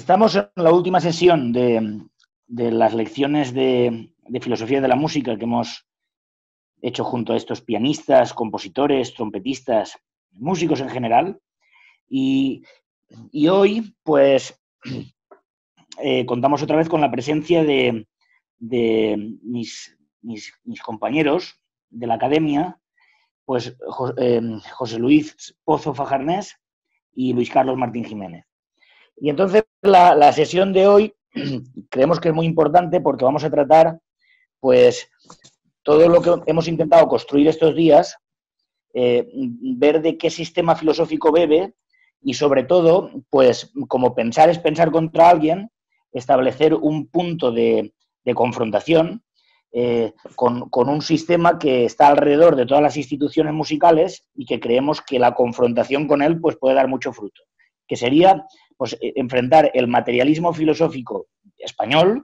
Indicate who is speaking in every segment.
Speaker 1: Estamos en la última sesión de las lecciones de filosofía de la música que hemos hecho junto a estos pianistas, compositores, trompetistas, músicos en general. Y hoy, pues, contamos otra vez con la presencia de mis compañeros de la academia, pues José Luis Pozo Fajarnés y Luis Carlos Martín Jiménez. Y entonces la sesión de hoy creemos que es muy importante porque vamos a tratar, pues, todo lo que hemos intentado construir estos días, ver de qué sistema filosófico bebe y, sobre todo, pues, como pensar es pensar contra alguien, establecer un punto de confrontación con un sistema que está alrededor de todas las instituciones musicales y que creemos que la confrontación con él, pues, puede dar mucho fruto, que sería, pues, enfrentar el materialismo filosófico español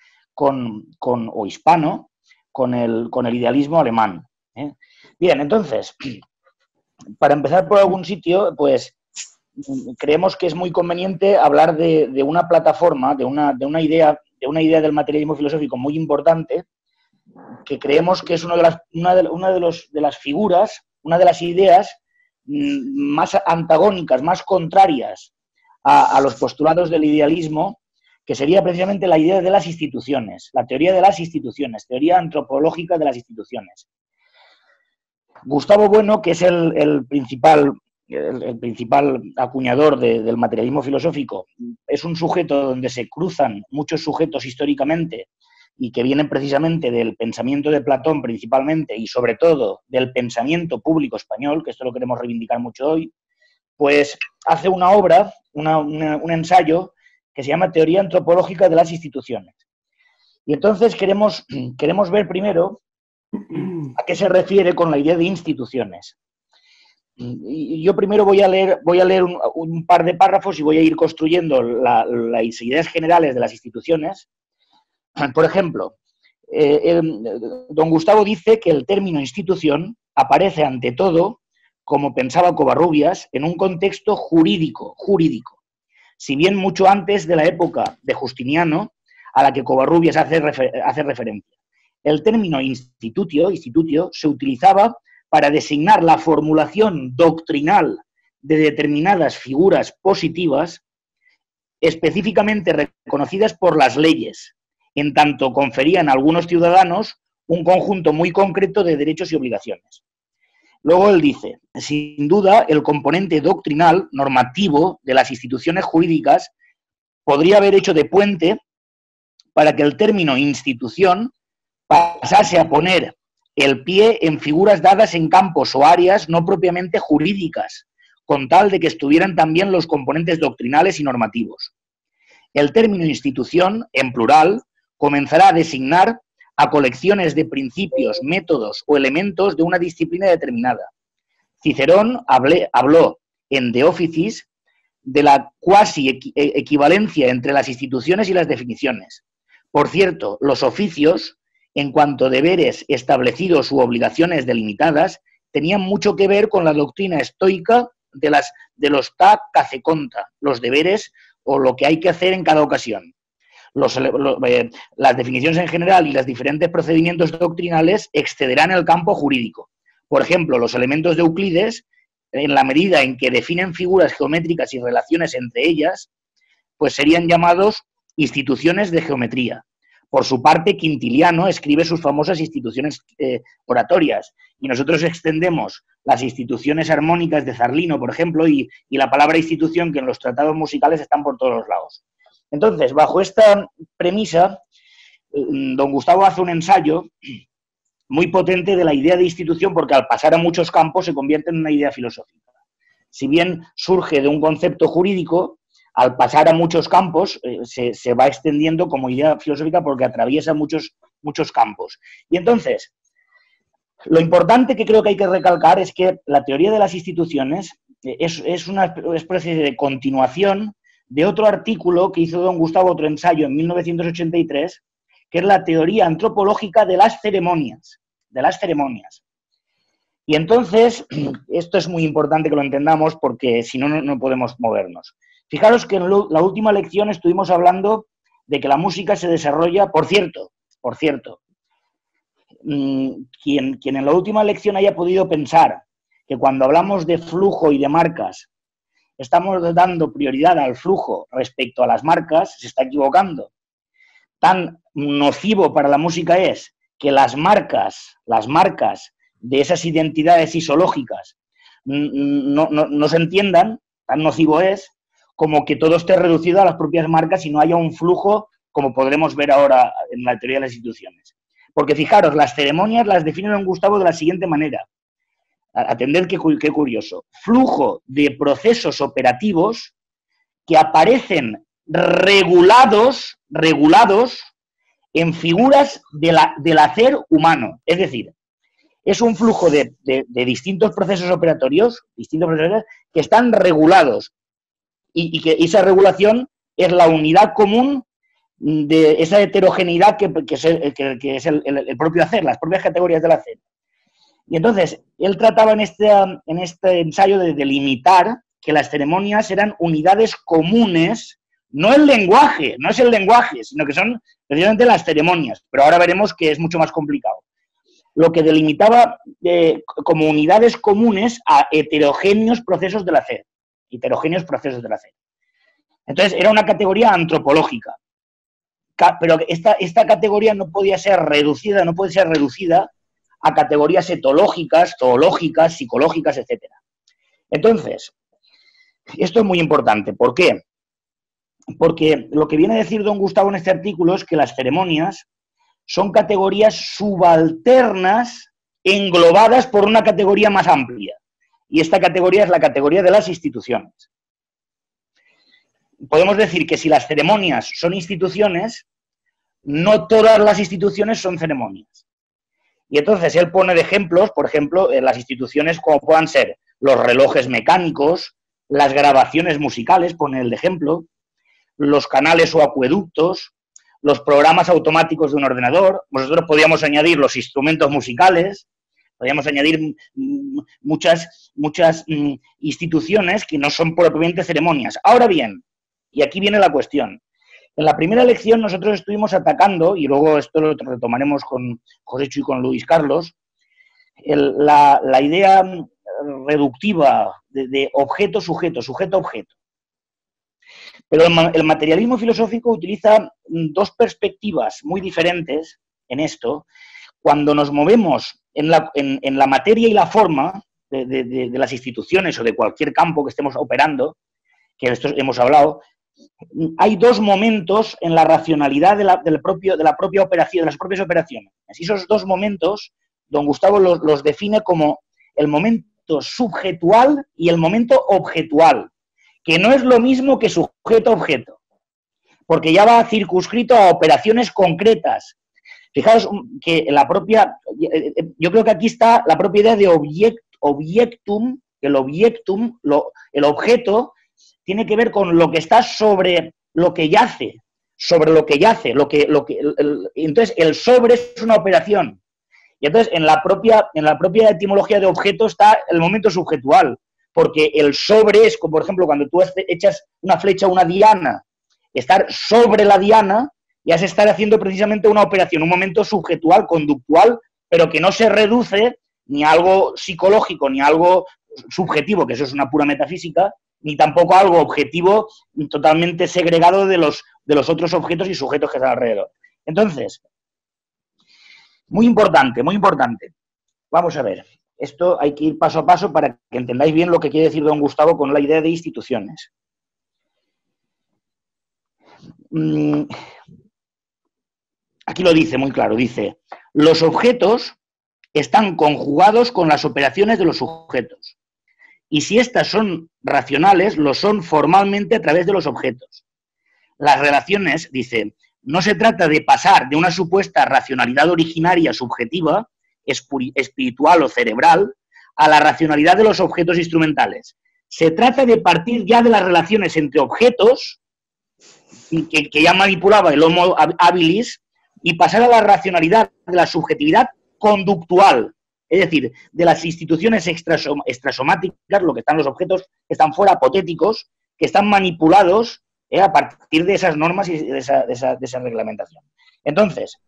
Speaker 1: o hispano con el idealismo alemán. Bien, entonces, para empezar por algún sitio, pues creemos que es muy conveniente hablar de una plataforma, de una idea del materialismo filosófico muy importante, que creemos que es una de las figuras, una de las ideas más antagónicas, más contrarias a los postulados del idealismo, que sería precisamente la idea de las instituciones, la teoría de las instituciones, teoría antropológica de las instituciones. Gustavo Bueno, que es el principal acuñador del materialismo filosófico, es un sujeto donde se cruzan muchos sujetos históricamente y que vienen precisamente del pensamiento de Platón principalmente y sobre todo del pensamiento público español, que esto lo queremos reivindicar mucho hoy, pues hace una obra, un ensayo que se llama Teoría Antropológica de las Instituciones. Y entonces queremos ver primero a qué se refiere con la idea de instituciones. Y yo primero voy a leer un par de párrafos y voy a ir construyendo las ideas generales de las instituciones. Por ejemplo, don Gustavo dice que el término institución aparece ante todo, como pensaba Covarrubias, en un contexto jurídico, si bien mucho antes de la época de Justiniano, a la que Covarrubias hace referencia. El término institutio se utilizaba para designar la formulación doctrinal de determinadas figuras positivas específicamente reconocidas por las leyes, en tanto conferían a algunos ciudadanos un conjunto muy concreto de derechos y obligaciones. Luego él dice, sin duda, el componente doctrinal, normativo de las instituciones jurídicas podría haber hecho de puente para que el término institución pasase a poner el pie en figuras dadas en campos o áreas no propiamente jurídicas, con tal de que estuvieran también los componentes doctrinales y normativos. El término institución, en plural, comenzará a designar a colecciones de principios, métodos o elementos de una disciplina determinada. Cicerón habló en De Officis de la cuasi equivalencia entre las instituciones y las definiciones. Por cierto, los oficios, en cuanto a deberes establecidos u obligaciones delimitadas, tenían mucho que ver con la doctrina estoica de los ta caceconta, los deberes o lo que hay que hacer en cada ocasión. Las definiciones en general y los diferentes procedimientos doctrinales excederán el campo jurídico. Por ejemplo, los elementos de Euclides, en la medida en que definen figuras geométricas y relaciones entre ellas, pues serían llamados instituciones de geometría. Por su parte, Quintiliano escribe sus famosas instituciones oratorias y nosotros extendemos las instituciones armónicas de Zarlino, por ejemplo, y la palabra institución, que en los tratados musicales están por todos los lados. Entonces, bajo esta premisa, don Gustavo hace un ensayo muy potente de la idea de institución, porque al pasar a muchos campos se convierte en una idea filosófica. Si bien surge de un concepto jurídico, al pasar a muchos campos se va extendiendo como idea filosófica porque atraviesa muchos campos. Y entonces, lo importante que creo que hay que recalcar es que la teoría de las instituciones es una especie de continuación de otro artículo que hizo don Gustavo, otro ensayo en 1983, que es la teoría antropológica de las ceremonias. Y entonces, esto es muy importante que lo entendamos porque si no, no podemos movernos. Fijaros que en la última lección estuvimos hablando de que la música se desarrolla, por cierto, quien en la última lección haya podido pensar que cuando hablamos de flujo y de marcas estamos dando prioridad al flujo respecto a las marcas, se está equivocando. Tan nocivo para la música es que las marcas de esas identidades isológicas no se entiendan, tan nocivo es como que todo esté reducido a las propias marcas y no haya un flujo, como podremos ver ahora en la teoría de las instituciones. Porque fijaros, las ceremonias las define don Gustavo de la siguiente manera. Atended qué curioso. Flujo de procesos operativos que aparecen regulados en figuras del hacer humano. Es decir, es un flujo de distintos procesos operatorios que están regulados y que esa regulación es la unidad común de esa heterogeneidad que es el propio hacer, las propias categorías del hacer. Y entonces, él trataba en este ensayo de delimitar que las ceremonias eran unidades comunes, no el lenguaje, no es el lenguaje, sino que son precisamente las ceremonias, pero ahora veremos que es mucho más complicado. Lo que delimitaba como unidades comunes a heterogéneos procesos del hacer. Entonces, era una categoría antropológica. Pero esta categoría no puede ser reducida a categorías etológicas, zoológicas, psicológicas, etc. Entonces, esto es muy importante. ¿Por qué? Porque lo que viene a decir don Gustavo en este artículo es que las ceremonias son categorías subalternas englobadas por una categoría más amplia. Y esta categoría es la categoría de las instituciones. Podemos decir que si las ceremonias son instituciones, no todas las instituciones son ceremonias. Y entonces él pone de ejemplos, por ejemplo, en las instituciones como puedan ser los relojes mecánicos, las grabaciones musicales, pone el de ejemplo, los canales o acueductos, los programas automáticos de un ordenador. Nosotros podríamos añadir los instrumentos musicales, podríamos añadir muchas instituciones que no son propiamente ceremonias. Ahora bien, y aquí viene la cuestión. En la primera lección nosotros estuvimos atacando, y luego esto lo retomaremos con Joséchu y con Luis Carlos, la idea reductiva de objeto-sujeto, sujeto-objeto. Pero el materialismo filosófico utiliza dos perspectivas muy diferentes en esto. Cuando nos movemos en la materia y la forma de las instituciones o de cualquier campo que estemos operando, que de esto hemos hablado, hay dos momentos en la racionalidad de la propia operación, de las propias operaciones. Y esos dos momentos, don Gustavo los define como el momento subjetual y el momento objetual, que no es lo mismo que sujeto-objeto, porque ya va circunscrito a operaciones concretas. Fijaos que yo creo que aquí está la propia idea de objectum, el objeto, tiene que ver con lo que está sobre lo que yace, entonces el sobre es una operación. Y entonces en la propia etimología de objeto está el momento subjetual, porque el sobre es, como por ejemplo, cuando tú echas una flecha a una diana, estar sobre la diana ya es estar haciendo precisamente una operación, un momento subjetual, conductual, pero que no se reduce ni a algo psicológico, ni a algo subjetivo, que eso es una pura metafísica, ni tampoco algo objetivo totalmente segregado de los otros objetos y sujetos que están alrededor. Entonces, muy importante. Vamos a ver, esto hay que ir paso a paso para que entendáis bien lo que quiere decir don Gustavo con la idea de instituciones. Aquí lo dice muy claro, dice, los objetos están conjugados con las operaciones de los sujetos. Y si éstas son racionales, lo son formalmente a través de los objetos. Las relaciones, dice, no se trata de pasar de una supuesta racionalidad originaria subjetiva, espiritual o cerebral, a la racionalidad de los objetos instrumentales. Se trata de partir ya de las relaciones entre objetos, que ya manipulaba el Homo habilis, y pasar a la racionalidad de la subjetividad conductual. Es decir, de las instituciones extrasomáticas, lo que están los objetos que están fuera, apotéticos, que están manipulados a partir de esas normas y de esa reglamentación. Entonces,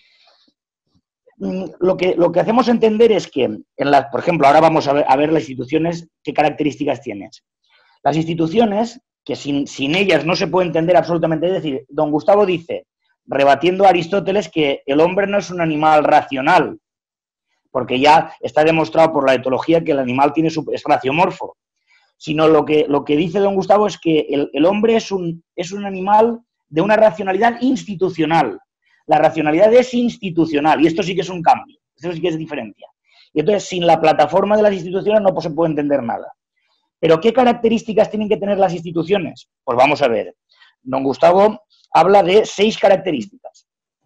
Speaker 1: lo que hacemos entender es que, por ejemplo, ahora vamos a ver las instituciones, qué características tienen. Las instituciones, que sin ellas no se puede entender absolutamente, es decir, don Gustavo dice, rebatiendo a Aristóteles, que el hombre no es un animal racional, porque ya está demostrado por la etología que el animal es raciomorfo, sino lo que dice don Gustavo es que el hombre es un animal de una racionalidad institucional. La racionalidad es institucional, y esto sí que es un cambio, esto sí que es diferencia. Y entonces, sin la plataforma de las instituciones no se puede entender nada. ¿Pero qué características tienen que tener las instituciones? Pues vamos a ver. Don Gustavo habla de 6 características.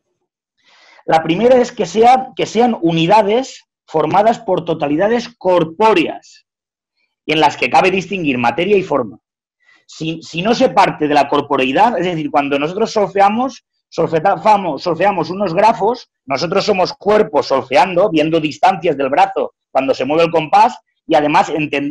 Speaker 1: La primera es que sean unidades formadas por totalidades corpóreas, en las que cabe distinguir materia y forma. Si no se parte de la corporeidad, es decir, cuando nosotros solfeamos unos grafos, nosotros somos cuerpos solfeando, viendo distancias del brazo cuando se mueve el compás, y además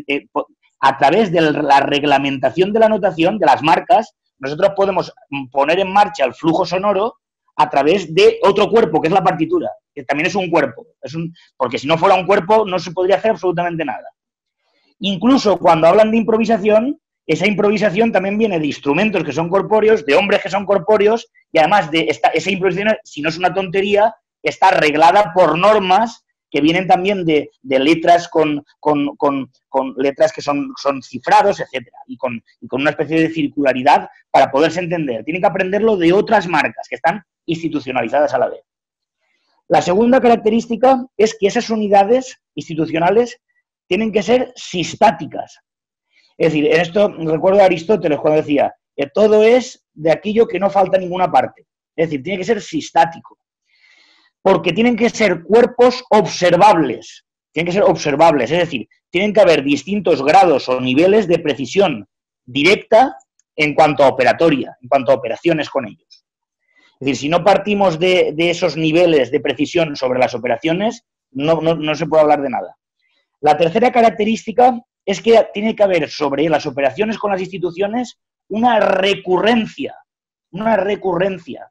Speaker 1: a través de la reglamentación de la notación, de las marcas, nosotros podemos poner en marcha el flujo sonoro a través de otro cuerpo, que es la partitura, que también es un cuerpo. Porque si no fuera un cuerpo no se podría hacer absolutamente nada. Incluso cuando hablan de improvisación, esa improvisación también viene de instrumentos que son corpóreos, de hombres que son corpóreos, y además esa improvisación, si no es una tontería, está arreglada por normas que vienen también de letras con letras que son cifrados, etcétera, y con una especie de circularidad para poderse entender. Tienen que aprenderlo de otras marcas que están institucionalizadas a la vez. La segunda característica es que esas unidades institucionales tienen que ser sistáticas. Es decir, en esto recuerdo a Aristóteles cuando decía que todo es de aquello que no falta en ninguna parte. Es decir, tiene que ser sistático. Porque tienen que ser cuerpos observables. Tienen que ser observables, es decir, tienen que haber distintos grados o niveles de precisión directa en cuanto a operatoria, en cuanto a operaciones con ellos. Es decir, si no partimos de esos niveles de precisión sobre las operaciones, no se puede hablar de nada. La tercera característica es que tiene que haber sobre las operaciones con las instituciones una recurrencia. Una recurrencia.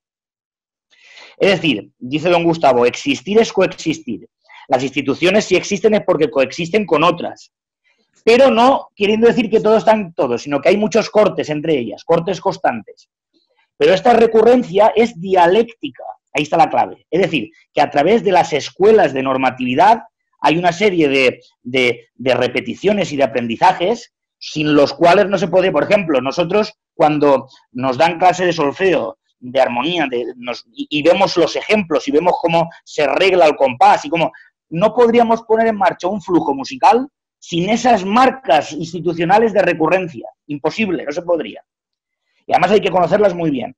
Speaker 1: Es decir, dice don Gustavo, existir es coexistir. Las instituciones, si existen, es porque coexisten con otras. Pero no queriendo decir que todo está en todo, sino que hay muchos cortes entre ellas, cortes constantes. Pero esta recurrencia es dialéctica, ahí está la clave. Es decir, que a través de las escuelas de normatividad hay una serie de repeticiones y de aprendizajes sin los cuales no se puede. Por ejemplo, nosotros cuando nos dan clase de solfeo, de armonía, y vemos los ejemplos y vemos cómo se regla el compás y cómo no podríamos poner en marcha un flujo musical sin esas marcas institucionales de recurrencia. Imposible, no se podría. Y además hay que conocerlas muy bien.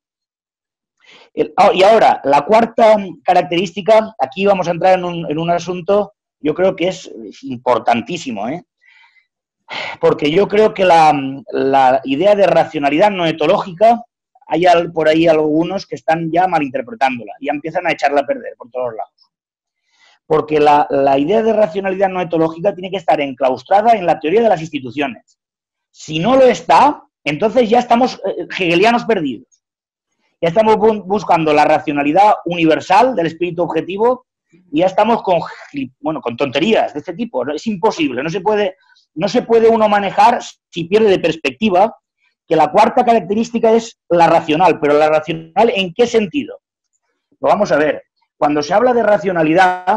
Speaker 1: Y ahora, la cuarta característica, aquí vamos a entrar en un asunto, yo creo que es importantísimo, porque yo creo que la idea de racionalidad noetológica, hay por ahí algunos que están ya malinterpretándola, ya empiezan a echarla a perder por todos lados. Porque la idea de racionalidad noetológica tiene que estar enclaustrada en la teoría de las instituciones. Si no lo está, entonces ya estamos hegelianos perdidos. Ya estamos buscando la racionalidad universal del espíritu objetivo y ya estamos con tonterías de este tipo. Es imposible, no se puede uno manejar si pierde de perspectiva que la cuarta característica es la racional. ¿Pero la racional en qué sentido? Lo vamos a ver. Cuando se habla de racionalidad,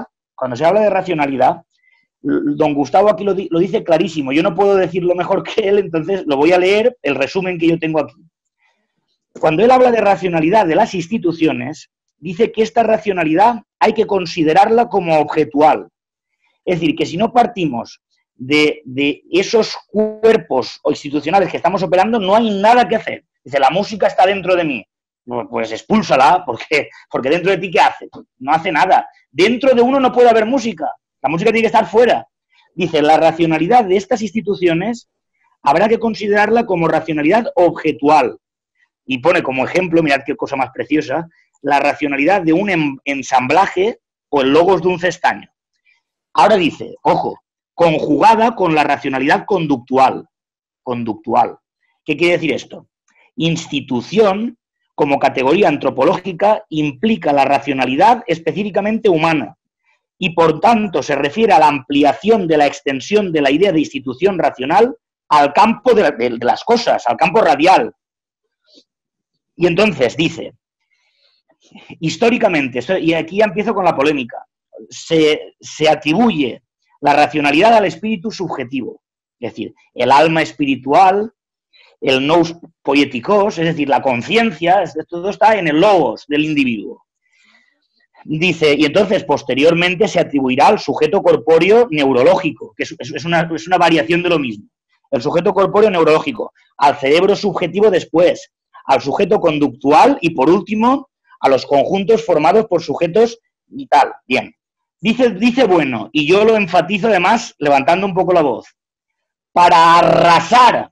Speaker 1: don Gustavo aquí lo dice clarísimo. Yo no puedo decirlo mejor que él, entonces lo voy a leer, el resumen que yo tengo aquí. Cuando él habla de racionalidad de las instituciones, dice que esta racionalidad hay que considerarla como objetual. Es decir, que si no partimos de esos cuerpos institucionales que estamos operando, no hay nada que hacer. Dice, la música está dentro de mí. Pues expúlsala, porque dentro de ti, ¿qué hace? No hace nada. Dentro de uno no puede haber música. La música tiene que estar fuera. Dice, la racionalidad de estas instituciones habrá que considerarla como racionalidad objetual. Y pone como ejemplo, mirad qué cosa más preciosa, la racionalidad de un ensamblaje o el logos de un cestaño. Ahora dice, ojo, conjugada con la racionalidad conductual. ¿Qué quiere decir esto? Institución, como categoría antropológica, implica la racionalidad específicamente humana y, por tanto, se refiere a la ampliación de la extensión de la idea de institución racional al campo de las cosas, al campo radial. Y entonces dice, históricamente, y aquí ya empiezo con la polémica, se atribuye la racionalidad al espíritu subjetivo, es decir, el alma espiritual, el nous poietikos, es decir, la conciencia, todo está en el logos del individuo. Dice, y entonces posteriormente se atribuirá al sujeto corpóreo neurológico, que es una variación de lo mismo. El sujeto corpóreo neurológico, al cerebro subjetivo después, al sujeto conductual y por último a los conjuntos formados por sujetos y tal. Bien. Dice bueno, y yo lo enfatizo además levantando un poco la voz, para arrasar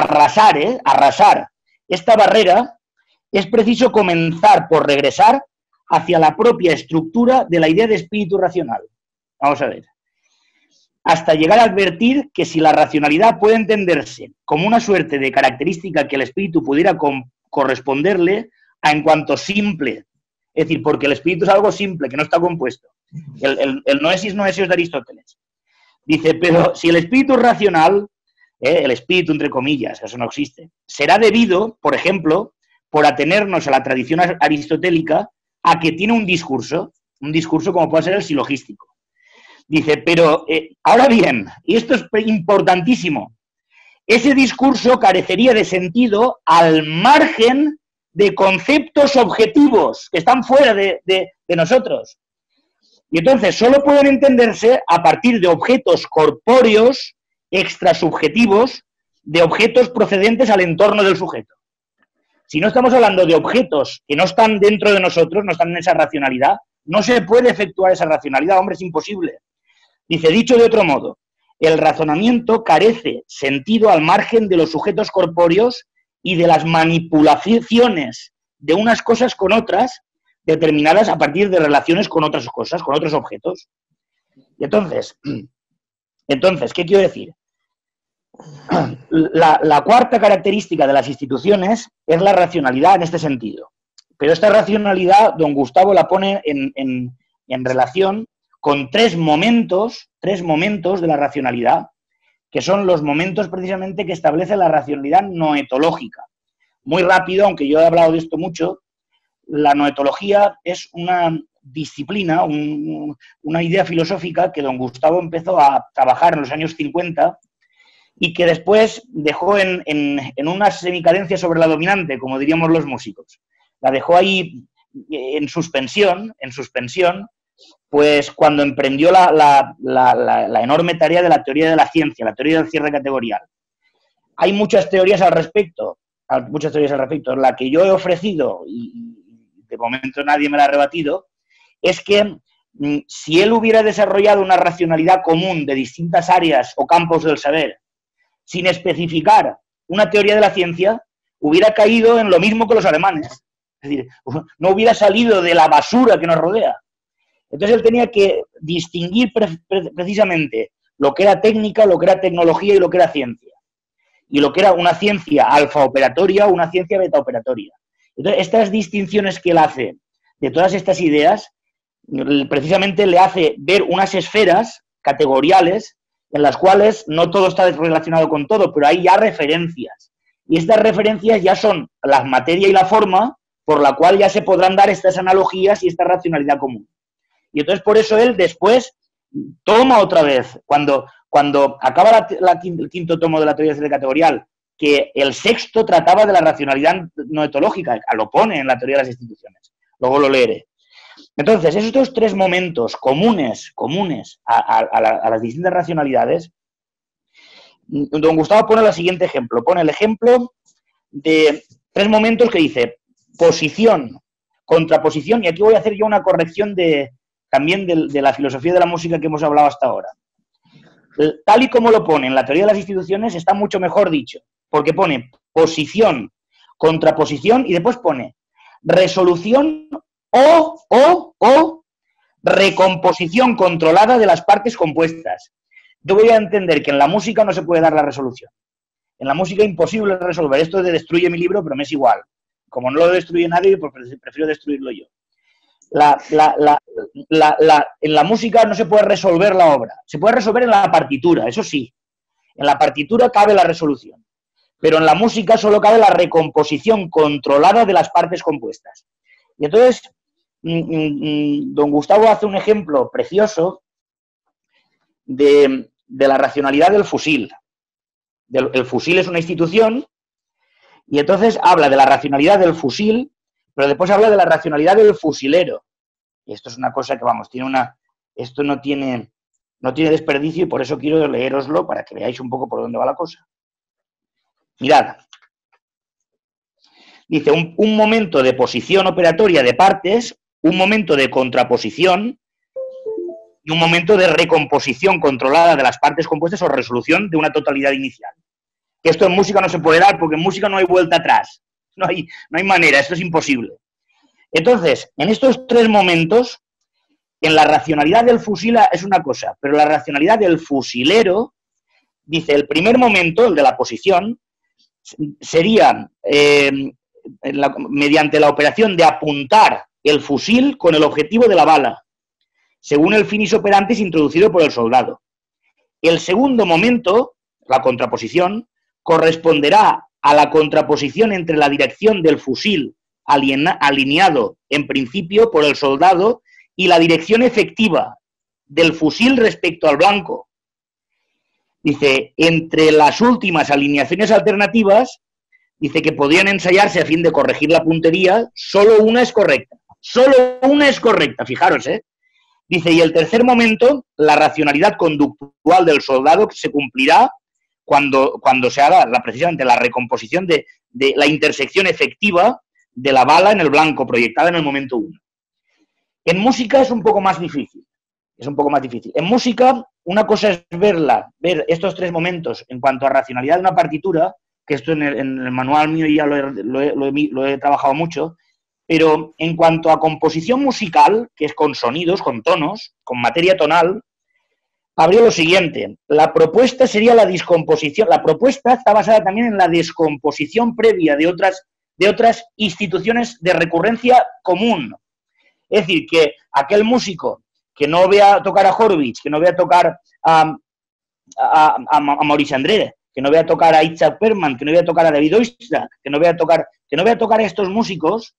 Speaker 1: esta barrera es preciso comenzar por regresar hacia la propia estructura de la idea de espíritu racional. Vamos a ver. Hasta llegar a advertir que si la racionalidad puede entenderse como una suerte de característica que el espíritu pudiera corresponderle a en cuanto simple, es decir, porque el espíritu es algo simple, que no está compuesto. El noesis noesios de Aristóteles. Dice, pero si el espíritu es racional, el espíritu entre comillas, eso no existe, será debido, por ejemplo, por atenernos a la tradición aristotélica, a que tiene un discurso como puede ser el silogístico. Dice, pero ahora bien, y esto es importantísimo, ese discurso carecería de sentido al margen de conceptos objetivos que están fuera de nosotros. Y entonces solo pueden entenderse a partir de objetos corpóreos, extrasubjetivos, de objetos procedentes al entorno del sujeto. Si no estamos hablando de objetos que no están dentro de nosotros, no están en esa racionalidad, no se puede efectuar esa racionalidad, hombre, es imposible. Dice, dicho de otro modo, el razonamiento carece sentido al margen de los sujetos corpóreos y de las manipulaciones de unas cosas con otras, determinadas a partir de relaciones con otras cosas, con otros objetos. Y entonces, ¿qué quiero decir? La cuarta característica de las instituciones es la racionalidad en este sentido. Pero esta racionalidad, don Gustavo la pone en relación con tres momentos de la racionalidad, que son los momentos precisamente que establece la racionalidad noetológica. Muy rápido, aunque yo he hablado de esto mucho, la noetología es una disciplina, una idea filosófica que don Gustavo empezó a trabajar en los años 50 y que después dejó en una semicadencia sobre la dominante, como diríamos los músicos. La dejó ahí en suspensión, pues cuando emprendió la enorme tarea de la teoría de la ciencia, la teoría del cierre categorial. Hay muchas teorías al respecto. La que yo he ofrecido, y de momento nadie me la ha rebatido, es que si él hubiera desarrollado una racionalidad común de distintas áreas o campos del saber, sin especificar una teoría de la ciencia, hubiera caído en lo mismo que los alemanes. Es decir, no hubiera salido de la basura que nos rodea. Entonces él tenía que distinguir precisamente lo que era técnica, lo que era tecnología y lo que era ciencia. Y lo que era una ciencia alfa operatoria o una ciencia beta operatoria. Entonces, estas distinciones que él hace de todas estas ideas, precisamente le hace ver unas esferas categoriales en las cuales no todo está relacionado con todo, pero hay ya referencias. Y estas referencias ya son la materia y la forma por la cual ya se podrán dar estas analogías y esta racionalidad común. Y entonces por eso él después toma otra vez, cuando acaba el quinto tomo de la teoría categorial, que el sexto trataba de la racionalidad noetológica, lo pone en la teoría de las instituciones, luego lo leeré. Entonces, esos tres momentos comunes a las distintas racionalidades, don Gustavo pone el siguiente ejemplo, pone el ejemplo de tres momentos que dice posición, contraposición, y aquí voy a hacer yo una corrección también de la filosofía de la música que hemos hablado hasta ahora. Tal y como lo pone en la teoría de las instituciones está mucho mejor dicho, porque pone posición, contraposición y después pone resolución o recomposición controlada de las partes compuestas. Yo voy a entender que en la música no se puede dar la resolución. En la música imposible resolver. Esto de destruye mi libro, pero me es igual. Como no lo destruye nadie, pues prefiero destruirlo yo. En la música no se puede resolver la obra. Se puede resolver en la partitura, eso sí. En la partitura cabe la resolución. Pero en la música solo cabe la recomposición controlada de las partes compuestas. Y entonces, don Gustavo hace un ejemplo precioso de la racionalidad del fusil. El fusil es una institución y entonces habla de la racionalidad del fusil, pero después habla de la racionalidad del fusilero. Y esto es una cosa que, vamos, esto no tiene desperdicio y por eso quiero leéroslo para que veáis un poco por dónde va la cosa. Mirad. Dice, un momento de posición operatoria de partes, un momento de contraposición y un momento de recomposición controlada de las partes compuestas o resolución de una totalidad inicial. Que esto en música no se puede dar porque en música no hay vuelta atrás. No hay manera, esto es imposible. Entonces, en estos tres momentos, en la racionalidad del fusila es una cosa, pero la racionalidad del fusilero, dice, el primer momento, el de la posición, sería mediante la operación de apuntar el fusil con el objetivo de la bala, según el finis operantis introducido por el soldado. El segundo momento, la contraposición, corresponderá a la contraposición entre la dirección del fusil alineado en principio por el soldado y la dirección efectiva del fusil respecto al blanco. Dice, entre las últimas alineaciones alternativas, dice que podrían ensayarse a fin de corregir la puntería, solo una es correcta. Solo una es correcta, fijaros, ¿eh? Dice, y el tercer momento, la racionalidad conductual del soldado se cumplirá cuando se haga precisamente la recomposición de la intersección efectiva de la bala en el blanco, proyectada en el momento 1. En música es un poco más difícil. Es un poco más difícil. En música, una cosa es ver estos tres momentos en cuanto a racionalidad de una partitura, que esto en el manual mío ya lo he trabajado mucho, pero en cuanto a composición musical, que es con sonidos, con tonos, con materia tonal, habría lo siguiente. La propuesta sería la descomposición. La propuesta está basada también en la descomposición previa de otras instituciones de recurrencia común. Es decir, que aquel músico que no vea tocar a Horowitz, que no vea tocar a Maurice André, que no vea tocar a Itzhak Perlman, que no vea tocar a David Oistrakh, que no vea tocar a estos músicos,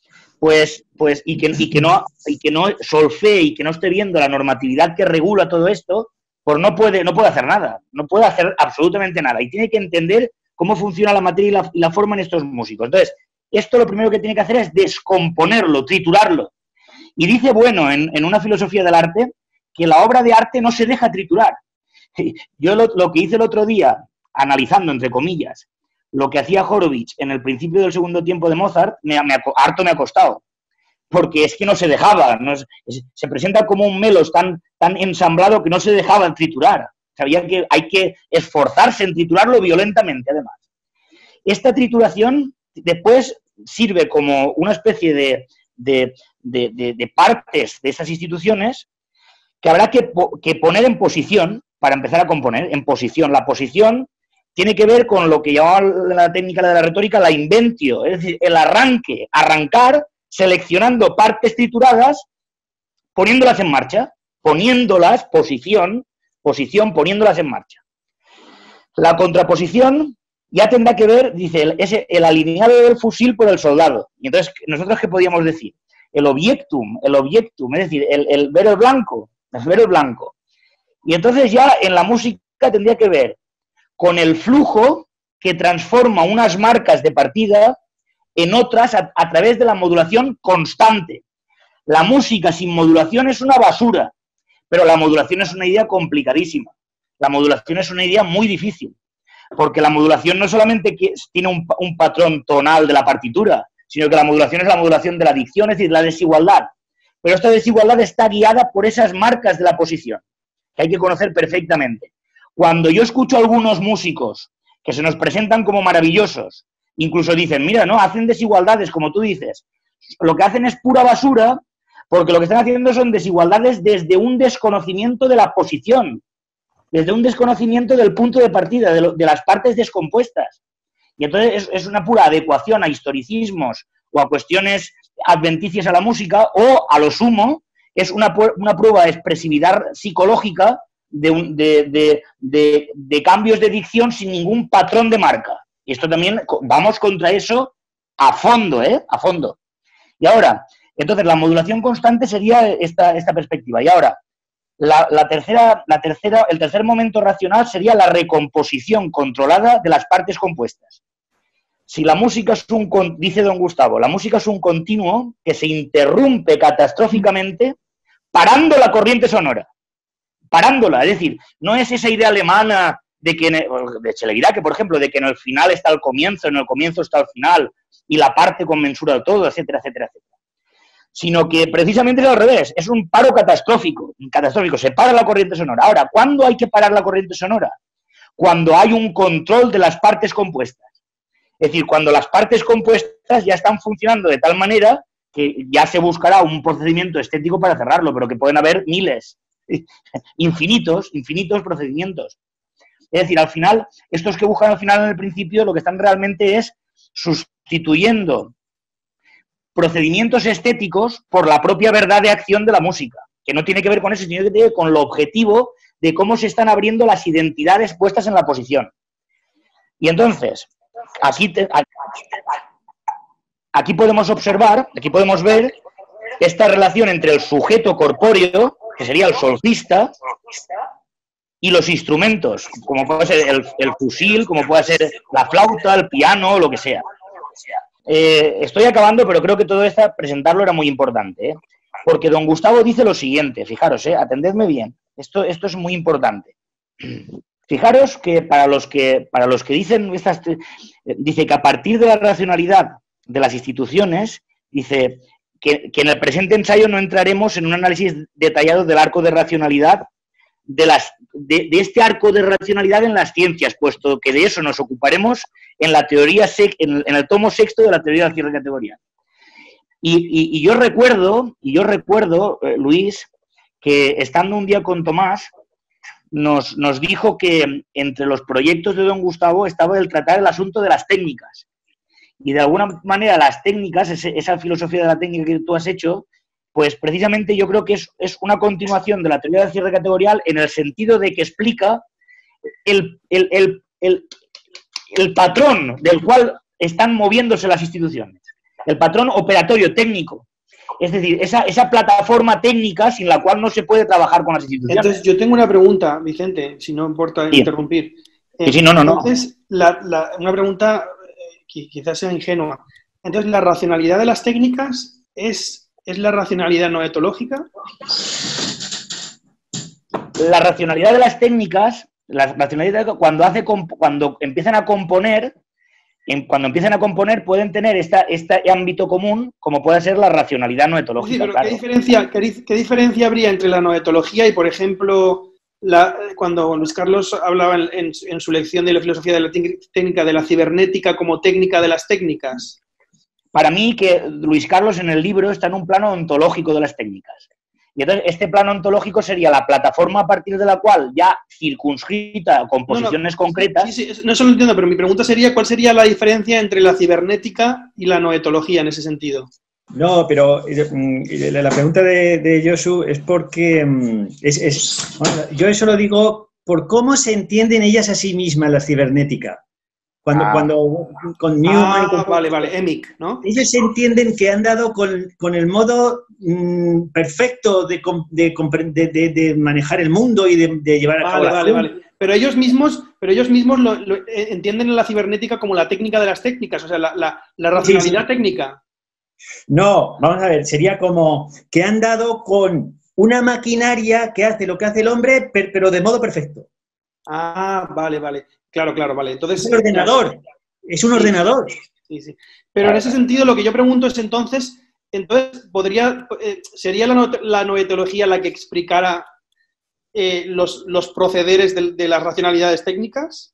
Speaker 1: y que no solfee y que no esté viendo la normatividad que regula todo esto, pues no puede hacer nada, no puede hacer absolutamente nada. Y tiene que entender cómo funciona la materia y la forma en estos músicos. Entonces, esto lo primero que tiene que hacer es descomponerlo, triturarlo. Y dice, bueno, en una filosofía del arte, que la obra de arte no se deja triturar. Yo lo que hice el otro día, analizando, entre comillas, lo que hacía Horowitz en el principio del segundo tiempo de Mozart, harto me ha costado. Porque es que no se dejaba. Se presenta como un melos tan ensamblado que no se dejaba triturar. Sabía que hay que esforzarse en triturarlo violentamente, además. Esta trituración después sirve como una especie de partes de esas instituciones que habrá que poner en posición para empezar a componer, en posición. La posición tiene que ver con lo que llamaba la técnica de la retórica la inventio, es decir, el arrancar, seleccionando partes trituradas, poniéndolas en marcha, poniéndolas, poniéndolas en marcha. La contraposición ya tendrá que ver, dice, el alineado del fusil por el soldado. Y entonces, ¿nosotros qué podríamos decir? El objectum, es decir, el ver el blanco. Y entonces ya en la música tendría que ver con el flujo que transforma unas marcas de partida en otras a través de la modulación constante. La música sin modulación es una basura, pero la modulación es una idea complicadísima. La modulación es una idea muy difícil, porque la modulación no solamente tiene un patrón tonal de la partitura, sino que la modulación es la modulación de la dicción, es decir, la desigualdad. Pero esta desigualdad está guiada por esas marcas de la posición, que hay que conocer perfectamente. Cuando yo escucho a algunos músicos que se nos presentan como maravillosos, incluso dicen, mira, no, hacen desigualdades, como tú dices, lo que hacen es pura basura, porque lo que están haciendo son desigualdades desde un desconocimiento de la posición. desde un desconocimiento del punto de partida, de las partes descompuestas. Y entonces es una pura adecuación a historicismos o a cuestiones adventicias a la música, o a lo sumo es una prueba de expresividad psicológica de cambios de dicción sin ningún patrón de marca. Y esto también, vamos contra eso a fondo, a fondo. Y ahora, entonces, la modulación constante sería esta perspectiva. Y ahora, el tercer momento racional sería la recomposición controlada de las partes compuestas. Si la música es dice don Gustavo, la música es un continuo que se interrumpe catastróficamente parando la corriente sonora. Parándola, es decir, no es esa idea alemana de Chelleguirac, por ejemplo, de que en el final está el comienzo, en el comienzo está el final, y la parte conmensura de todo, etcétera, etcétera, etcétera. Sino que precisamente es al revés, es un paro catastrófico, se para la corriente sonora. Ahora, ¿cuándo hay que parar la corriente sonora? Cuando hay un control de las partes compuestas. Es decir, cuando las partes compuestas ya están funcionando de tal manera que ya se buscará un procedimiento estético para cerrarlo, pero que pueden haber miles, infinitos procedimientos. Es decir, al final, estos que buscan al final en el principio, lo que están realmente es sustituyendo procedimientos estéticos por la propia verdad de acción de la música, que no tiene que ver con eso, sino que tiene que ver con lo objetivo de cómo se están abriendo las identidades puestas en la posición. Y entonces, aquí podemos observar, aquí podemos ver esta relación entre el sujeto corpóreo, que sería el solfista, y los instrumentos, como puede ser el fusil, como puede ser la flauta, el piano, lo que sea. Estoy acabando, pero creo que todo esto, presentarlo era muy importante, porque don Gustavo dice lo siguiente, fijaros, atendedme bien, esto es muy importante. Fijaros que para los que dicen dice que a partir de la racionalidad de las instituciones, dice que en el presente ensayo no entraremos en un análisis detallado del arco de racionalidad, de este arco de racionalidad en las ciencias, puesto que de eso nos ocuparemos en la teoría, en el tomo sexto de la teoría de la cierre categorial. Y yo recuerdo, Luis, que estando un día con Tomás, nos dijo que entre los proyectos de don Gustavo estaba el tratar el asunto de las técnicas. Y de alguna manera las técnicas, esa filosofía de la técnica que tú has hecho, pues precisamente yo creo que es una continuación de la teoría del cierre categorial en el sentido de que explica el patrón del cual están moviéndose las instituciones, el patrón operatorio técnico. Es decir, esa plataforma técnica sin la cual no se puede trabajar con las instituciones.
Speaker 2: Entonces, yo tengo una pregunta, Vicente, si no importa interrumpir.
Speaker 1: Sí, no.
Speaker 2: Entonces, una pregunta quizás sea ingenua. Entonces, ¿la racionalidad de las técnicas es la racionalidad no etológica?
Speaker 1: La racionalidad de las técnicas, cuando empiezan a componer, pueden tener este ámbito común, como puede ser la racionalidad no etológica.
Speaker 2: Sí, pero
Speaker 1: claro.
Speaker 2: ¿qué diferencia habría entre la noetología y, por ejemplo, cuando Luis Carlos hablaba en su lección de la filosofía de la técnica de la cibernética como técnica de las técnicas?
Speaker 1: Para mí, que Luis Carlos en el libro está en un plano ontológico de las técnicas. Y entonces, este plano ontológico sería la plataforma a partir de la cual, ya circunscrita con posiciones concretas...
Speaker 2: Sí, no, eso lo entiendo, pero mi pregunta sería, ¿cuál sería la diferencia entre la cibernética y la noetología en ese sentido?
Speaker 3: No, pero la pregunta de Josu es porque yo eso lo digo por cómo se entienden ellas a sí mismas, la cibernética. Cuando con Newman...
Speaker 2: Vale, EMIC, ¿no?
Speaker 3: Ellos entienden que han dado con el modo perfecto de manejar el mundo y de llevar a cabo
Speaker 2: Vale. Pero ellos mismos entienden la cibernética como la técnica de las técnicas, o sea, la racionalidad técnica.
Speaker 3: No, vamos a ver, sería como que han dado con una maquinaria que hace lo que hace el hombre, pero de modo perfecto.
Speaker 2: Vale. Claro, vale. Entonces,
Speaker 3: es un ordenador, es un ordenador.
Speaker 2: Sí. Pero en ese sentido lo que yo pregunto es entonces ¿sería la noetología la que explicara los procederes de las racionalidades técnicas?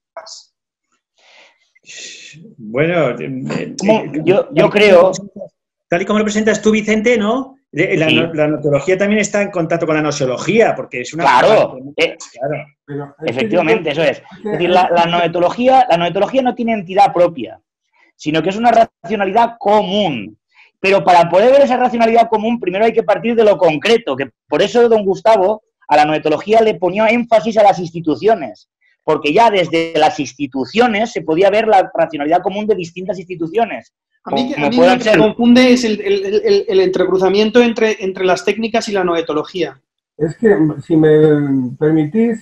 Speaker 3: Bueno,
Speaker 1: yo creo...
Speaker 3: Tal y como lo presentas tú, Vicente, ¿no? La notología también está en contacto con la noseología, porque es una...
Speaker 1: Claro,
Speaker 3: claro.
Speaker 4: Pero
Speaker 1: efectivamente, eso es. Es decir, la noetología no tiene entidad propia, sino que es una racionalidad común. Pero para poder ver esa racionalidad común, primero hay que partir de lo concreto, que por eso don Gustavo a la noetología le ponía énfasis a las instituciones, porque ya desde las instituciones se podía ver la racionalidad común de distintas instituciones.
Speaker 2: A mí lo que me confunde es el entrecruzamiento entre las técnicas y la noetología.
Speaker 4: Es que, si me permitís,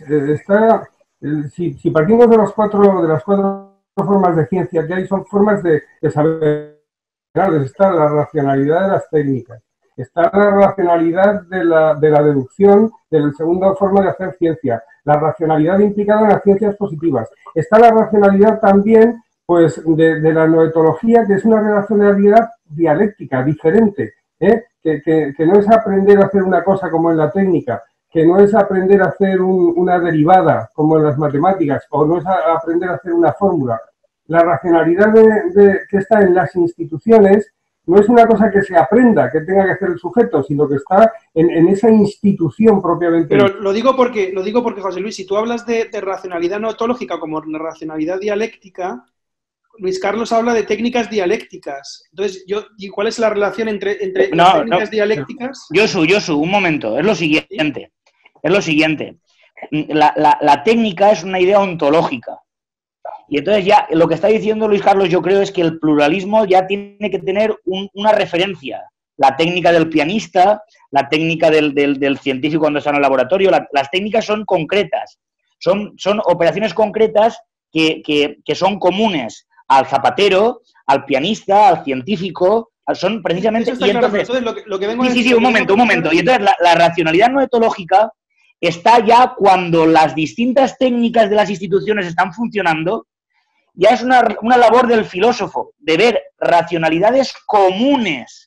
Speaker 4: si partimos de las cuatro formas de ciencia que hay, son formas de saber. Está la racionalidad de las técnicas, está la racionalidad de la deducción, de la segunda forma de hacer ciencia, la racionalidad implicada en las ciencias positivas, está la racionalidad también pues de la noetología, que es una racionalidad dialéctica, diferente, que no es aprender a hacer una cosa como en la técnica, que no es aprender a hacer una derivada como en las matemáticas, o no es aprender a hacer una fórmula. La racionalidad que está en las instituciones no es una cosa que se aprenda, que tenga que hacer el sujeto, sino que está en esa institución propiamente.
Speaker 2: Pero lo digo porque, José Luis, si tú hablas de racionalidad noetológica como racionalidad dialéctica, Luis Carlos habla de técnicas dialécticas. Entonces, ¿y cuál es la relación entre las técnicas dialécticas?
Speaker 1: Yosu, un momento. Es lo siguiente. Es lo siguiente. La técnica es una idea ontológica. Y entonces ya lo que está diciendo Luis Carlos, yo creo, es que el pluralismo ya tiene que tener una referencia. La técnica del pianista, la técnica del científico cuando está en el laboratorio, las técnicas son concretas. Son operaciones concretas que son comunes al zapatero, al pianista, al científico, son precisamente...
Speaker 2: Eso está claro, entonces lo que vengo a decir...
Speaker 1: Sí, un momento. Y entonces la racionalidad noetológica está ya cuando las distintas técnicas de las instituciones están funcionando, ya es una labor del filósofo, de ver racionalidades comunes.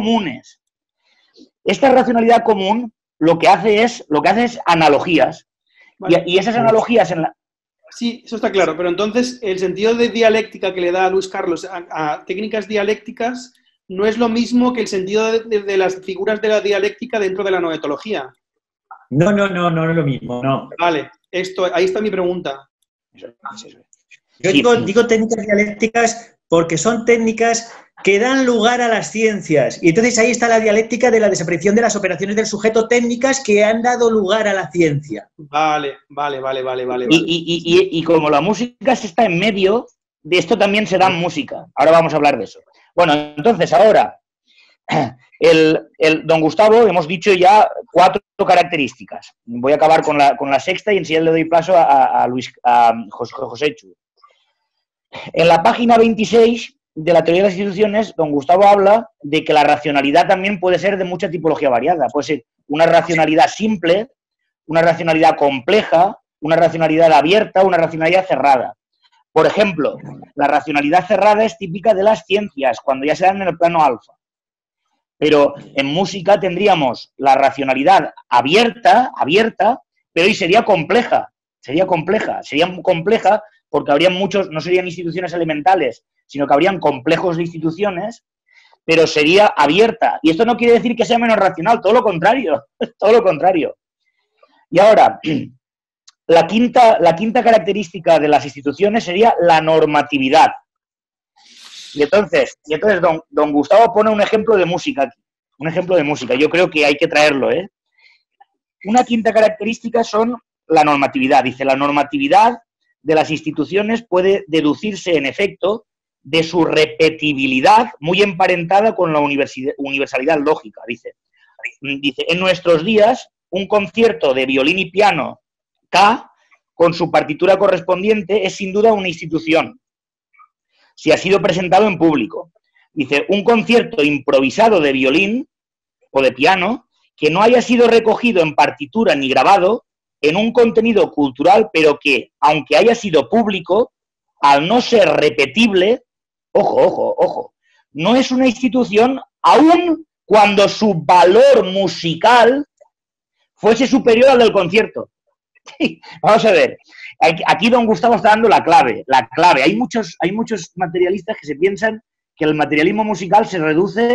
Speaker 1: Esta racionalidad común lo que hace es analogías. Vale. Y esas analogías en la...
Speaker 2: Sí, eso está claro, pero entonces el sentido de dialéctica que le da a Luis Carlos a técnicas dialécticas no es lo mismo que el sentido de las figuras de la dialéctica dentro de la noetología.
Speaker 3: No es lo mismo, no.
Speaker 2: Vale, ahí está mi pregunta.
Speaker 3: Yo digo técnicas dialécticas porque son técnicas que dan lugar a las ciencias. Y entonces ahí está la dialéctica de la desaparición de las operaciones del sujeto, técnicas que han dado lugar a la ciencia.
Speaker 2: Vale.
Speaker 1: Y como la música se está en medio, de esto también se da música. Ahora vamos a hablar de eso. Bueno, entonces ahora, don Gustavo, hemos dicho ya 4 características. Voy a acabar con la sexta y enseguida le doy paso a José Chu. En la página 26 de la teoría de las instituciones, don Gustavo habla de que la racionalidad también puede ser de mucha tipología variada. Puede ser una racionalidad simple, una racionalidad compleja, una racionalidad abierta, una racionalidad cerrada. Por ejemplo, la racionalidad cerrada es típica de las ciencias, cuando ya se dan en el plano alfa. Pero en música tendríamos la racionalidad abierta, pero y sería compleja porque habrían no serían instituciones elementales, sino que habrían complejos de instituciones, pero sería abierta. Y esto no quiere decir que sea menos racional, todo lo contrario. Y ahora, la quinta característica de las instituciones sería la normatividad. Y entonces don Gustavo pone un ejemplo de música aquí. Yo creo que hay que traerlo, ¿eh? Una quinta característica son la normatividad. Dice, la normatividad de las instituciones puede deducirse, en efecto, de su repetibilidad, muy emparentada con la universalidad lógica. Dice, en nuestros días, un concierto de violín y piano K, con su partitura correspondiente, es sin duda una institución, si ha sido presentado en público. Dice, un concierto improvisado de violín o de piano, que no haya sido recogido en partitura ni grabado, en un contenido cultural, pero que, aunque haya sido público, al no ser repetible, ojo, no es una institución aun cuando su valor musical fuese superior al del concierto. Vamos a ver, aquí don Gustavo está dando la clave. Hay muchos materialistas que se piensan que el materialismo musical se reduce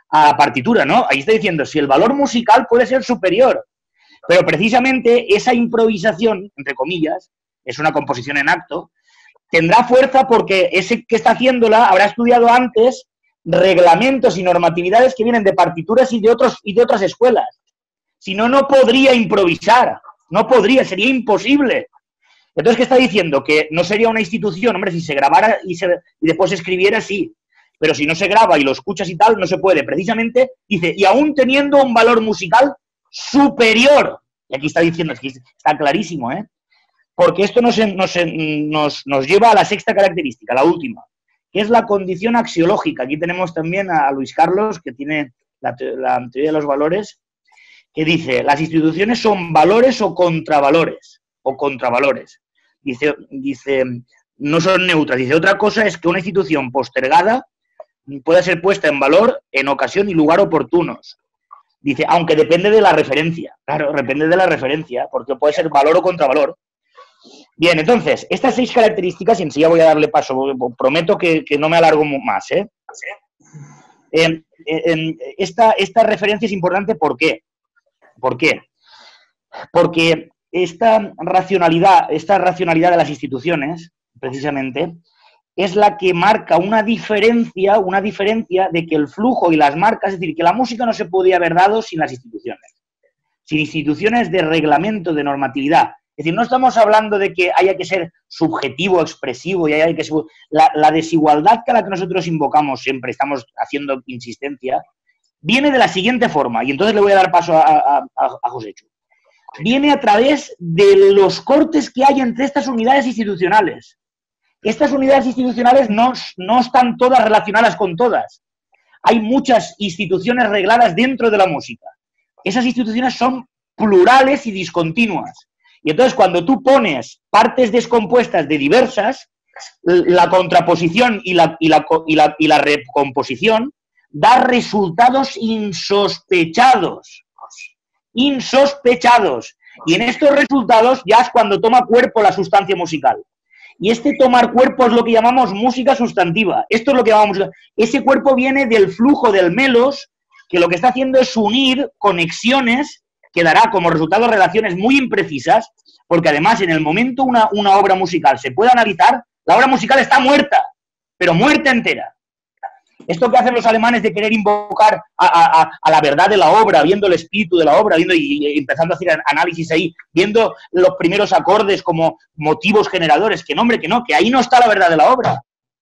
Speaker 1: a la partitura, ¿no? Ahí está diciendo, si el valor musical puede ser superior. Pero precisamente esa improvisación, entre comillas, es una composición en acto, tendrá fuerza porque ese que está haciéndola habrá estudiado antes reglamentos y normatividades que vienen de partituras y de otras escuelas. Si no, no podría improvisar. No podría, sería imposible. Entonces, ¿qué está diciendo? Que no sería una institución. Hombre, si se grabara y después se escribiera, sí. Pero si no se graba y lo escuchas y tal, no se puede. Precisamente, dice, y aún teniendo un valor musical superior. Y aquí está diciendo, es que está clarísimo, ¿eh? Porque esto nos lleva a la sexta característica, la última, que es la condición axiológica. Aquí tenemos también a Luis Carlos, que tiene la teoría de los valores, que dice, las instituciones son valores o contravalores. Dice, no son neutras. Dice, otra cosa es que una institución postergada pueda ser puesta en valor en ocasión y lugar oportunos. Dice, aunque depende de la referencia. Claro, depende de la referencia, porque puede ser valor o contravalor. Bien, entonces, estas 6 características, y enseguida voy a darle paso, prometo que no me alargo más, ¿eh? Esta referencia es importante, ¿por qué? ¿Por qué? Porque esta racionalidad de las instituciones, precisamente, es la que marca una diferencia de que el flujo y las marcas, es decir, que la música no se podía haber dado sin las instituciones. Sin instituciones de reglamento, de normatividad. Es decir, no estamos hablando de que haya que ser subjetivo, expresivo, y haya que ser... La desigualdad a la que nosotros invocamos siempre, estamos haciendo insistencia, viene de la siguiente forma, y entonces le voy a dar paso a Joséchu. Viene a través de los cortes que hay entre estas unidades institucionales. Estas unidades institucionales no están todas relacionadas con todas. Hay muchas instituciones regladas dentro de la música. Esas instituciones son plurales y discontinuas. Y entonces cuando tú pones partes descompuestas de diversas, la contraposición y la recomposición da resultados insospechados. Insospechados. Y en estos resultados ya es cuando toma cuerpo la sustancia musical. Y este tomar cuerpo es lo que llamamos música sustantiva. Esto es lo que llamamos música. Ese cuerpo viene del flujo del melos, que lo que está haciendo es unir conexiones que dará como resultado relaciones muy imprecisas, porque además en el momento una obra musical se puede analizar, la obra musical está muerta, pero muerta entera. Esto que hacen los alemanes de querer invocar a la verdad de la obra, viendo el espíritu de la obra, viendo y empezando a hacer análisis ahí, viendo los primeros acordes como motivos generadores, que no, hombre, que no, que ahí no está la verdad de la obra.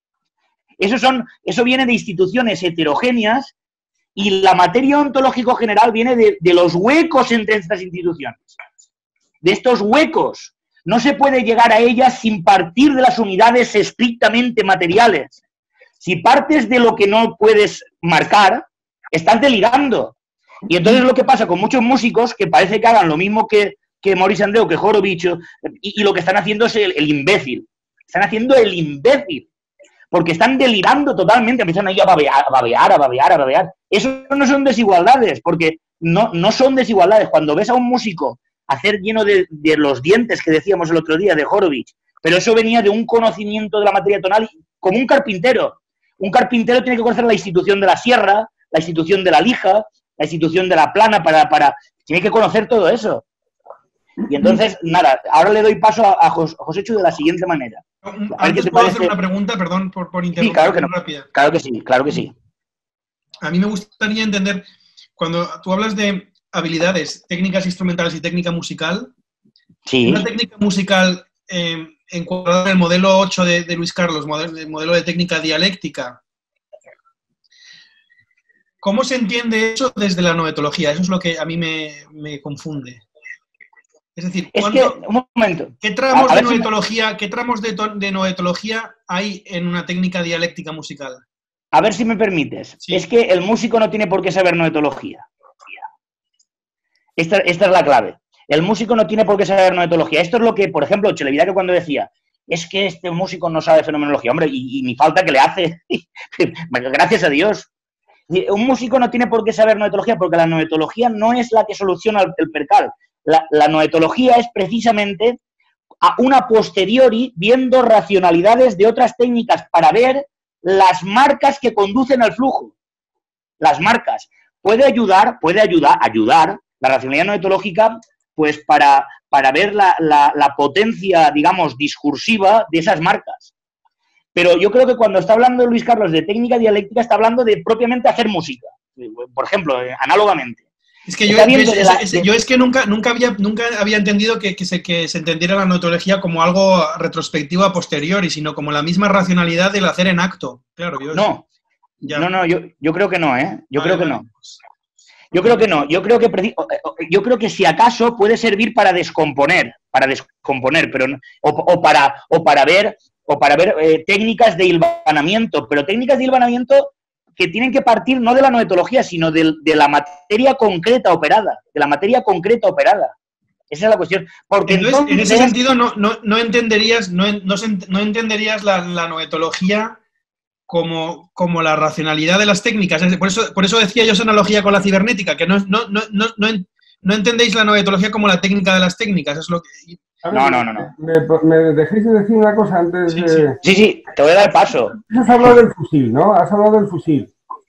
Speaker 1: Eso viene de instituciones heterogéneas y la materia ontológico general viene de los huecos entre estas instituciones. De estos huecos. No se puede llegar a ellas sin partir de las unidades estrictamente materiales. Si partes de lo que no puedes marcar, estás delirando. Y entonces lo que pasa con muchos músicos que parece que hagan lo mismo que Maurice André o que Horowitz, y lo que están haciendo es el imbécil. Están haciendo el imbécil. Porque están delirando totalmente, empiezan ahí a babear. Eso no son desigualdades, porque no son desigualdades. Cuando ves a un músico hacer lleno de los dientes que decíamos el otro día de Horowitz, pero eso venía de un conocimiento de la materia tonal como un carpintero. Un carpintero tiene que conocer la institución de la sierra, la institución de la lija, la institución de la plana, tiene que conocer todo eso. Y entonces, nada, ahora le doy paso a Joséchu de la siguiente manera.
Speaker 2: Antes puedo hacer una pregunta, perdón por interrumpir.
Speaker 1: Sí, claro que no. Rápida. Claro que sí.
Speaker 2: A mí me gustaría entender, cuando tú hablas de habilidades técnicas instrumentales y técnica musical,
Speaker 1: sí.
Speaker 2: Una técnica musical encuadrada en el modelo 8 de Luis Carlos, el modelo de técnica dialéctica. ¿Cómo se entiende eso desde la noetología? Eso es lo que a mí me confunde. Es decir,
Speaker 1: un momento.
Speaker 2: ¿Qué tramos de noetología, ¿qué tramos de noetología hay en una técnica dialéctica musical?
Speaker 1: A ver si me permites. Sí. Es que el músico no tiene por qué saber noetología. Esta es la clave. El músico no tiene por qué saber noetología. Esto es lo que, por ejemplo, Chelevidache cuando decía, es que este músico no sabe fenomenología. Hombre, y ni falta que le hace. Gracias a Dios. Un músico no tiene por qué saber noetología, porque la noetología no es la que soluciona el percal. La noetología es precisamente a una posteriori viendo racionalidades de otras técnicas para ver las marcas que conducen al flujo. las marcas. Puede ayudar la racionalidad noetológica pues para ver la potencia, digamos, discursiva de esas marcas. Pero yo creo que cuando está hablando Luis Carlos de técnica dialéctica, está hablando de propiamente hacer música, por ejemplo, análogamente.
Speaker 2: Es que yo es que nunca había entendido que se entendiera la noetología como algo retrospectivo a posteriori, sino como la misma racionalidad del hacer en acto. Claro,
Speaker 1: yo creo que no, ¿eh? Yo creo que no.
Speaker 2: Yo
Speaker 1: creo que si acaso puede servir para descomponer, pero para ver técnicas de hilvanamiento, pero técnicas de hilvanamiento que tienen que partir no de la noetología, sino de la materia concreta operada, Esa es la cuestión. Porque
Speaker 2: entonces, en ese sentido, no entenderías la noetología como la racionalidad de las técnicas. Por eso decía yo esa analogía con la cibernética, que no entendéis la noetología como la técnica de las técnicas. Es lo que...
Speaker 1: No.
Speaker 4: ¿Me dejéis decir una cosa antes de...?
Speaker 1: Sí, te voy a dar paso.
Speaker 4: Has hablado del fusil, ¿no? Has hablado del fusil.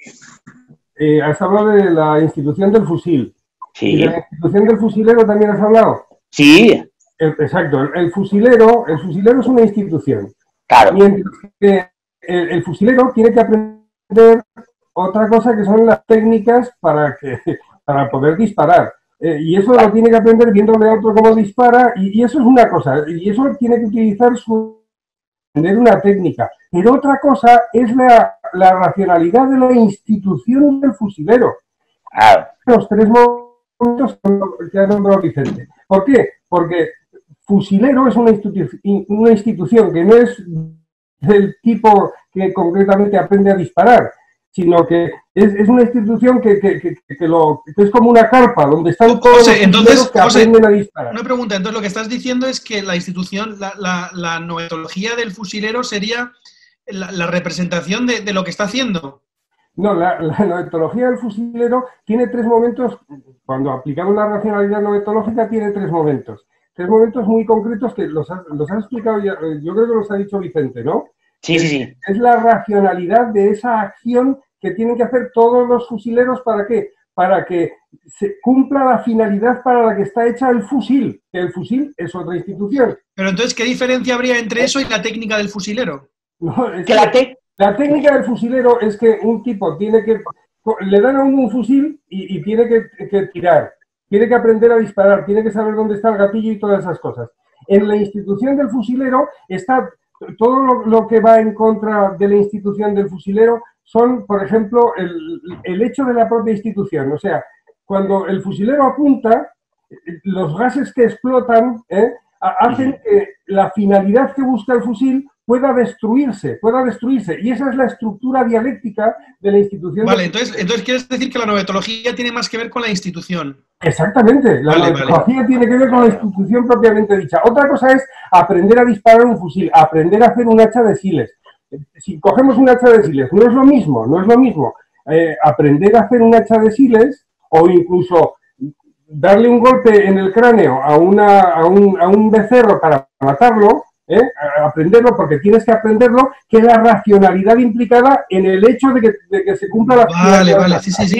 Speaker 4: Has hablado de la institución del fusil.
Speaker 1: Sí.
Speaker 4: ¿Y de la institución del fusilero también has hablado?
Speaker 1: Sí.
Speaker 4: Exacto. El fusilero es una institución.
Speaker 1: Claro.
Speaker 4: Mientras que el fusilero tiene que aprender otra cosa que son las técnicas para poder disparar. Y eso lo tiene que aprender viéndole a otro cómo dispara, y eso es una cosa, y eso tiene que utilizar aprender una técnica. Pero otra cosa es la racionalidad de la institución del fusilero. Los tres momentos que ha nombrado Vicente. ¿Por qué? Porque fusilero es una institución que no es del tipo que concretamente aprende a disparar, sino que es una institución que es como una carpa donde están todos los fusileros que aprenden a disparar.
Speaker 2: Una pregunta, entonces lo que estás diciendo es que la institución, la noetología del fusilero sería la representación de lo que está haciendo.
Speaker 4: No, la noetología del fusilero tiene tres momentos, cuando aplicamos la racionalidad noetológica tiene tres momentos muy concretos que los has explicado, yo creo que los ha dicho Vicente, ¿no?
Speaker 1: Sí.
Speaker 4: Es la racionalidad de esa acción que tienen que hacer todos los fusileros. ¿Para qué? Para que se cumpla la finalidad para la que está hecha el fusil, que el fusil es otra institución.
Speaker 2: Pero entonces, ¿qué diferencia habría entre eso y la técnica del fusilero?
Speaker 4: No, la técnica del fusilero es que un tipo le dan a uno un fusil y tiene que tirar, tiene que aprender a disparar, tiene que saber dónde está el gatillo y todas esas cosas. En la institución del fusilero está todo lo que va en contra de la institución del fusilero son, por ejemplo, el hecho de la propia institución. O sea, cuando el fusilero apunta, los gases que explotan hacen que la finalidad que busca el fusil pueda destruirse. Y esa es la estructura dialéctica de la institución.
Speaker 2: Vale, entonces quieres decir que la noetología tiene más que ver con la institución.
Speaker 4: Exactamente, la noetología tiene que ver con la institución propiamente dicha. Otra cosa es aprender a disparar un fusil, aprender a hacer un hacha de siles. Si cogemos un hacha de siles, no es lo mismo aprender a hacer un hacha de siles o incluso darle un golpe en el cráneo a un becerro para matarlo, aprenderlo, porque tienes que aprenderlo, que es la racionalidad implicada en el hecho de que se cumpla la finalidad.
Speaker 2: Vale, sí.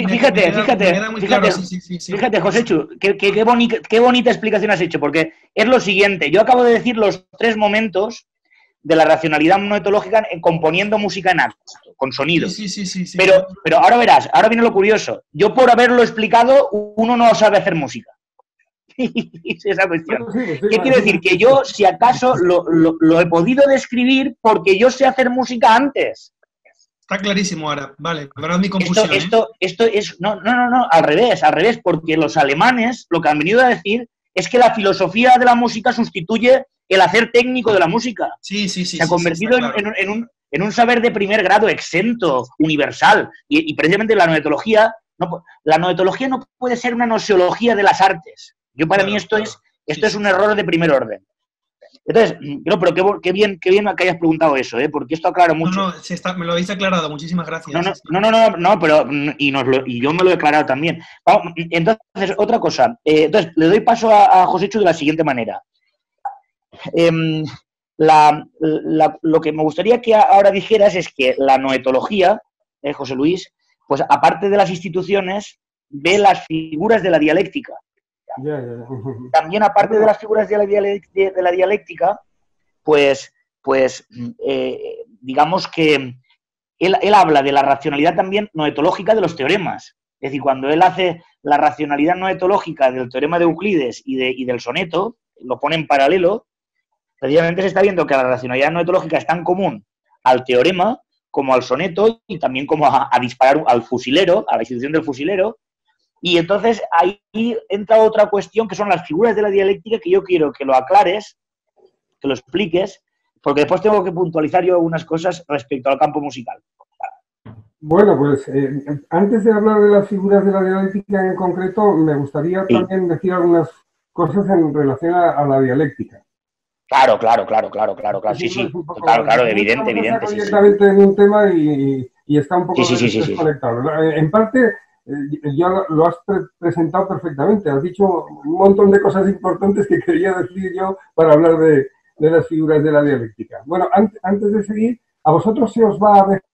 Speaker 1: Fíjate, Joséchu, qué bonita explicación has hecho, porque es lo siguiente. Yo acabo de decir los tres momentos de la racionalidad noetológica componiendo música en acto, con sonido.
Speaker 2: Sí.
Speaker 1: Pero ahora verás, ahora viene lo curioso. Yo por haberlo explicado, uno no sabe hacer música. Es esa cuestión. ¿Qué quiere decir? Que yo, si acaso, lo he podido describir porque yo sé hacer música antes.
Speaker 2: Está clarísimo ahora. Vale, verdad mi confusión.
Speaker 1: Esto es... No, al revés, porque los alemanes lo que han venido a decir es que la filosofía de la música sustituye el hacer técnico de la música.
Speaker 2: Sí.
Speaker 1: Se ha convertido en un saber de primer grado exento, universal. Y precisamente la noetología no puede ser una noseología de las artes. Para mí esto es un error de primer orden. Entonces, pero qué bien que hayas preguntado eso, porque esto aclara mucho.
Speaker 2: Me lo habéis aclarado, muchísimas gracias.
Speaker 1: No, pero y yo me lo he aclarado también. Vamos, entonces, otra cosa. Entonces, le doy paso a Joséchu de la siguiente manera. Lo que me gustaría que ahora dijeras es que la noetología, José Luis, pues aparte de las instituciones, ve las figuras de la dialéctica. También aparte de las figuras de la dialéctica, pues digamos que él habla de la racionalidad también noetológica de los teoremas. Es decir, cuando él hace la racionalidad noetológica del teorema de Euclides y del soneto, lo pone en paralelo, precisamente se está viendo que la racionalidad noetológica es tan común al teorema como al soneto y también como a disparar al fusilero, a la institución del fusilero. Y entonces ahí entra otra cuestión que son las figuras de la dialéctica, que yo quiero que lo aclares, que lo expliques, porque después tengo que puntualizar yo algunas cosas respecto al campo musical.
Speaker 4: Bueno, pues antes de hablar de las figuras de la dialéctica en concreto, me gustaría también decir algunas cosas en relación a la dialéctica.
Speaker 1: Claro, sí, claro, evidente.
Speaker 4: Estamos directamente en un tema y está un poco desconectado. En parte, ya lo has presentado perfectamente, has dicho un montón de cosas importantes que quería decir yo para hablar de las figuras de la dialéctica. Bueno, antes de seguir, ¿a vosotros se os va a ver?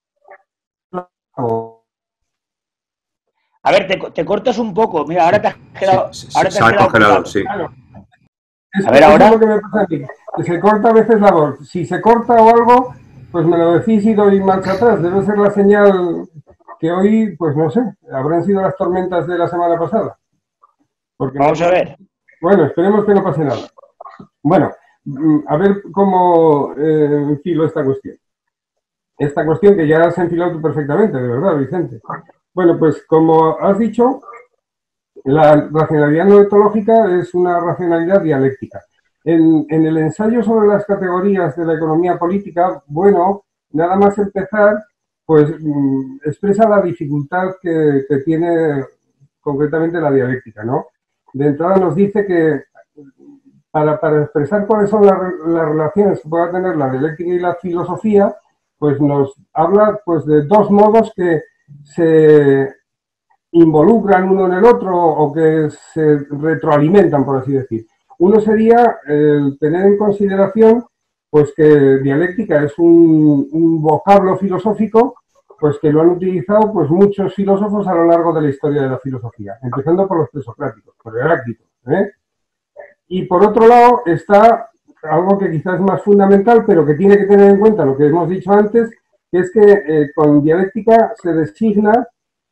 Speaker 1: A ver, te cortas un poco. Mira, ahora te has quedado...
Speaker 5: se
Speaker 1: ha
Speaker 5: congelado, sí.
Speaker 4: Claro.
Speaker 1: A ver, ahora...
Speaker 4: Es lo que me pasa a mí, que se corta a veces la voz. Si se corta o algo, pues me lo decís y doy marcha atrás. Debe ser la señal que hoy, pues no sé, habrán sido las tormentas de la semana pasada. Porque
Speaker 1: vamos a ver.
Speaker 4: Bueno, esperemos que no pase nada. Bueno, a ver cómo enfilo esta cuestión. Esta cuestión que ya has enfilado tú perfectamente, de verdad, Vicente. Bueno, pues como has dicho, la racionalidad noetológica es una racionalidad dialéctica. En el ensayo sobre las categorías de la economía política, bueno, nada más empezar, pues expresa la dificultad que tiene concretamente la dialéctica, ¿no? De entrada nos dice que para expresar cuáles son las relaciones que pueda tener la dialéctica y la filosofía, pues nos habla pues de dos modos que se involucran uno en el otro o que se retroalimentan, por así decir. Uno sería el tener en consideración pues que dialéctica es un vocablo filosófico pues que lo han utilizado pues muchos filósofos a lo largo de la historia de la filosofía, empezando por los presocráticos, por Heráclito, ¿eh? Y por otro lado está algo que quizás es más fundamental, pero que tiene que tener en cuenta lo que hemos dicho antes, que es que con dialéctica se designa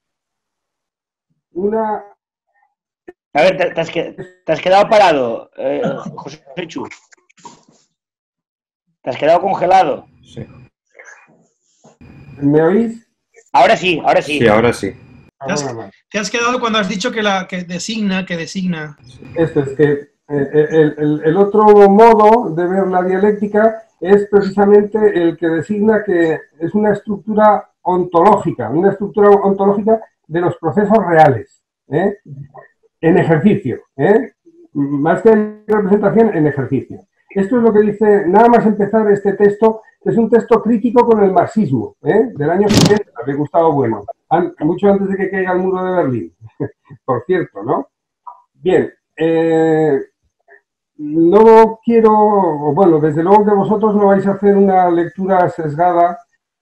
Speaker 4: una...
Speaker 1: A ver, te has quedado parado, José Chu. ¿Te has quedado congelado?
Speaker 5: Sí.
Speaker 4: ¿Me oís?
Speaker 1: Ahora sí.
Speaker 5: Sí, ahora sí.
Speaker 2: ¿Te has quedado cuando has dicho que designa?
Speaker 4: Esto es que el otro modo de ver la dialéctica es precisamente el que designa que es una estructura ontológica de los procesos reales, ¿eh? En ejercicio, más que en representación, en ejercicio. Esto es lo que dice, nada más empezar este texto, que es un texto crítico con el marxismo, del año 70, de Gustavo Bueno, mucho antes de que caiga el muro de Berlín, por cierto, ¿no? Bien, no quiero, bueno, desde luego que vosotros no vais a hacer una lectura sesgada,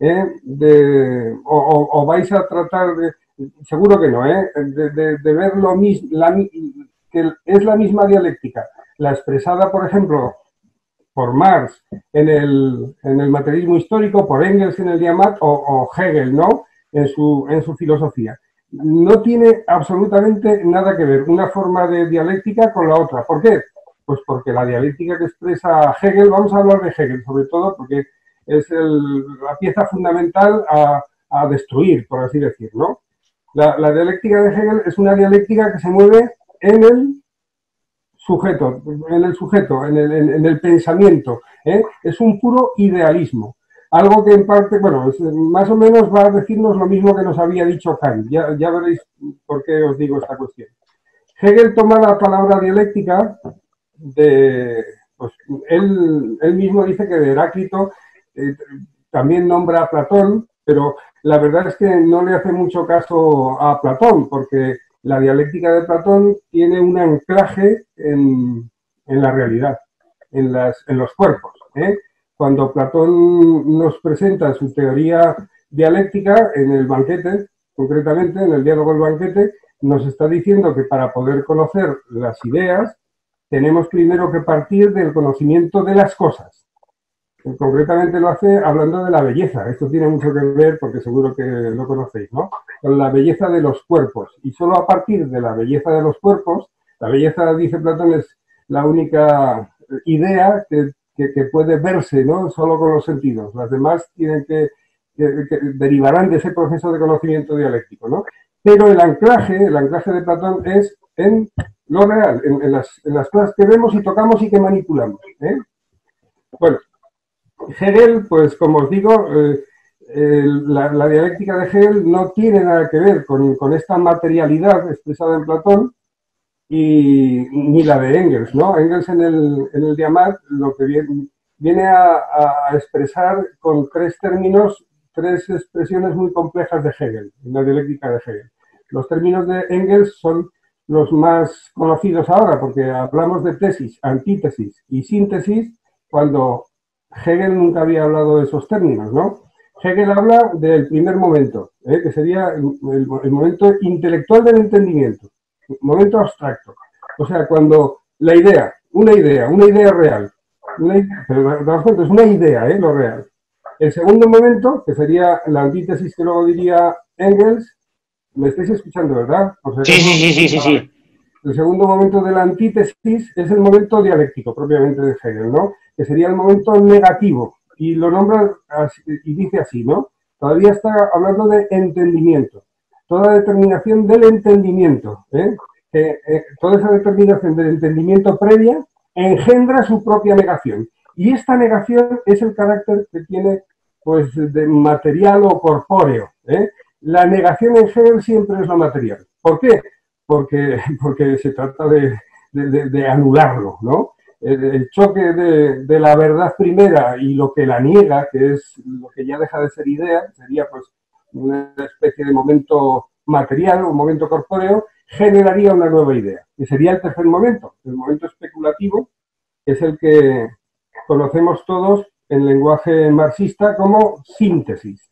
Speaker 4: o vais a tratar de, seguro que no, de ver lo mismo, que es la misma dialéctica, la expresada, por ejemplo, por Marx en el materialismo histórico, por Engels en el Diamat o Hegel, ¿no? En su filosofía. No tiene absolutamente nada que ver una forma de dialéctica con la otra. ¿Por qué? Pues porque la dialéctica que expresa Hegel, vamos a hablar de Hegel sobre todo porque es la pieza fundamental a destruir, por así decir, ¿no? La dialéctica de Hegel es una dialéctica que se mueve en el sujeto, en el pensamiento, ¿eh? Es un puro idealismo. Algo que en parte, bueno, más o menos va a decirnos lo mismo que nos había dicho Kant. Ya veréis por qué os digo esta cuestión. Hegel toma la palabra dialéctica pues él mismo dice que de Heráclito también nombra a Platón, pero la verdad es que no le hace mucho caso a Platón, porque la dialéctica de Platón tiene un anclaje en la realidad, en los cuerpos, ¿eh? Cuando Platón nos presenta su teoría dialéctica en el banquete, concretamente en el diálogo El banquete, nos está diciendo que para poder conocer las ideas tenemos primero que partir del conocimiento de las cosas. Concretamente lo hace hablando de la belleza. Esto tiene mucho que ver, porque seguro que lo conocéis, ¿no? Con la belleza de los cuerpos. Y solo a partir de la belleza de los cuerpos, la belleza, dice Platón, es la única idea que puede verse, ¿no? Solo con los sentidos. Las demás tienen que derivarán de ese proceso de conocimiento dialéctico, ¿no? Pero el anclaje de Platón es en lo real, en las cosas que vemos y tocamos y que manipulamos, ¿eh? Bueno, Hegel, pues como os digo, la dialéctica de Hegel no tiene nada que ver con esta materialidad expresada en Platón ni la de Engels, ¿no? Engels en el Diamant lo que viene a expresar con tres expresiones muy complejas de Hegel, en la dialéctica de Hegel. Los términos de Engels son los más conocidos ahora, porque hablamos de tesis, antítesis y síntesis, cuando Hegel nunca había hablado de esos términos, ¿no? Hegel habla del primer momento, que sería el momento intelectual del entendimiento, momento abstracto. O sea, cuando una idea real, pero daos cuenta, es una idea, lo real. El segundo momento, que sería la antítesis que luego diría Engels, ¿me estáis escuchando, verdad?
Speaker 1: Sí.
Speaker 4: El segundo momento de la antítesis es el momento dialéctico, propiamente de Hegel, ¿no? Que sería el momento negativo, y lo nombra así, y dice así, ¿no? Todavía está hablando de entendimiento, toda determinación del entendimiento, toda esa determinación del entendimiento previa engendra su propia negación, y esta negación es el carácter que tiene, pues, de material o corpóreo, ¿eh? La negación en Hegel siempre es lo material. ¿Por qué? Porque se trata de anularlo, ¿no? El choque de la verdad primera y lo que la niega, que es lo que ya deja de ser idea, sería pues una especie de momento material, un momento corpóreo, generaría una nueva idea. Y sería el tercer momento, el momento especulativo, que es el que conocemos todos en lenguaje marxista como síntesis.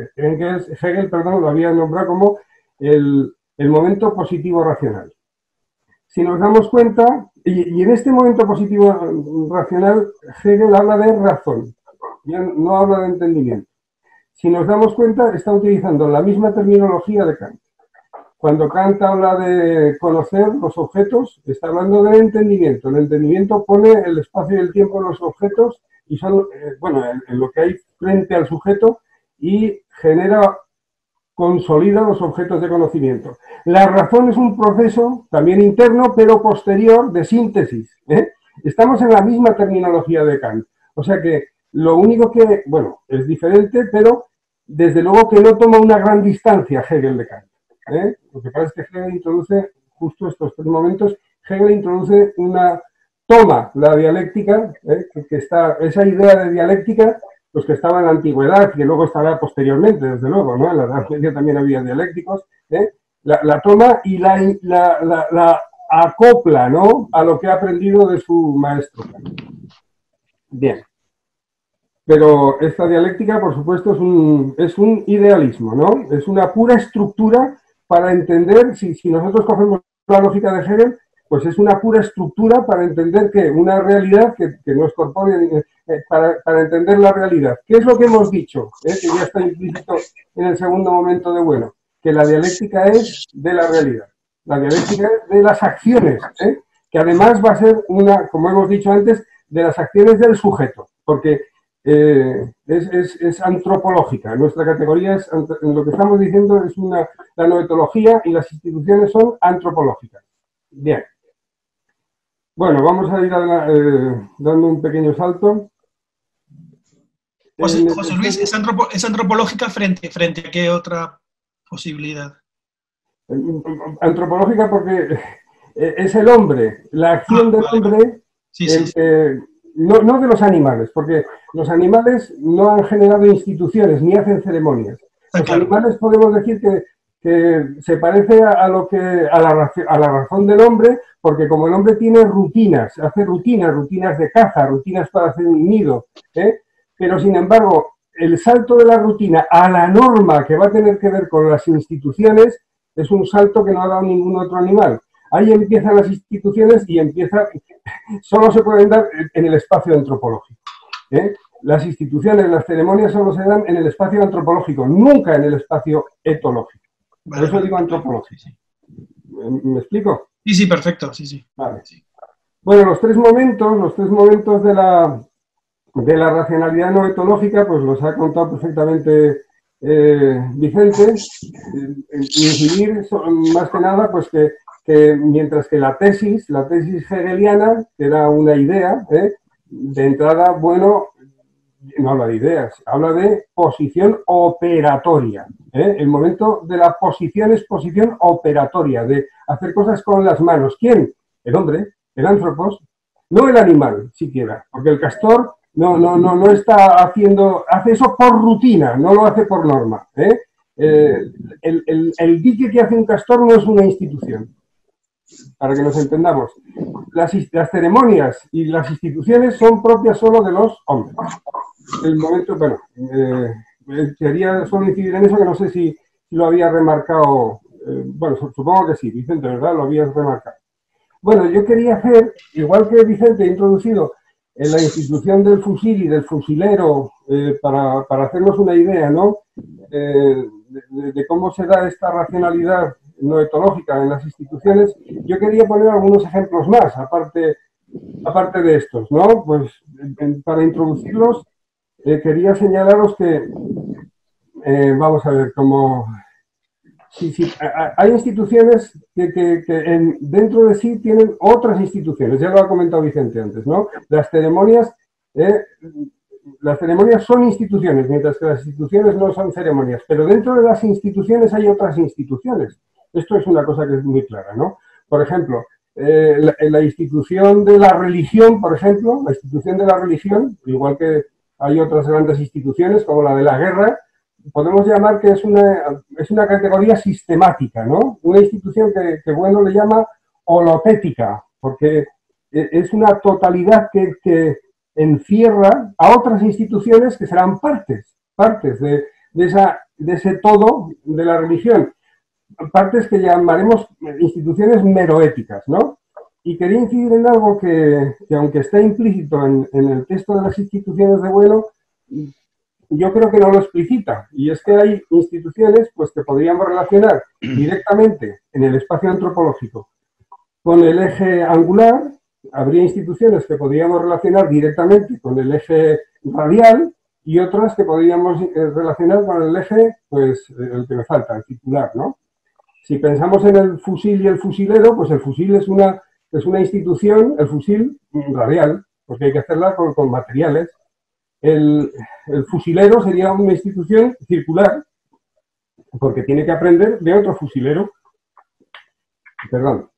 Speaker 4: Hegel, lo había nombrado como el momento positivo racional. Si nos damos cuenta, y en este momento positivo racional, Hegel habla de razón, ya no habla de entendimiento. Si nos damos cuenta, está utilizando la misma terminología de Kant. Cuando Kant habla de conocer los objetos, está hablando de entendimiento. El entendimiento pone el espacio y el tiempo en los objetos y son, en lo que hay frente al sujeto, y consolida los objetos de conocimiento. La razón es un proceso también interno, pero posterior, de síntesis, ¿eh? Estamos en la misma terminología de Kant. O sea que lo único que, es diferente, pero desde luego que no toma una gran distancia Hegel de Kant, ¿eh? Lo que pasa es que Hegel introduce, justo estos tres momentos, toma la dialéctica, que está, esa idea de dialéctica, pues que estaba en la antigüedad, que luego estará posteriormente, desde luego, ¿no? En la Edad Media también había dialécticos, la toma y la acopla, ¿no?, a lo que ha aprendido de su maestro. Bien. Pero esta dialéctica, por supuesto, es un idealismo, ¿no? Es una pura estructura para entender, si nosotros cogemos la lógica de Hegel, pues es una pura estructura para entender que una realidad que no es corpórea, para entender la realidad. ¿Qué es lo que hemos dicho? Que ya está implícito en el segundo momento de Bueno, que la dialéctica es de la realidad. La dialéctica es de las acciones, que además va a ser como hemos dicho antes, de las acciones del sujeto, porque es antropológica. Nuestra categoría lo que estamos diciendo es la noetología, y las instituciones son antropológicas. Bien. Bueno, vamos a ir dando un pequeño salto.
Speaker 2: José Luis, ¿es antropológica frente a qué otra posibilidad?
Speaker 4: Antropológica porque es el hombre, la acción del hombre, no de los animales, porque los animales no han generado instituciones ni hacen ceremonias. Los animales podemos decir que se parece a la razón del hombre, porque como el hombre tiene rutinas, hace rutinas de caza, rutinas para hacer un nido, pero sin embargo el salto de la rutina a la norma que va a tener que ver con las instituciones es un salto que no ha dado ningún otro animal. Ahí empiezan las instituciones y solo se pueden dar en el espacio antropológico. Las instituciones, las ceremonias solo se dan en el espacio antropológico, nunca en el espacio etológico. Por eso digo antropológico. ¿Me explico?
Speaker 2: Sí, sí, perfecto, sí, sí.
Speaker 4: Vale. Bueno, los tres momentos de la racionalidad no etológica, pues los ha contado perfectamente Vicente. Incidir más que nada, pues que mientras que la tesis hegeliana, que era una idea, de entrada, bueno, no habla de ideas, habla de posición operatoria. El momento de la posición es posición operatoria, de hacer cosas con las manos. ¿Quién? El hombre, el antropos, no el animal siquiera, porque el castor no está hace eso por rutina, no lo hace por norma. El dique que hace un castor no es una institución, para que nos entendamos. Las ceremonias y las instituciones son propias solo de los hombres. El momento, bueno, quería solo incidir en eso, que no sé si lo había remarcado, bueno, supongo que sí, Vicente, ¿verdad? Lo habías remarcado. Bueno, yo quería hacer, igual que Vicente ha introducido en la institución del fusil y del fusilero, para hacernos una idea, ¿no? De cómo se da esta racionalidad no etológica en las instituciones, yo quería poner algunos ejemplos más, aparte de estos, ¿no? Pues para introducirlos, quería señalaros que, vamos a ver, como... Sí, hay instituciones que dentro de sí tienen otras instituciones, ya lo ha comentado Vicente antes, ¿no? Las ceremonias son instituciones, mientras que las instituciones no son ceremonias, pero dentro de las instituciones hay otras instituciones. Esto es una cosa que es muy clara, ¿no? Por ejemplo, la institución de la religión, por ejemplo, la institución de la religión, igual que hay otras grandes instituciones como la de la guerra, podemos llamar que es una categoría sistemática, ¿no? Una institución que bueno le llama holotética, porque es una totalidad que encierra a otras instituciones que serán partes de ese todo de la religión, partes que llamaremos instituciones meroéticas, ¿no? Y quería incidir en algo que aunque está implícito en el texto de las instituciones de Bueno, yo creo que no lo explicita, y es que hay instituciones pues, que podríamos relacionar directamente en el espacio antropológico con el eje angular, habría instituciones que podríamos relacionar directamente con el eje radial y otras que podríamos relacionar con el eje, pues el que me falta, el circular, ¿no? Si pensamos en el fusil y el fusilero, pues el fusil es una institución, el fusil radial, porque hay que hacerla con materiales. El fusilero sería una institución circular, porque tiene que aprender de otro fusilero. Perdón.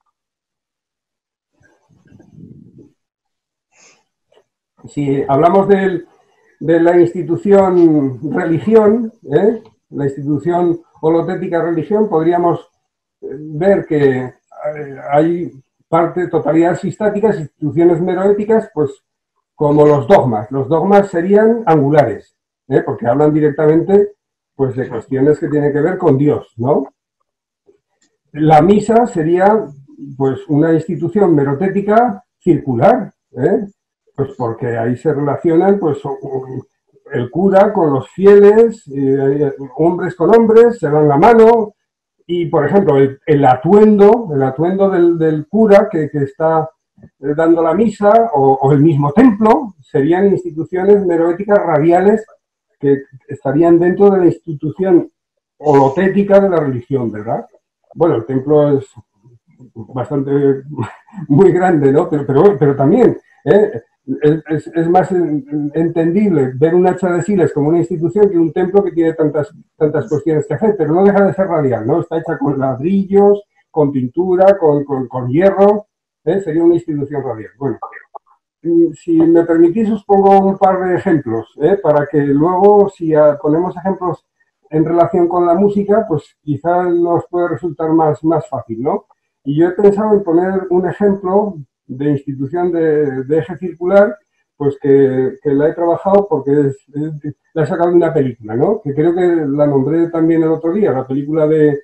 Speaker 4: Si hablamos de la institución religión, la institución holotética religión, podríamos ver que hay totalidades sistáticas, instituciones meroéticas, pues como los dogmas. Los dogmas serían angulares, porque hablan directamente pues, de cuestiones que tienen que ver con Dios, ¿no? La misa sería pues, una institución merotética circular, pues porque ahí se relacionan pues, el cura con los fieles, hombres con hombres, se dan la mano, y por ejemplo el atuendo del cura que está dando la misa, o el mismo templo, serían instituciones meroéticas radiales que estarían dentro de la institución holotética de la religión, ¿verdad? Bueno, el templo es bastante, muy grande, ¿no? Pero también es más entendible ver un hacha de Siles como una institución que un templo que tiene tantas cuestiones que hacer, pero no deja de ser radial, ¿no? Está hecha con ladrillos, con pintura, con hierro. Sería una institución radial. Bueno, si me permitís os pongo un par de ejemplos, para que luego, si ponemos ejemplos en relación con la música, pues quizá nos puede resultar más fácil, ¿no? Y yo he pensado en poner un ejemplo de institución de eje circular, pues que la he trabajado porque la he sacado de una película, ¿no? Que creo que la nombré también el otro día, la película de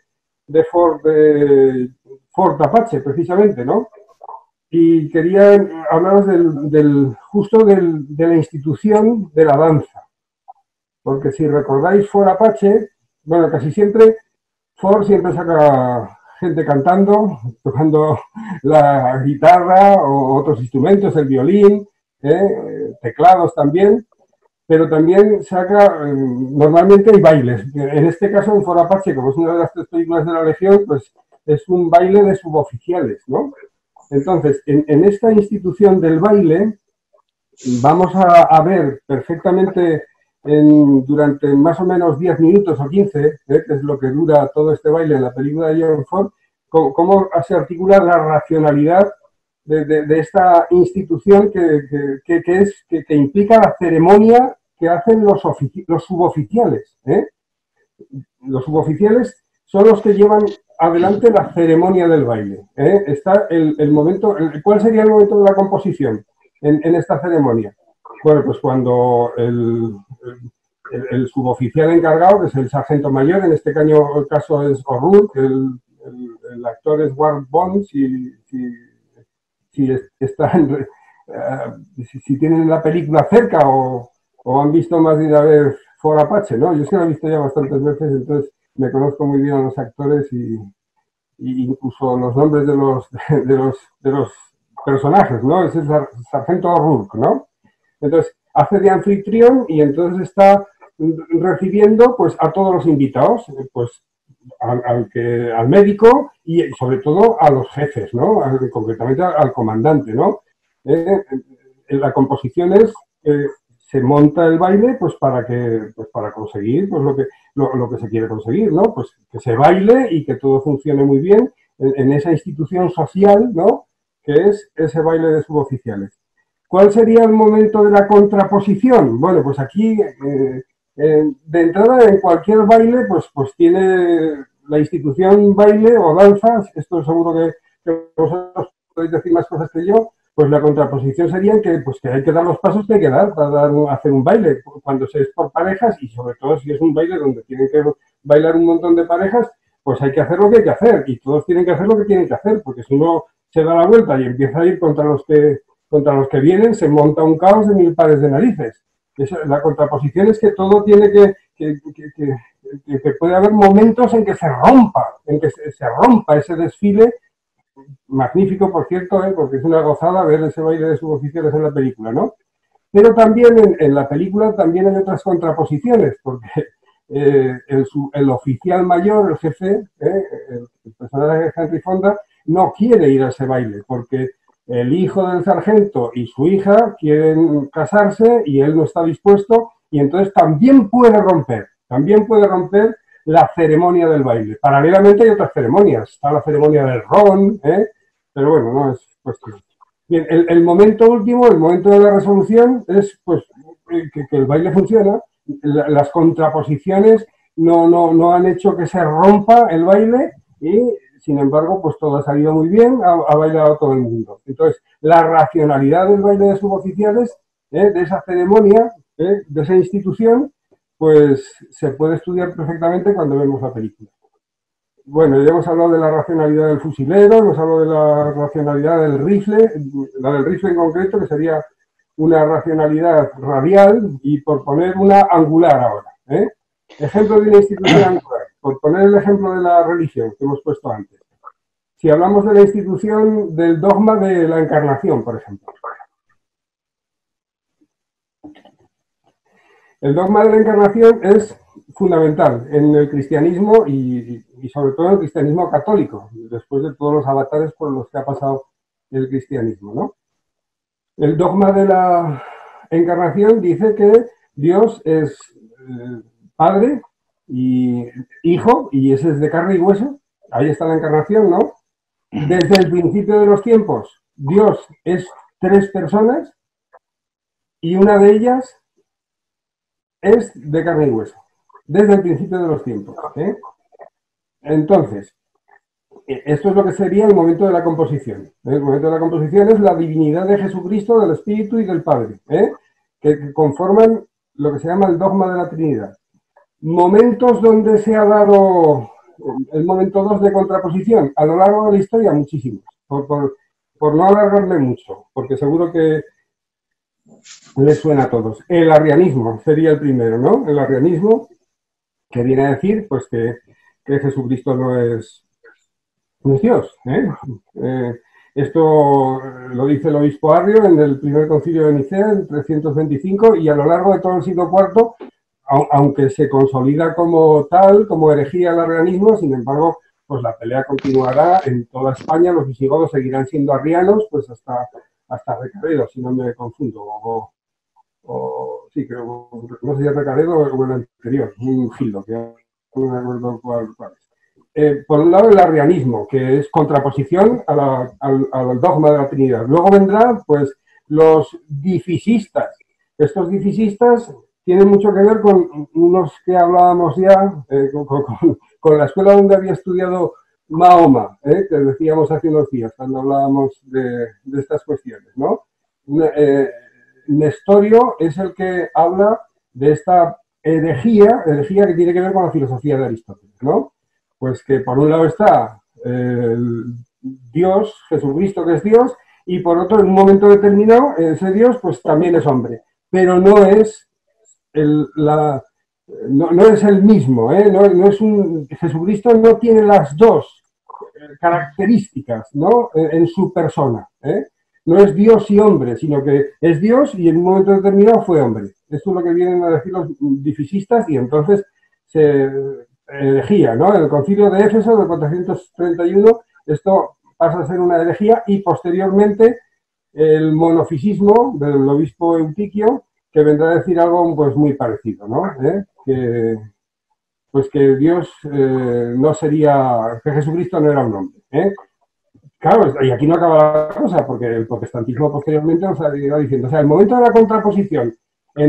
Speaker 4: Ford Apache, precisamente, ¿no? Y quería hablaros justo de la institución de la danza. Porque si recordáis Ford Apache, bueno, casi siempre Ford siempre saca gente cantando, tocando la guitarra o otros instrumentos, el violín, teclados también, pero también saca, normalmente hay bailes. En este caso, en Ford Apache, como es una de las 3 películas de la Legión, pues es un baile de suboficiales, ¿no? Entonces, en esta institución del baile, vamos a ver perfectamente durante más o menos 10 minutos o 15, que es lo que dura todo este baile en la película de John Ford, cómo se articula la racionalidad de esta institución que implica la ceremonia que hacen los suboficiales. Los suboficiales son los que llevan adelante la ceremonia del baile. Está el momento, ¿cuál sería el momento de la composición en esta ceremonia? Bueno, pues cuando el suboficial encargado, que es el sargento mayor, en este caso es O'Rourke, el actor es Ward Bond, si tienen la película cerca o han visto más de una vez Ford Apache, ¿no? Yo es que la he visto ya bastantes veces, entonces me conozco muy bien a los actores y incluso los nombres de los personajes, ¿no? Es el sargento O'Rourke, ¿no? Entonces, hace de anfitrión y entonces está recibiendo pues a todos los invitados, pues al médico y sobre todo a los jefes, ¿no? Concretamente al comandante, ¿no? La composición es se monta el baile pues para conseguir pues lo que se quiere conseguir, ¿no? Pues que se baile y que todo funcione muy bien en esa institución social, ¿no? Que es ese baile de suboficiales. ¿Cuál sería el momento de la contraposición? Bueno, pues aquí, de entrada, en cualquier baile, pues tiene la institución baile o danzas, esto seguro que vosotros podéis decir más cosas que yo, pues la contraposición sería que hay que dar los pasos que hay que dar para hacer un baile, cuando se es por parejas y sobre todo si es un baile donde tienen que bailar un montón de parejas, pues hay que hacer lo que hay que hacer y todos tienen que hacer lo que tienen que hacer, porque si uno se da la vuelta y empieza a ir contra los que vienen, se monta un caos de 1000 pares de narices. La contraposición es que todo tiene que puede haber momentos en que se rompa ese desfile, magnífico, por cierto, porque es una gozada ver ese baile de suboficiales en la película, ¿no? Pero también en la película también hay otras contraposiciones, porque el oficial mayor, el jefe, el personaje de Henry Fonda, no quiere ir a ese baile, porque el hijo del sargento y su hija quieren casarse y él no está dispuesto y entonces también puede romper la ceremonia del baile. Paralelamente hay otras ceremonias, está la ceremonia del ron, pero bueno, no es cuestión. Bien, el momento último, el momento de la resolución es pues que el baile funciona, las contraposiciones no han hecho que se rompa el baile y sin embargo, pues todo ha salido muy bien, ha bailado todo el mundo. Entonces, la racionalidad del baile de suboficiales, de esa ceremonia, de esa institución, pues se puede estudiar perfectamente cuando vemos la película. Bueno, ya hemos hablado de la racionalidad del fusilero, hemos hablado de la racionalidad del rifle, la del rifle en concreto, que sería una racionalidad radial, y por poner una angular ahora. Ejemplo de una institución angular. Por poner el ejemplo de la religión que hemos puesto antes. Si hablamos de la institución del dogma de la encarnación, por ejemplo. El dogma de la encarnación es fundamental en el cristianismo y sobre todo en el cristianismo católico, después de todos los avatares por los que ha pasado el cristianismo, ¿no? El dogma de la encarnación dice que Dios es Padre y Hijo, y ese es de carne y hueso. Ahí está la encarnación, ¿no? Desde el principio de los tiempos, Dios es 3 personas y una de ellas es de carne y hueso. Desde el principio de los tiempos. Entonces, Esto es lo que sería el momento de la composición. El momento de la composición es la divinidad de Jesucristo, del Espíritu y del Padre, que conforman lo que se llama el dogma de la Trinidad. Momentos donde se ha dado el momento 2 de contraposición. A lo largo de la historia, muchísimos. Por no alargarme mucho, porque seguro que les suena a todos. El arrianismo sería el primero, ¿no? El arrianismo, que viene a decir pues que Jesucristo no es Dios. Esto lo dice el obispo Arrio en el primer concilio de Nicea, en 325, y a lo largo de todo el siglo IV, aunque se consolida como tal, como herejía el arrianismo, sin embargo, pues la pelea continuará en toda España. Los visigodos seguirán siendo arrianos, pues hasta Recaredo, si no me confundo, sí, creo, no sé si es Recaredo o el anterior, un gildo, que no me acuerdo cuál es. Por un lado, el arrianismo, que es contraposición al dogma de la Trinidad. Luego vendrán, pues, los difisistas. Estos difisistas tienen mucho que ver con unos que hablábamos ya, con la escuela donde había estudiado Mahoma, que decíamos hace unos días, cuando hablábamos de estas cuestiones, ¿no? Nestorio es el que habla de esta herejía que tiene que ver con la filosofía de Aristóteles, ¿no? Pues que por un lado está el Dios, Jesucristo, que es Dios, y por otro, en un momento determinado, ese Dios pues también es hombre, pero no es no es el mismo, no es Jesucristo no tiene las dos características, ¿no? En su persona, No es Dios y hombre, sino que es Dios y en un momento determinado fue hombre. Esto es lo que vienen a decir los difisistas, y entonces se herejía, ¿no? En el concilio de Éfeso de 431 esto pasa a ser una herejía, y posteriormente el monofisismo del obispo Eutiquio, que vendrá a decir algo pues muy parecido, ¿no? Que Dios no sería, que Jesucristo no era un hombre, Claro, y aquí no acaba la cosa, porque el protestantismo posteriormente nos irá diciendo, o sea, el momento de la contraposición en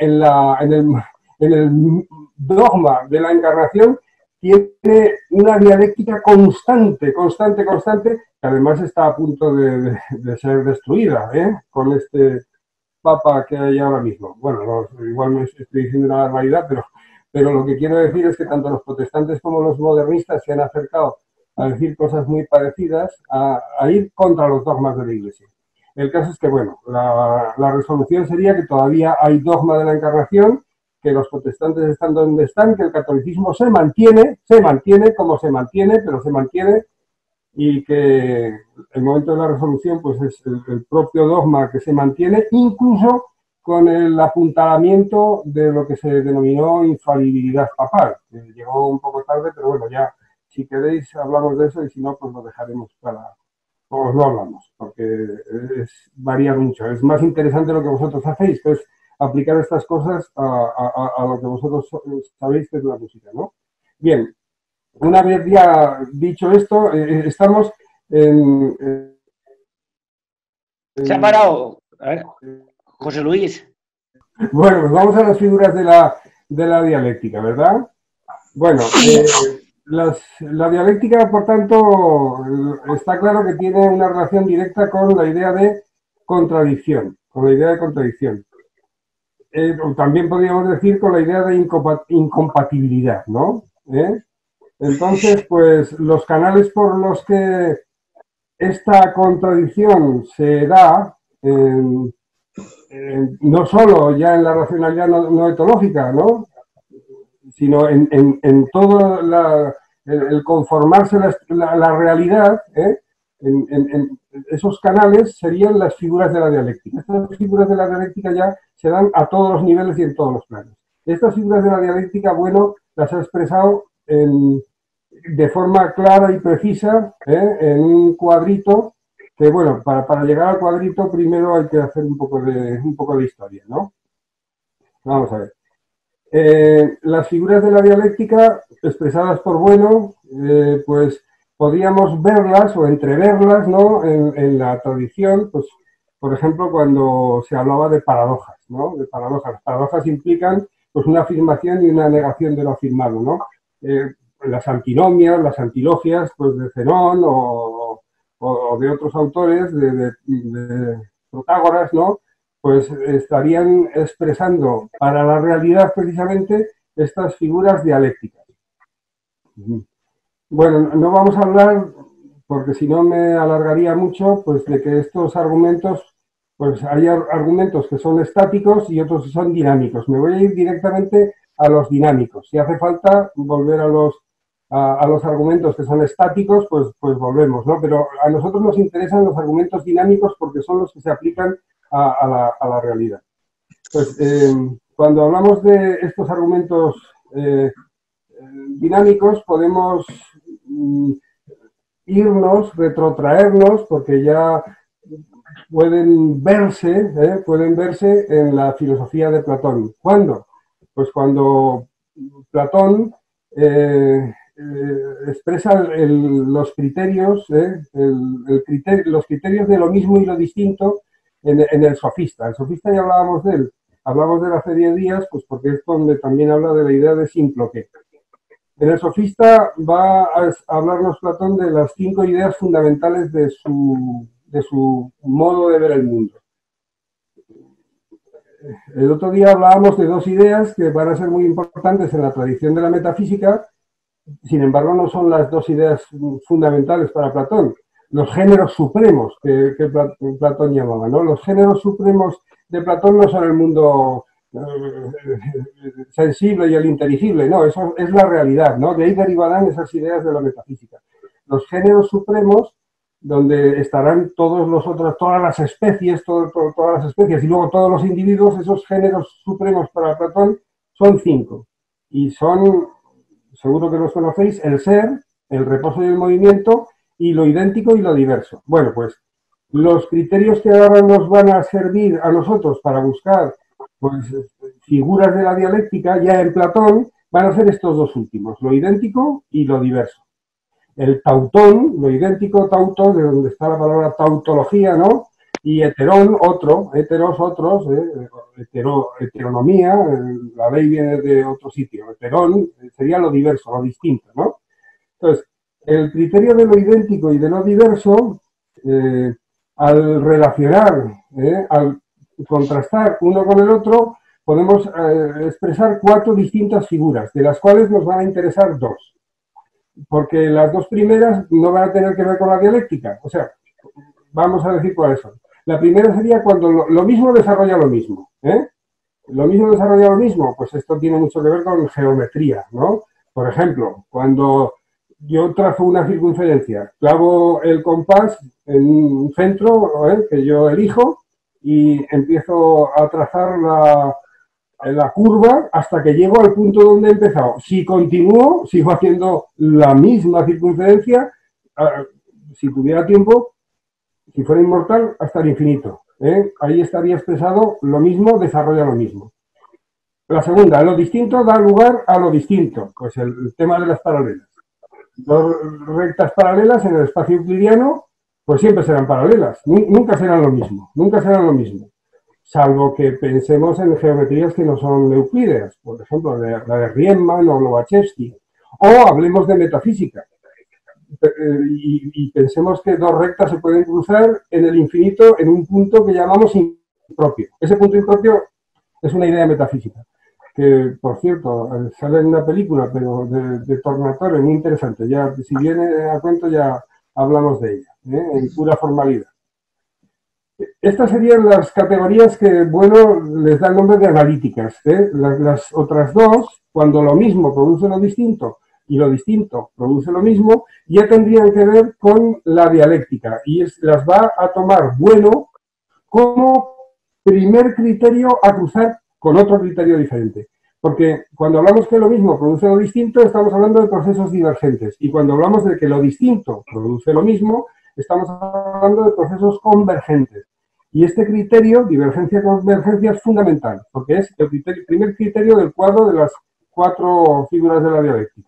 Speaker 4: el dogma de la encarnación tiene una dialéctica constante, que además está a punto de ser destruida, con este papa que hay ahora mismo. Bueno, igual me estoy diciendo una barbaridad, pero lo que quiero decir es que tanto los protestantes como los modernistas se han acercado a decir cosas muy parecidas, a ir contra los dogmas de la Iglesia. El caso es que, bueno, la resolución sería que todavía hay dogma de la encarnación, que los protestantes están donde están, que el catolicismo se mantiene como se mantiene, pero se mantiene, y que el momento de la resolución pues es el propio dogma que se mantiene, incluso con el apuntalamiento de lo que se denominó infalibilidad papal, que llegó un poco tarde, pero bueno, ya si queréis hablamos de eso, y si no, pues lo dejaremos o no hablamos, porque varía mucho. Es más interesante lo que vosotros hacéis, que es aplicar estas cosas a lo que vosotros sabéis que es la música, ¿no? Bien, una vez ya dicho esto, estamos en...
Speaker 1: Se ha parado. A ver, José Luis.
Speaker 4: Bueno, pues vamos a las figuras de la dialéctica, ¿verdad? Bueno, la dialéctica, por tanto, está claro que tiene una relación directa con la idea de contradicción, También podríamos decir con la idea de incompatibilidad, ¿no? Entonces, pues los canales por los que esta contradicción se da, no solo ya en la racionalidad no etológica, ¿no? Sino en todo el conformarse la realidad, en esos canales serían las figuras de la dialéctica. Estas figuras de la dialéctica ya se dan a todos los niveles y en todos los planos. Estas figuras de la dialéctica, bueno, las ha expresado de forma clara y precisa, en un cuadrito, que bueno, para llegar al cuadrito primero hay que hacer un poco de historia, ¿no? Vamos a ver. Las figuras de la dialéctica expresadas por Bueno, pues podríamos verlas o entreverlas, ¿no? En la tradición, pues por ejemplo cuando se hablaba de paradojas, ¿no? De paradojas. Las paradojas implican pues una afirmación y una negación de lo afirmado, ¿no? las antinomias, las antilogias, pues de Zenón o de otros autores, de Protágoras, ¿no? Pues estarían expresando para la realidad precisamente estas figuras dialécticas. Bueno, no vamos a hablar, porque si no me alargaría mucho, pues de que estos argumentos, pues hay argumentos que son estáticos y otros que son dinámicos. Me voy a ir directamente a los dinámicos. Si hace falta volver a los argumentos que son estáticos, pues volvemos, ¿no? Pero a nosotros nos interesan los argumentos dinámicos porque son los que se aplican a la realidad. Pues cuando hablamos de estos argumentos dinámicos, podemos irnos, retrotraernos, porque ya pueden verse en la filosofía de Platón. ¿Cuándo? Pues cuando Platón expresa los criterios, los criterios de lo mismo y lo distinto en el Sofista. El Sofista ya hablábamos de él. Hablamos de la serie de días, pues porque es donde también habla de la idea de Simploque. En el Sofista va a hablarnos Platón de las 5 ideas fundamentales de su modo de ver el mundo. El otro día hablábamos de 2 ideas que van a ser muy importantes en la tradición de la metafísica, sin embargo no son las 2 ideas fundamentales para Platón. Los géneros supremos que Platón llamaba, ¿no? Los géneros supremos de Platón no son el mundo sensible y el inteligible, no, eso es la realidad, ¿no? De ahí derivarán esas ideas de la metafísica. Los géneros supremos, donde estarán todos los otros, todas las especies, todas las especies y luego todos los individuos, esos géneros supremos para Platón son 5. Y son, seguro que los conocéis, el ser, el reposo y el movimiento, y lo idéntico y lo diverso. Bueno, pues los criterios que ahora nos van a servir a nosotros para buscar pues, figuras de la dialéctica, ya en Platón, van a ser estos 2 últimos, lo idéntico y lo diverso. El tautón, lo idéntico, tauto, de donde está la palabra tautología, ¿no? Y heterón, otro, heteros, otros, heteronomía, la ley viene de otro sitio. Heterón sería lo diverso, lo distinto, ¿no? Entonces, el criterio de lo idéntico y de lo diverso, al relacionar, al contrastar uno con el otro, podemos expresar 4 distintas figuras, de las cuales nos van a interesar 2. Porque las 2 primeras no van a tener que ver con la dialéctica. O sea, vamos a decir cuáles son. La primera sería cuando lo mismo desarrolla lo mismo. Lo mismo desarrolla lo mismo, pues esto tiene mucho que ver con geometría, ¿no? Por ejemplo, cuando yo trazo una circunferencia, clavo el compás en un centro que yo elijo y empiezo a trazar la curva hasta que llego al punto donde he empezado. Si continúo, sigo haciendo la misma circunferencia, si tuviera tiempo, si fuera inmortal, hasta el infinito. Ahí estaría expresado lo mismo, desarrolla lo mismo. La segunda, lo distinto da lugar a lo distinto, pues el tema de las paralelas. 2 rectas paralelas en el espacio euclidiano, pues siempre serán paralelas, nunca serán lo mismo, salvo que pensemos en geometrías que no son euclídeas, por ejemplo, la de Riemann o Lobachevsky, o hablemos de metafísica, y pensemos que 2 rectas se pueden cruzar en el infinito en un punto que llamamos impropio. Ese punto impropio es una idea metafísica, que, por cierto, sale en una película, pero de Tornatore, muy interesante. Ya, si viene a cuento, ya hablamos de ella, en pura formalidad. Estas serían las categorías que, bueno, les da el nombre de analíticas. Las otras 2, cuando lo mismo produce lo distinto y lo distinto produce lo mismo, ya tendrían que ver con la dialéctica y las va a tomar bueno como primer criterio a cruzar con otro criterio diferente. Porque cuando hablamos que lo mismo produce lo distinto, estamos hablando de procesos divergentes. Y cuando hablamos de que lo distinto produce lo mismo, estamos hablando de procesos convergentes. Y este criterio, divergencia-convergencia, es fundamental, porque es el primer criterio del cuadro de las 4 figuras de la dialéctica.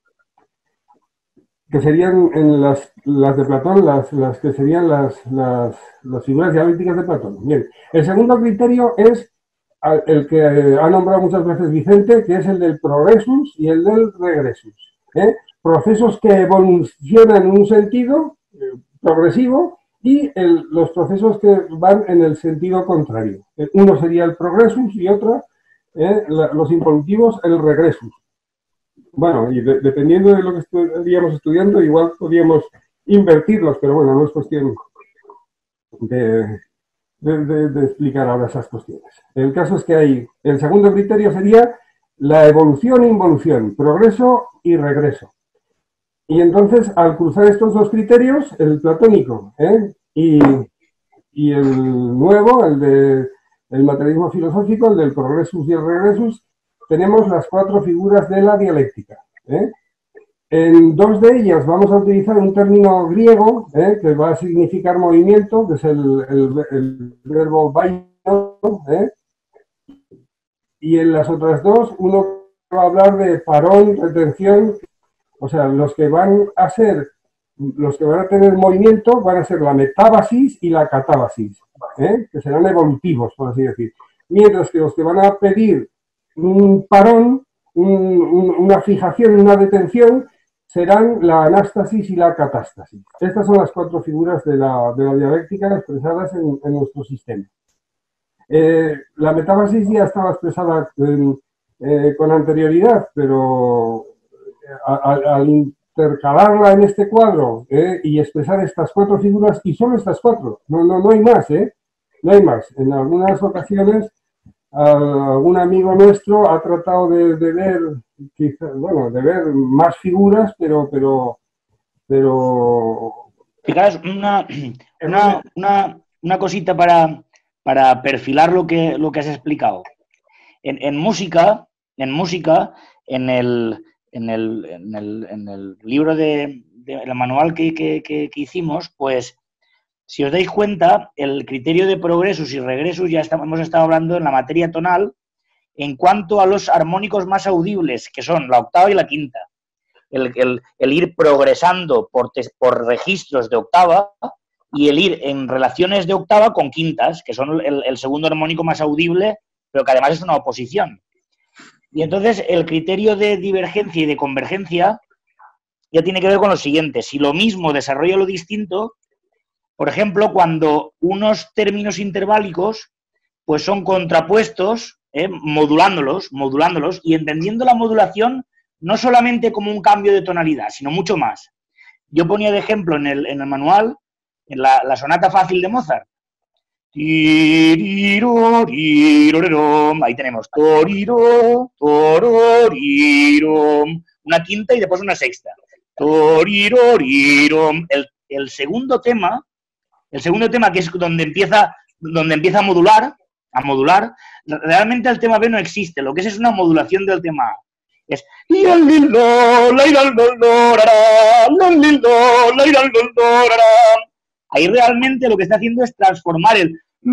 Speaker 4: Que serían en las de Platón, las que serían las figuras dialécticas de Platón. Bien, el segundo criterio es el que ha nombrado muchas veces Vicente, que es el del progressus y el del regressus. procesos que evolucionan en un sentido progresivo y los procesos que van en el sentido contrario. Uno sería el progressus y otro, los involutivos, el regressus. Bueno, y dependiendo de lo que estaríamos estudiando, igual podríamos invertirlos, pero bueno, no es cuestión de explicar ahora esas cuestiones. El caso es que el segundo criterio sería la evolución e involución, progreso y regreso. Y entonces, al cruzar estos dos criterios, el platónico y el nuevo, el materialismo filosófico, el del progressus y el regressus, tenemos las 4 figuras de la dialéctica. En 2 de ellas vamos a utilizar un término griego que va a significar movimiento, que es el verbo baino, y en las otras 2 uno va a hablar de parón, retención, o sea, los que van a tener movimiento van a ser la metábasis y la catábasis, que serán evolutivos, por así decir. Mientras que los que van a pedir un parón, una fijación, una detención, serán la anástasis y la catástasis. Estas son las 4 figuras de la dialéctica expresadas en nuestro sistema. La metábasis ya estaba expresada con anterioridad, pero al intercalarla en este cuadro y expresar estas 4 figuras, y solo estas 4, no hay más, no hay más. En algunas ocasiones algún amigo nuestro ha tratado de ver, de ver más figuras, pero
Speaker 1: fijaros, una cosita para perfilar lo que has explicado. En música, en el libro el manual que hicimos, pues si os dais cuenta, el criterio de progresus y regresus ya hemos estado hablando en la materia tonal en cuanto a los armónicos más audibles, que son la octava y la quinta. El ir progresando por registros de octava y el ir en relaciones de octava con quintas, que son el segundo armónico más audible, pero que además es una oposición. Y entonces el criterio de divergencia y de convergencia ya tiene que ver con lo siguiente. Si lo mismo desarrolla lo distinto, por ejemplo, cuando unos términos interválicos pues son contrapuestos, modulándolos, y entendiendo la modulación no solamente como un cambio de tonalidad, sino mucho más. Yo ponía de ejemplo en el manual, en la sonata fácil de Mozart. Ahí tenemos una quinta y después una sexta. El segundo tema, que es donde empieza a modular, realmente el tema B no existe, lo que es una modulación del tema A. Es ahí realmente lo que está haciendo es transformar el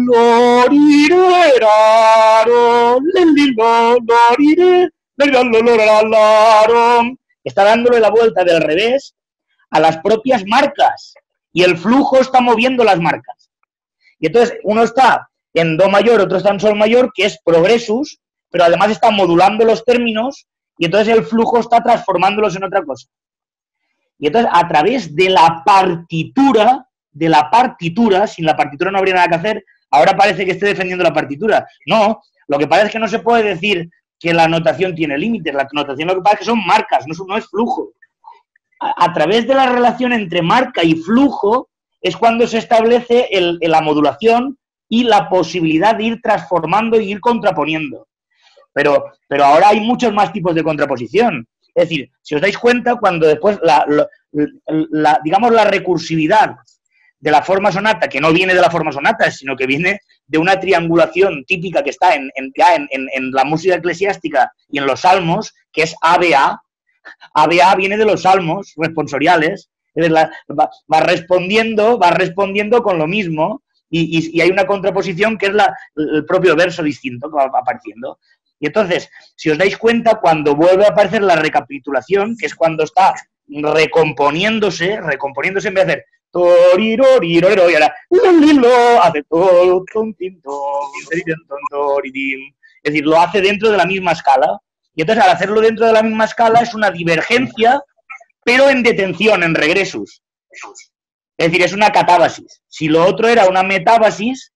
Speaker 1: está dándole la vuelta del revés a las propias marcas y el flujo está moviendo las marcas. Y entonces uno está en do mayor, otro está en sol mayor, que es progressus, pero además está modulando los términos y entonces el flujo está transformándolos en otra cosa. Y entonces a través de la partitura, sin la partitura no habría nada que hacer, ahora parece que esté defendiendo la partitura. No, lo que pasa es que no se puede decir que la notación tiene límites, la notación lo que pasa es que son marcas, no es flujo. A través de la relación entre marca y flujo es cuando se establece la modulación y la posibilidad de ir transformando y ir contraponiendo. Pero ahora hay muchos más tipos de contraposición. Es decir, si os dais cuenta, cuando después digamos la recursividad de la forma sonata, que no viene de la forma sonata, sino que viene de una triangulación típica que está en la música eclesiástica y en los salmos, que es ABA. ABA viene de los salmos responsoriales, va respondiendo con lo mismo y hay una contraposición que es el propio verso distinto que va apareciendo. Y entonces, si os dais cuenta, cuando vuelve a aparecer la recapitulación, que es cuando está recomponiéndose en vez de hacer y ahora hace es decir, lo hace dentro de la misma escala Y entonces, al hacerlo dentro de la misma escala, es una divergencia, pero en detención, en regresus. Es decir, es una catábasis. Si lo otro era una metábasis,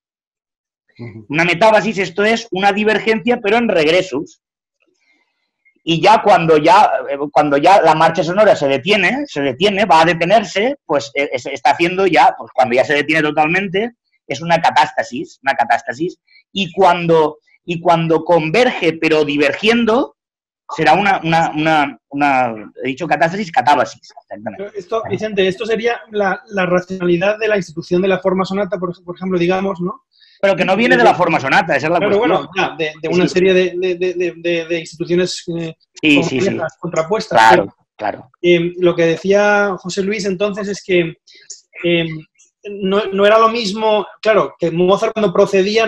Speaker 1: esto es una divergencia, pero en regresus. Y ya cuando ya la marcha sonora se detiene, va a detenerse, pues está haciendo ya, pues cuando ya se detiene totalmente, es una catástasis, y cuando converge pero divergiendo, será he dicho catástasis, catábasis.
Speaker 2: Esto, Vicente, esto sería la racionalidad de la institución de la forma sonata, por ejemplo, digamos, ¿no?
Speaker 1: Pero que no viene de la forma sonata, esa es la cuestión.
Speaker 2: Bueno, ya, de una serie de instituciones contrapuestas.
Speaker 1: Claro.
Speaker 2: Lo que decía José Luis entonces es que no era lo mismo, claro, que Mozart cuando procedía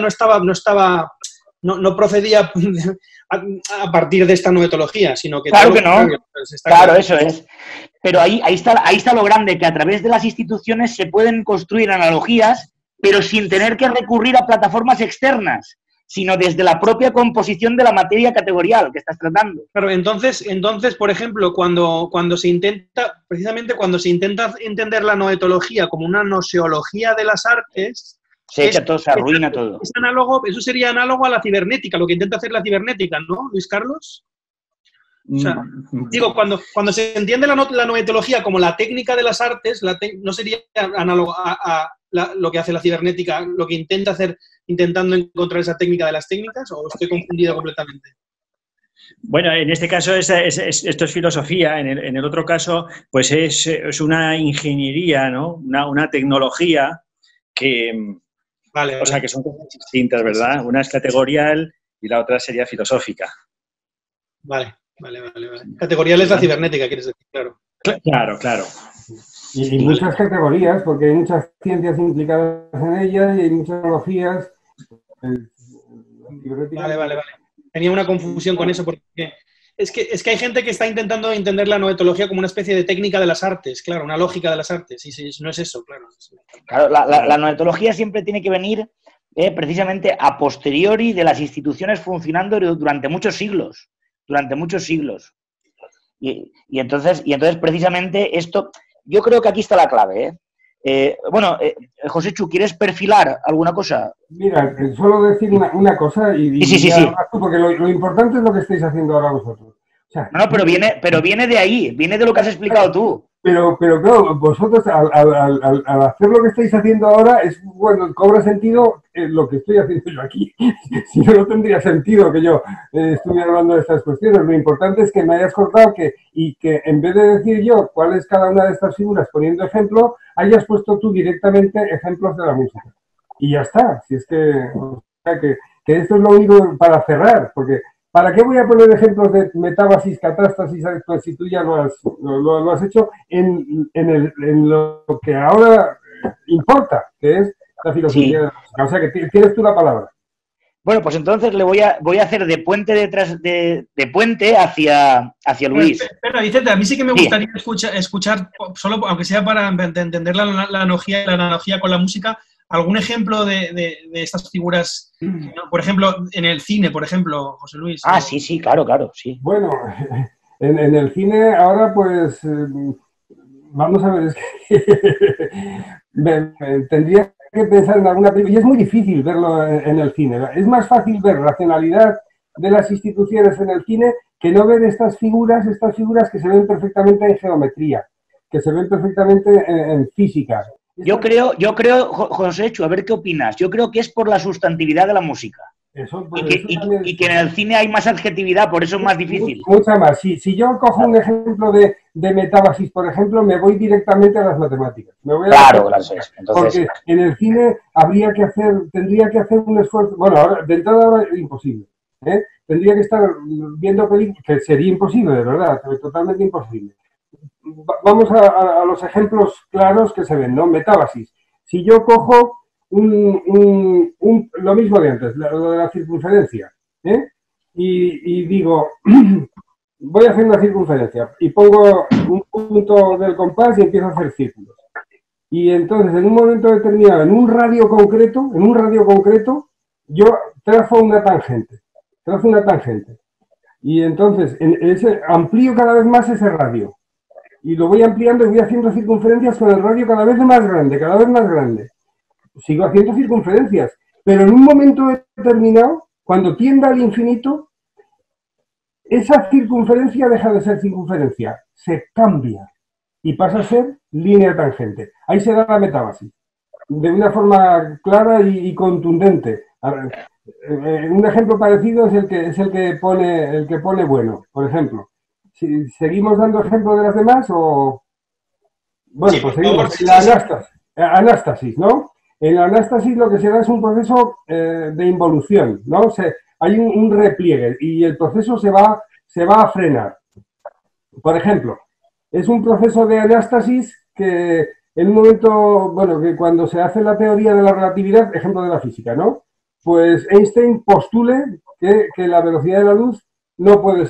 Speaker 2: no procedía a partir de esta noetología, sino que...
Speaker 1: Claro que no, claro, eso es. Pero ahí está lo grande, que a través de las instituciones se pueden construir analogías, pero sin tener que recurrir a plataformas externas, sino desde la propia composición de la materia categorial que estás tratando.
Speaker 2: Claro, entonces por ejemplo, cuando se intenta entender la noetología como una noseología de las artes,
Speaker 1: se arruina todo.
Speaker 2: Eso sería análogo a la cibernética, lo que intenta hacer la cibernética, ¿no, Luis Carlos? O sea, digo, cuando se entiende la noetología como la técnica de las artes, no sería análogo a lo que hace la cibernética, lo que intenta hacer intentando encontrar esa técnica de las técnicas, ¿o estoy confundido completamente?
Speaker 3: Bueno, en este caso esto es filosofía, en el otro caso pues es una ingeniería, ¿no? Una tecnología que...
Speaker 2: Vale.
Speaker 3: O sea, que son cosas distintas, ¿verdad? Una es categorial y la otra sería filosófica.
Speaker 2: Vale. Categorial es la cibernética, quieres decir, claro.
Speaker 3: Claro.
Speaker 4: Y muchas categorías, porque hay muchas ciencias implicadas en ellas y hay muchas tecnologías.
Speaker 2: Vale. Tenía una confusión con eso, porque es que hay gente que está intentando entender la noetología como una especie de técnica de las artes, claro, una lógica de las artes, y no es eso, claro.
Speaker 1: Claro, la noetología siempre tiene que venir precisamente a posteriori de las instituciones funcionando durante muchos siglos. Y entonces precisamente esto, yo creo que aquí está la clave. José Chu, ¿quieres perfilar alguna cosa?
Speaker 4: Mira, solo decir una cosa y
Speaker 1: sí.
Speaker 4: Porque lo importante es lo que estáis haciendo ahora vosotros. O sea,
Speaker 1: No, pero viene de ahí, viene de lo que has explicado tú.
Speaker 4: Pero claro, vosotros al hacer lo que estáis haciendo ahora, cobra sentido lo que estoy haciendo yo aquí. Si no tendría sentido que yo estuviera hablando de estas cuestiones. Lo importante es que me hayas cortado y que en vez de decir yo cuál es cada una de estas figuras poniendo ejemplo, hayas puesto tú directamente ejemplos de la música. Y ya está. Si es que esto es lo único para cerrar, porque ¿para qué voy a poner ejemplos de metábasis, catástasis, pues si tú ya lo has hecho en lo que ahora importa, que es la filosofía de la música? O sea, que tienes tú la palabra.
Speaker 1: Bueno, pues entonces le voy a hacer de puente de puente hacia Luis.
Speaker 2: Pero Vicente, a mí sí que me gustaría escuchar, solo aunque sea para entender la analogía con la música, algún ejemplo de estas figuras, ¿no? Por ejemplo, en el cine, por ejemplo, José Luis.
Speaker 1: Sí, claro, sí.
Speaker 4: Bueno, en el cine ahora pues, vamos a ver, es que tendría que pensar en alguna película, y es muy difícil verlo en el cine. Es más fácil ver racionalidad de las instituciones en el cine que no ver estas figuras que se ven perfectamente en geometría, que se ven perfectamente en física.
Speaker 1: Yo creo, José Chu, a ver qué opinas. Yo creo que es por la sustantividad de la música. Y que en el cine hay más adjetividad, por eso es más difícil.
Speaker 4: Mucha más. Si yo cojo un ejemplo de metábasis, por ejemplo, me voy directamente a las matemáticas.
Speaker 1: Claro.
Speaker 4: Entonces, porque en el cine tendría que hacer un esfuerzo. Bueno, ahora, de entrada ahora es imposible. Tendría que estar viendo películas, que sería imposible, de verdad, totalmente imposible. Vamos a los ejemplos claros que se ven, ¿no? Metábasis. Si yo cojo lo mismo de antes, lo de la circunferencia, y digo, voy a hacer una circunferencia, y pongo un punto del compás y empiezo a hacer círculos. Y entonces, en un momento determinado, en un radio concreto, yo trazo una tangente. Y entonces amplío cada vez más ese radio. Y lo voy ampliando y voy haciendo circunferencias con el radio cada vez más grande, cada vez más grande. Sigo haciendo circunferencias, pero en un momento determinado, cuando tienda al infinito, esa circunferencia deja de ser circunferencia, se cambia y pasa a ser línea tangente. Ahí se da la metábasis, de una forma clara y contundente. Un ejemplo parecido es el que pone bueno, por ejemplo. Si seguimos dando ejemplo de las demás o... Bueno,
Speaker 2: Sí,
Speaker 4: pues
Speaker 2: por favor,
Speaker 4: seguimos.
Speaker 2: sí,
Speaker 4: La anástasis, ¿no? En la anástasis lo que se da es un proceso de involución, ¿no? Hay un repliegue y el proceso se va a frenar. Por ejemplo, es un proceso de anástasis que en un momento, bueno, que cuando se hace la teoría de la relatividad, ejemplo de la física, ¿no? Pues Einstein postule que la velocidad de la luz no puede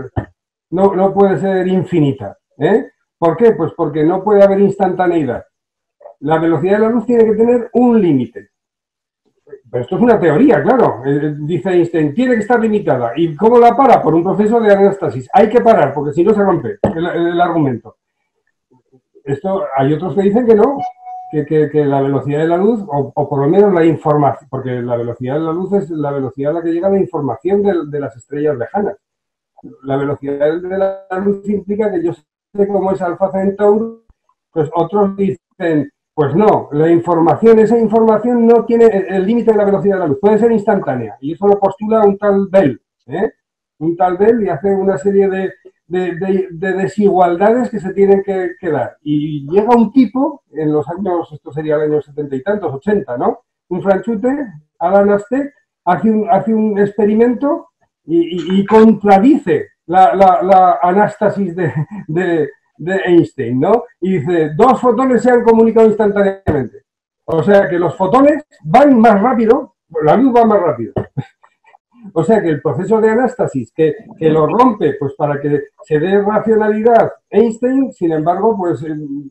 Speaker 4: ser infinita. ¿Eh? ¿Por qué? Pues porque no puede haber instantaneidad. La velocidad de la luz tiene que tener un límite. Pero esto es una teoría, claro. Dice Einstein, tiene que estar limitada. ¿Y cómo la para? Por un proceso de anástasis. Hay que parar, porque si no se rompe el argumento. Hay otros que dicen que no, que la velocidad de la luz, o por lo menos la información, porque la velocidad de la luz es la velocidad a la que llega la información de las estrellas lejanas. La velocidad de la luz implica que yo sé cómo es Alfa Centauri, pues otros dicen, pues no, esa información no tiene el límite de la velocidad de la luz, puede ser instantánea, y eso lo postula un tal Bell, un tal Bell, y hace una serie de desigualdades que se tienen que dar. Y llega un tipo, en los años, esto sería el año 70 y tantos, 80, ¿no? Un franchute, Alan Aspect, hace un experimento y contradice la anástasis de Einstein, ¿no? Y dice, 2 fotones se han comunicado instantáneamente. O sea que los fotones van más rápido, la luz va más rápido. O sea que el proceso de anástasis que lo rompe pues para que se dé racionalidad Einstein, sin embargo, pues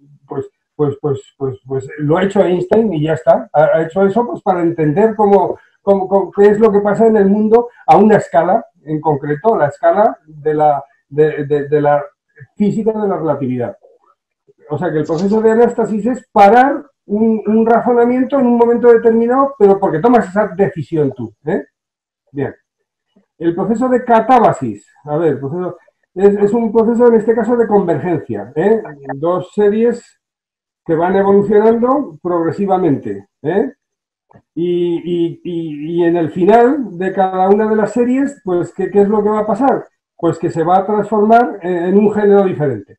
Speaker 4: lo ha hecho Einstein y ya está. Ha hecho eso pues para entender qué es lo que pasa en el mundo a una escala, en concreto, la escala de la física de la relatividad. O sea que el proceso de anástasis es parar un razonamiento en un momento determinado, pero porque tomas esa decisión tú. Bien. El proceso de catábasis, a ver, es un proceso en este caso de convergencia. 2 series que van evolucionando progresivamente. Y en el final de cada una de las series, pues, ¿qué es lo que va a pasar? Pues que se va a transformar en un género diferente.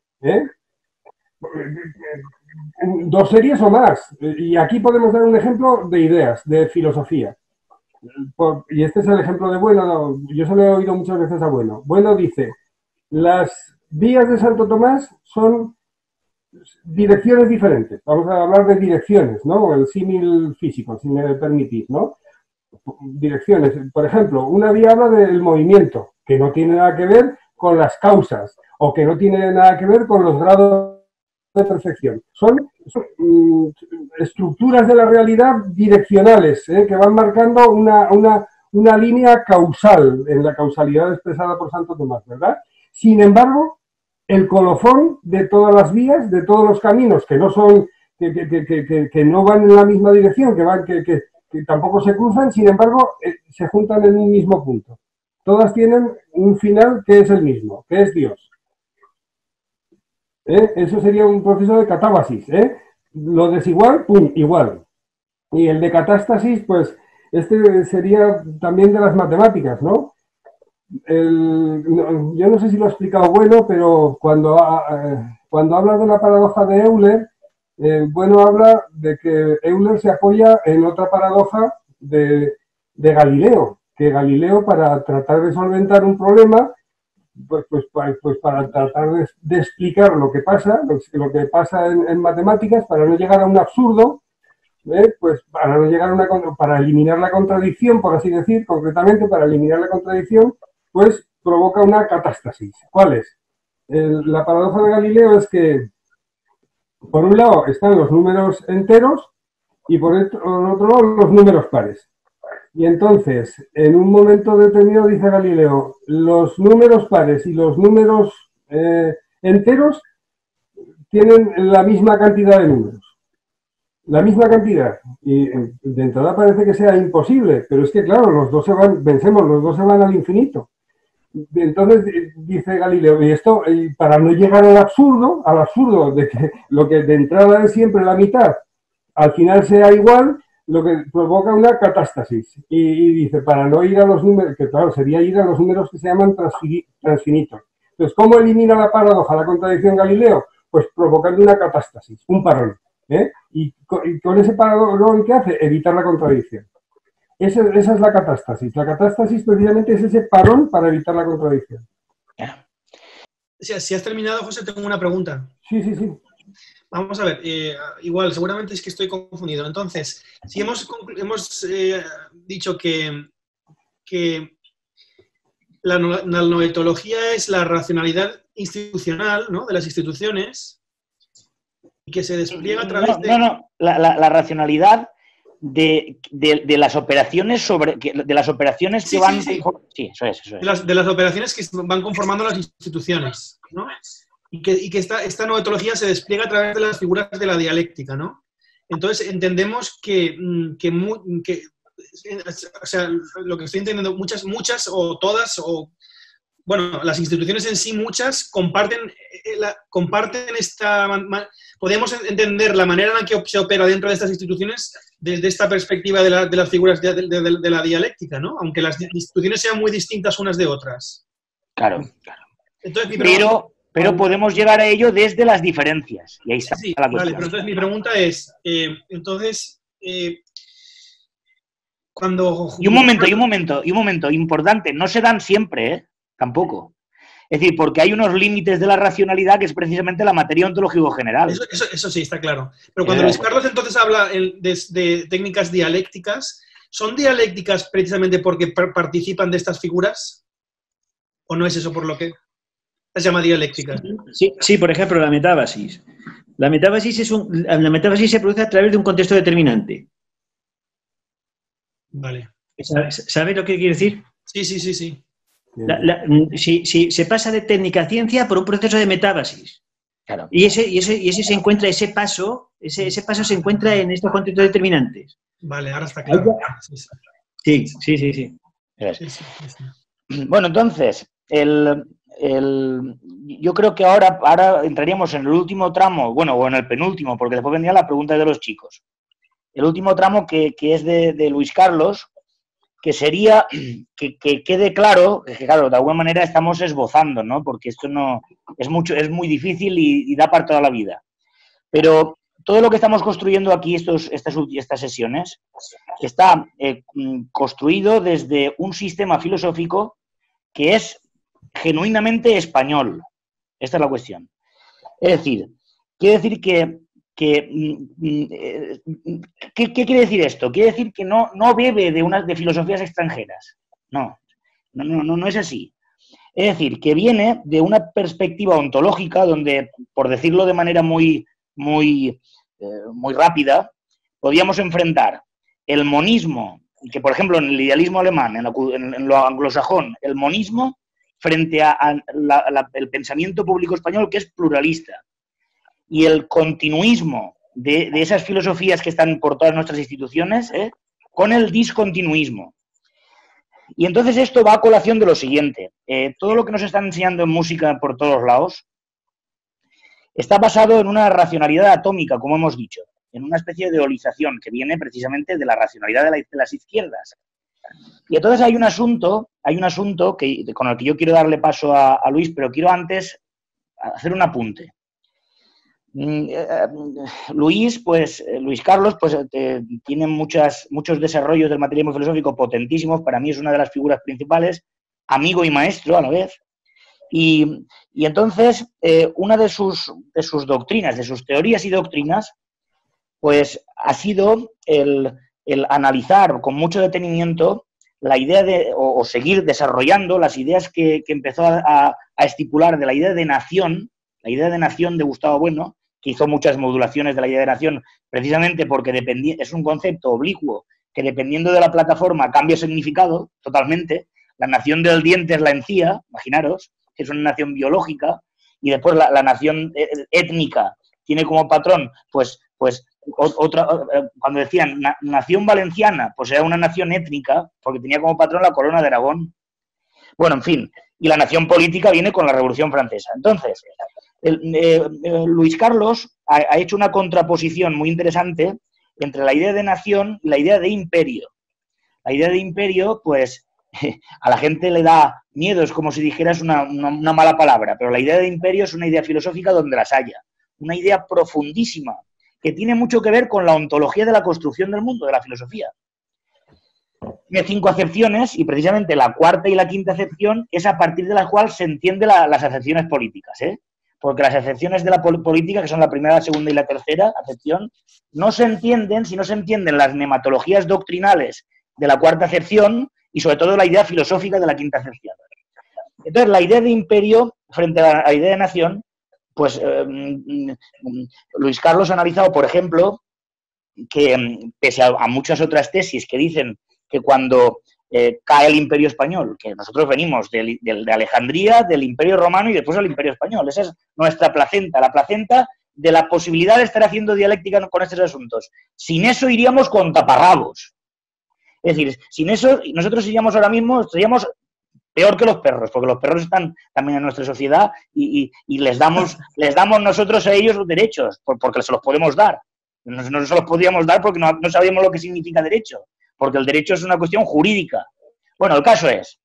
Speaker 4: 2 series o más. Y aquí podemos dar un ejemplo de ideas, de filosofía. Y este es el ejemplo de Bueno, no, yo se lo he oído muchas veces a Bueno. Bueno dice, las vías de Santo Tomás son direcciones diferentes. Vamos a hablar de direcciones, ¿no? El símil físico, si me permitís, ¿no? Direcciones. Por ejemplo, una vía habla del movimiento, que no tiene nada que ver con las causas, o que no tiene nada que ver con los grados de perfección. Son estructuras de la realidad direccionales, que van marcando una línea causal en la causalidad expresada por Santo Tomás, ¿verdad? Sin embargo, el colofón de todas las vías, de todos los caminos que no son, que no van en la misma dirección, que tampoco se cruzan, sin embargo, se juntan en un mismo punto. Todas tienen un final que es el mismo, que es Dios. Eso sería un proceso de catábasis. Lo desigual, pum, igual. Y el de catástasis, pues, este sería también de las matemáticas, ¿no? Yo no sé si lo he explicado Bueno, pero cuando habla de la paradoja de Euler, Bueno habla de que Euler se apoya en otra paradoja de Galileo, que Galileo, para tratar de solventar un problema, pues para tratar de explicar lo que pasa en matemáticas, para no llegar a un absurdo, pues para no llegar para eliminar la contradicción, por así decir, concretamente para eliminar la contradicción, pues provoca una catástasis. ¿Cuál es? La paradoja de Galileo es que, por un lado, están los números enteros y por otro lado, los números pares. Y entonces, en un momento determinado, dice Galileo, los números pares y los números enteros tienen la misma cantidad de números. La misma cantidad. Y de entrada parece que sea imposible, pero es que, claro, los dos se van, pensemos, los dos se van al infinito. Entonces, dice Galileo, y esto, para no llegar al absurdo de que lo que de entrada es siempre la mitad, al final sea igual, lo que provoca una catástasis. Y dice, para no ir a los números, que claro, sería ir a los números que se llaman transfinitos. Entonces, ¿cómo elimina la paradoja, la contradicción Galileo? Pues provocando una catástasis, un parón. Y con ese parón, ¿qué hace? Evitar la contradicción. Esa es la catástasis. La catástasis precisamente es ese parón para evitar la contradicción.
Speaker 2: Si has terminado, José, tengo una pregunta.
Speaker 4: Sí.
Speaker 2: Vamos a ver, igual, seguramente es que estoy confundido. Entonces, si hemos dicho que la noetología es la racionalidad institucional, ¿no?, de las instituciones y que se despliega a través de...
Speaker 1: No, la racionalidad de las operaciones de las operaciones que van...
Speaker 2: Sí.
Speaker 1: Sí, eso es.
Speaker 2: De las operaciones que van conformando las instituciones, ¿no? Y que esta noetología se despliega a través de las figuras de la dialéctica, ¿no? Entonces entendemos que o sea, lo que estoy entendiendo, muchas o todas, o bueno, las instituciones en sí, muchas, comparten esta... Podemos entender la manera en la que se opera dentro de estas instituciones desde esta perspectiva de las figuras de la dialéctica, ¿no? Aunque las instituciones sean muy distintas unas de otras.
Speaker 1: Claro.
Speaker 2: Entonces,
Speaker 1: pero podemos llegar a ello desde las diferencias. Y ahí está
Speaker 2: sí,
Speaker 1: la cuestión.
Speaker 2: vale, pero entonces mi pregunta es, cuando...
Speaker 1: Y un momento, importante, no se dan siempre, tampoco. Es decir, porque hay unos límites de la racionalidad que es precisamente la materia ontológico general.
Speaker 2: Eso sí, está claro. Pero cuando Luis Carlos entonces habla de técnicas dialécticas, ¿son dialécticas precisamente porque participan de estas figuras? ¿O no es eso por lo que las llama dialécticas?
Speaker 3: Sí, por ejemplo, la metábasis. La metábasis se produce a través de un contexto determinante.
Speaker 2: Vale.
Speaker 3: ¿Sabes lo que quiere decir?
Speaker 2: Sí.
Speaker 3: Si se pasa de técnica a ciencia por un proceso de metábasis.
Speaker 1: Claro.
Speaker 3: Y ese se encuentra, ese paso se encuentra en estos contextos determinantes.
Speaker 2: Vale, ahora está claro.
Speaker 3: Sí.
Speaker 2: Sí.
Speaker 1: Bueno, entonces, yo creo que ahora entraríamos en el último tramo, bueno, o en el penúltimo, porque después vendría la pregunta de los chicos. El último tramo que es de Luis Carlos, que sería que quede claro, que claro, de alguna manera estamos esbozando, ¿no? Porque esto no es muy difícil y da para toda la vida. Pero todo lo que estamos construyendo aquí, estas sesiones, está construido desde un sistema filosófico que es genuinamente español. Esta es la cuestión. Es decir, quiere decir ¿qué quiere decir esto? Quiere decir que no bebe de filosofías extranjeras. No es así. Es decir, que viene de una perspectiva ontológica donde, por decirlo de manera muy rápida, podíamos enfrentar el monismo, que por ejemplo en el idealismo alemán, en lo anglosajón, el monismo frente el pensamiento público español, que es pluralista. Y el continuismo de esas filosofías que están por todas nuestras instituciones, con el discontinuismo. Y entonces esto va a colación de lo siguiente. Todo lo que nos están enseñando en música por todos lados está basado en una racionalidad atómica, como hemos dicho, en una especie de eolización que viene precisamente de la racionalidad de las izquierdas. Y entonces hay un asunto con el que yo quiero darle paso a Luis, pero quiero antes hacer un apunte. Luis Carlos, tiene muchos desarrollos del materialismo filosófico potentísimos. Para mí es una de las figuras principales, amigo y maestro a la vez. Y entonces, una de sus doctrinas, de sus teorías y doctrinas, pues ha sido el analizar con mucho detenimiento la idea o seguir desarrollando las ideas que empezó a estipular de la idea de nación de Gustavo Bueno, que hizo muchas modulaciones de la idea de nación, precisamente porque es un concepto oblicuo que dependiendo de la plataforma cambia significado totalmente. La nación del diente es la encía, imaginaros, que es una nación biológica, y después la nación étnica tiene como patrón, pues otra, cuando decían nación valenciana, pues era una nación étnica, porque tenía como patrón la corona de Aragón. Bueno, en fin, y la nación política viene con la Revolución Francesa. Entonces, Luis Carlos ha hecho una contraposición muy interesante entre la idea de nación y la idea de imperio. La idea de imperio, pues, a la gente le da miedo, es como si dijeras una mala palabra, pero la idea de imperio es una idea filosófica donde las haya, una idea profundísima, que tiene mucho que ver con la ontología de la construcción del mundo, de la filosofía. Tiene 5 acepciones y precisamente la cuarta y la quinta acepción es a partir de la cual se entienden las acepciones políticas, ¿eh? Porque las acepciones de la política, que son la primera, la segunda y la tercera acepción, no se entienden si no se entienden las nematologías doctrinales de la cuarta acepción y sobre todo la idea filosófica de la quinta acepción. Entonces, la idea de imperio frente a la idea de nación, pues Luis Carlos ha analizado, por ejemplo, que pese a muchas otras tesis que dicen que cuando cae el Imperio Español, que nosotros venimos de Alejandría, del Imperio Romano y después del Imperio Español, esa es nuestra placenta, la placenta de la posibilidad de estar haciendo dialéctica con estos asuntos. Sin eso iríamos con taparrabos. Es decir, sin eso nosotros iríamos ahora mismo, seríamos peor que los perros, porque los perros están también en nuestra sociedad y les damos nosotros a ellos los derechos, porque se los podemos dar. No se los podíamos dar porque no sabíamos lo que significa derecho, porque el derecho es una cuestión jurídica. Bueno, el caso es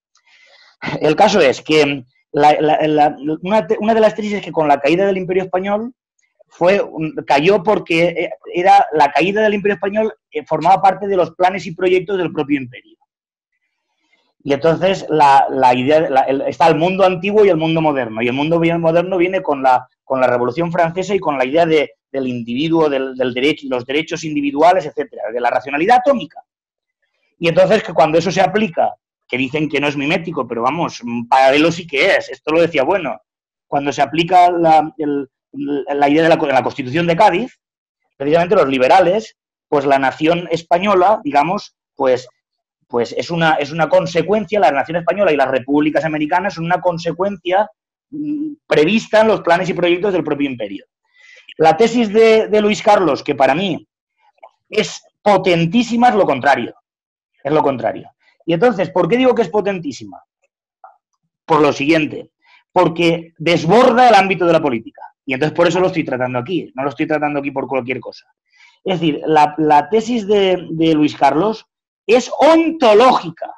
Speaker 1: que una de las tesis es que con la caída del Imperio Español cayó porque era la caída del Imperio Español formaba parte de los planes y proyectos del propio imperio. Y entonces la idea está el mundo antiguo y el mundo moderno. Y el mundo moderno viene con la Revolución Francesa y con la idea del individuo, del derecho, los derechos individuales, etcétera, de la racionalidad atómica. Y entonces que cuando eso se aplica, que dicen que no es mimético, pero vamos, paralelo sí que es. Esto lo decía Bueno. Cuando se aplica la idea de la Constitución de Cádiz, precisamente los liberales, pues la nación española, digamos, pues es una consecuencia, la nación española y las repúblicas americanas son una consecuencia prevista en los planes y proyectos del propio imperio. La tesis de Luis Carlos, que para mí es potentísima, es lo contrario. Es lo contrario. Y entonces, ¿por qué digo que es potentísima? Por lo siguiente, porque desborda el ámbito de la política. Y entonces por eso lo estoy tratando aquí, no lo estoy tratando aquí por cualquier cosa. Es decir, la tesis de Luis Carlos es ontológica,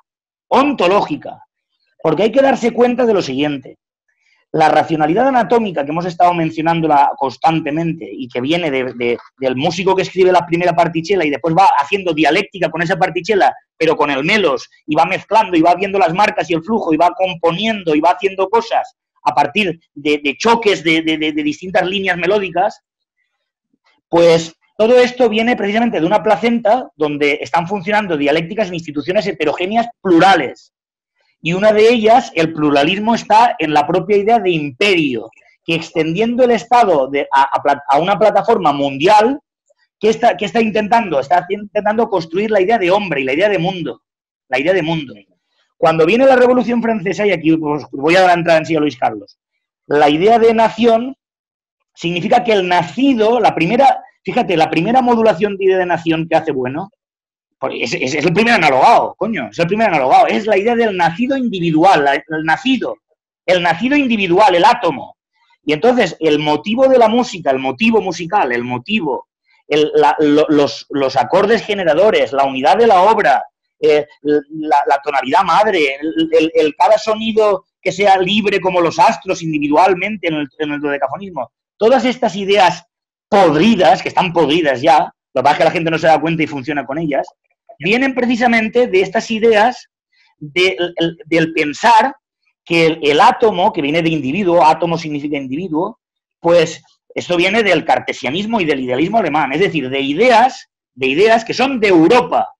Speaker 1: porque hay que darse cuenta de lo siguiente. La racionalidad anatómica que hemos estado mencionándola constantemente y que viene del músico que escribe la primera partichela y después va haciendo dialéctica con esa partichela, pero con el melos, y va mezclando y va viendo las marcas y el flujo y va componiendo y va haciendo cosas a partir de choques de distintas líneas melódicas, pues todo esto viene precisamente de una placenta donde están funcionando dialécticas en instituciones heterogéneas plurales. Y una de ellas, el pluralismo, está en la propia idea de imperio, que extendiendo el Estado a una plataforma mundial, que está intentando construir la idea de hombre y la idea de mundo. La idea de mundo. Cuando viene la Revolución Francesa, y aquí os voy a dar entrada en sí a Luis Carlos, la idea de nación significa que el nacido, la primera modulación de idea de nación que hace Bueno, es el primer analogado, coño, es el primer analogado, es la idea del nacido individual, el nacido individual, el átomo. Y entonces el motivo de la música, el motivo musical, los acordes generadores, la unidad de la obra, la tonalidad madre, el cada sonido que sea libre como los astros individualmente en el dodecafonismo, todas estas ideas podridas, que están podridas ya, lo que pasa es que la gente no se da cuenta y funciona con ellas, vienen precisamente de estas ideas del pensar que el átomo, que viene de individuo, átomo significa individuo, pues esto viene del cartesianismo y del idealismo alemán, es decir, de ideas que son de Europa.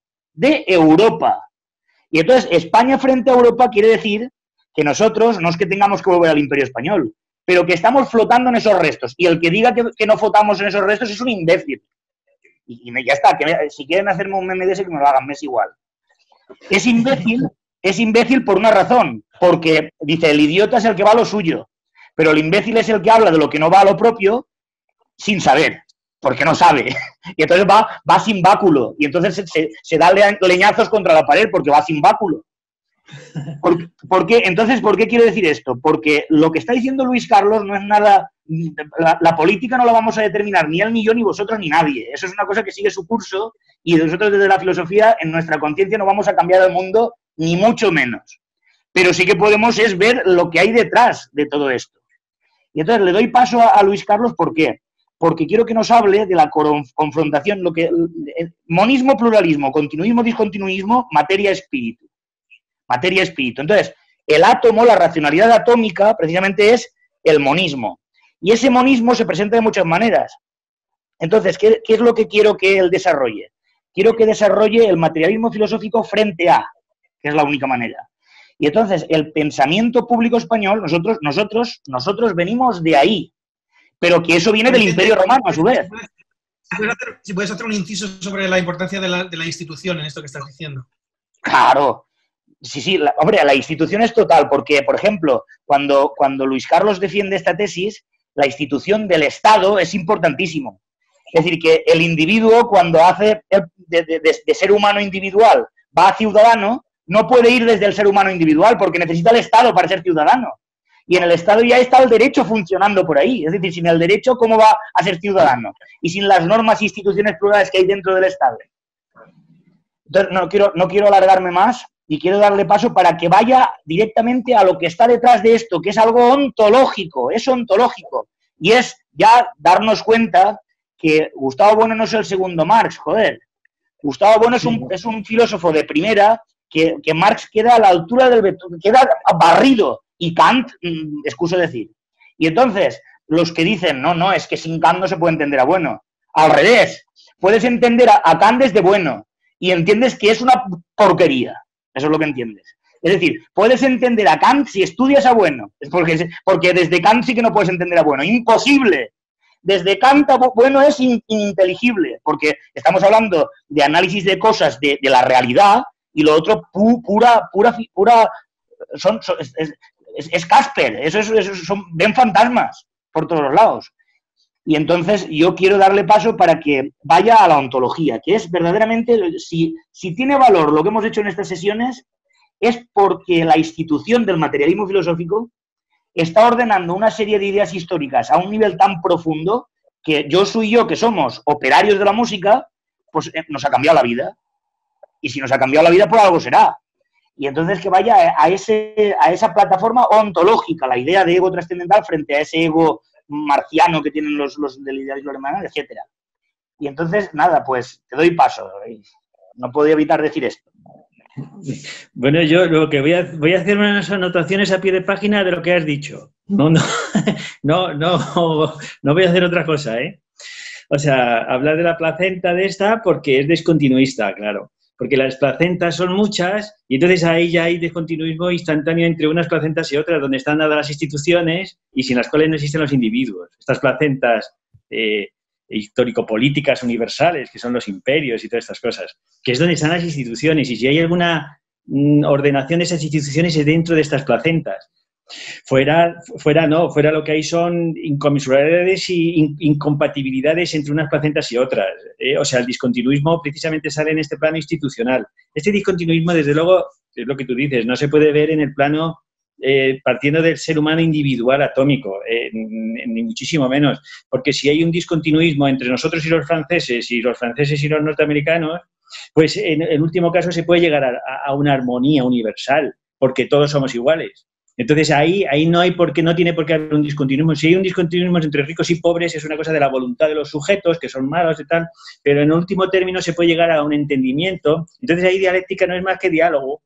Speaker 1: Y entonces España frente a Europa quiere decir que nosotros no es que tengamos que volver al Imperio Español, pero que estamos flotando en esos restos. Y el que diga que no flotamos en esos restos es un imbécil. Y ya está, si quieren hacerme un meme de ese, que me lo hagan, me es igual. Es imbécil por una razón, porque dice, el idiota es el que va a lo suyo, pero el imbécil es el que habla de lo que no va a lo propio sin saber, porque no sabe. Y entonces va sin báculo, y entonces se da leñazos contra la pared porque va sin báculo. ¿Por qué? Entonces, ¿por qué quiero decir esto? Porque lo que está diciendo Luis Carlos no es nada... La política no la vamos a determinar ni él, ni yo, ni vosotros, ni nadie. Eso es una cosa que sigue su curso y nosotros desde la filosofía, en nuestra conciencia, no vamos a cambiar el mundo, ni mucho menos. Pero sí que podemos es ver lo que hay detrás de todo esto. Y entonces le doy paso a Luis Carlos, ¿por qué? Porque quiero que nos hable de la confrontación, monismo, pluralismo, continuismo, discontinuismo, materia-espíritu. Materia-espíritu. Entonces, el átomo, la racionalidad atómica, precisamente es el monismo. Y ese monismo se presenta de muchas maneras. Entonces, ¿qué es lo que quiero que él desarrolle? Quiero que desarrolle el materialismo filosófico frente a, que es la única manera. Y entonces, el pensamiento público español, nosotros venimos de ahí, pero que eso viene del Imperio Romano, a su vez.
Speaker 2: Si puedes hacer un inciso sobre la importancia de la institución en esto que estás diciendo.
Speaker 1: Claro. Sí, hombre, la institución es total, porque, por ejemplo, cuando Luis Carlos defiende esta tesis, la institución del Estado es importantísimo. Es decir, que el individuo, cuando hace de ser humano individual, va a ciudadano, no puede ir desde el ser humano individual, porque necesita el Estado para ser ciudadano. Y en el Estado ya está el derecho funcionando por ahí. Es decir, sin el derecho, ¿cómo va a ser ciudadano? Y sin las normas e instituciones plurales que hay dentro del Estado. Entonces, no quiero alargarme más. Y quiero darle paso para que vaya directamente a lo que está detrás de esto, que es algo ontológico, es ontológico. Y es ya darnos cuenta que Gustavo Bueno no es el segundo Marx, joder. Gustavo Bueno es un filósofo de primera que Marx queda a la altura del betún, queda barrido. Y Kant, excuso decir. Y entonces, los que dicen, no, es que sin Kant no se puede entender a Bueno. Al revés, puedes entender a Kant desde Bueno y entiendes que es una porquería. Eso es lo que entiendes. Es decir, puedes entender a Kant si estudias a Bueno. Porque desde Kant sí que no puedes entender a Bueno. ¡Imposible! Desde Kant a Bueno es ininteligible, porque estamos hablando de análisis de cosas de la realidad y lo otro pura es Casper. Ven fantasmas por todos los lados. Y entonces yo quiero darle paso para que vaya a la ontología, que es verdaderamente, si tiene valor lo que hemos hecho en estas sesiones, es porque la institución del materialismo filosófico está ordenando una serie de ideas históricas a un nivel tan profundo que Josu y yo, que somos operarios de la música, pues nos ha cambiado la vida. Y si nos ha cambiado la vida, por algo será. Y entonces que vaya a esa plataforma ontológica, la idea de ego trascendental frente a ese ego marciano que tienen los del idealismo alemán, etcétera. Y entonces, nada, pues te doy paso. No podía evitar decir esto.
Speaker 3: Bueno, yo lo que voy a hacer unas anotaciones a pie de página de lo que has dicho. No voy a hacer otra cosa, ¿eh? O sea, hablar de la placenta de esta porque es descontinuista, claro. Porque las placentas son muchas y entonces ahí ya hay descontinuismo instantáneo entre unas placentas y otras, donde están dadas las instituciones y sin las cuales no existen los individuos. Estas placentas histórico-políticas universales, que son los imperios y todas estas cosas, que es donde están las instituciones. Y si hay alguna ordenación de esas instituciones es dentro de estas placentas. Fuera lo que hay son inconmensurabilidades y incompatibilidades entre unas placentas y otras. O sea, el discontinuismo precisamente sale en este plano institucional. Este discontinuismo, desde luego, es lo que tú dices, no se puede ver en el plano partiendo del ser humano individual atómico, ni muchísimo menos. Porque si hay un discontinuismo entre nosotros y los franceses y los norteamericanos, pues en último caso se puede llegar a una armonía universal, porque todos somos iguales. Entonces, ahí no tiene por qué haber un discontinuismo. Si hay un discontinuismo entre ricos y pobres, es una cosa de la voluntad de los sujetos, que son malos y tal, pero en último término se puede llegar a un entendimiento. Entonces, ahí dialéctica no es más que diálogo.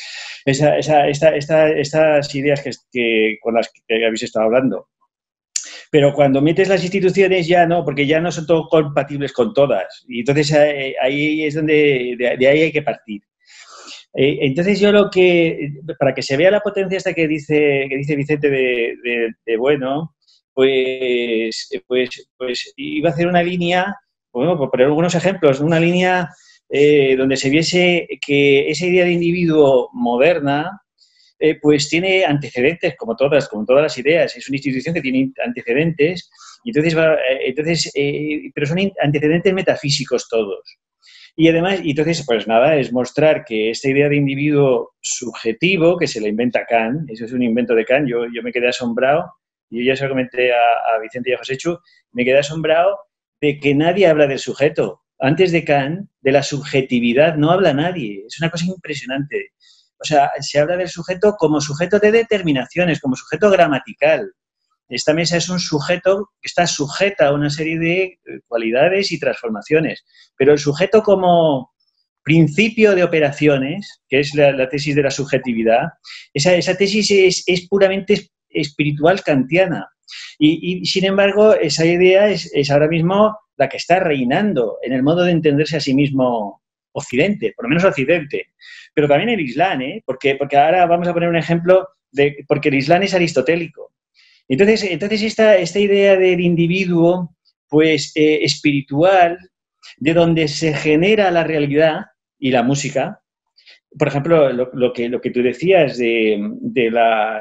Speaker 3: Estas ideas con las que habéis estado hablando. Pero cuando metes las instituciones ya no, porque ya no son todos compatibles con todas. Y entonces ahí es donde de ahí hay que partir. Entonces yo para que se vea la potencia esta que dice Vicente de Bueno, pues iba a hacer una línea por poner algunos ejemplos, una línea donde se viese que esa idea de individuo moderna pues tiene antecedentes, como todas las ideas. Es una institución que tiene antecedentes, y entonces, pero son antecedentes metafísicos todos. Y además, entonces, pues nada, es mostrar que esta idea de individuo subjetivo, que se la inventa Kant, eso es un invento de Kant, yo me quedé asombrado, y yo ya se lo comenté a Vicente y a Joséchu, me quedé asombrado de que nadie habla del sujeto. Antes de Kant, de la subjetividad no habla nadie. Es una cosa impresionante. O sea, se habla del sujeto como sujeto de determinaciones, como sujeto gramatical. Esta mesa es un sujeto que está sujeta a una serie de cualidades y transformaciones. Pero el sujeto como principio de operaciones, que es la tesis de la subjetividad, esa tesis es puramente espiritual kantiana. Y sin embargo, esa idea es ahora mismo la que está reinando en el modo de entenderse a sí mismo Occidente, por lo menos Occidente. Pero también el Islam, porque ahora vamos a poner un ejemplo, porque el Islam es aristotélico. Entonces esta idea del individuo pues, espiritual, de donde se genera la realidad y la música, por ejemplo, lo que tú decías de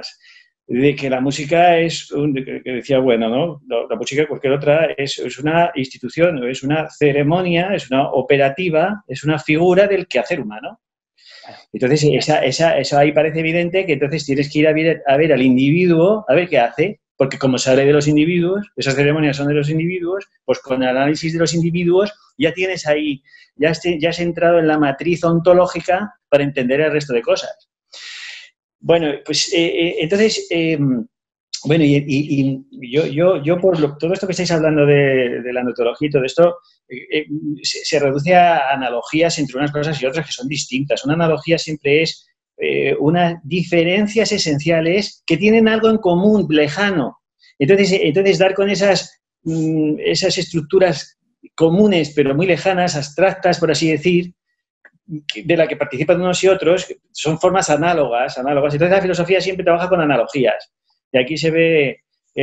Speaker 3: que la música es, que decía, bueno, ¿no? La música, cualquier otra, es una institución, es una ceremonia, es una operativa, es una figura del quehacer humano. Entonces, eso ahí parece evidente que entonces tienes que ir a ver al individuo, a ver qué hace, porque como sale de los individuos, esas ceremonias son de los individuos, pues con el análisis de los individuos ya tienes ahí, ya has entrado en la matriz ontológica para entender el resto de cosas. Bueno, pues entonces, bueno, y yo por todo esto que estáis hablando de la notología y todo esto, se reduce a analogías entre unas cosas y otras que son distintas. Una analogía siempre es unas diferencias esenciales que tienen algo en común, lejano. Entonces dar con esas estructuras comunes, pero muy lejanas, abstractas, por así decir, de la que participan unos y otros, son formas análogas. Entonces la filosofía siempre trabaja con analogías. Y aquí se ve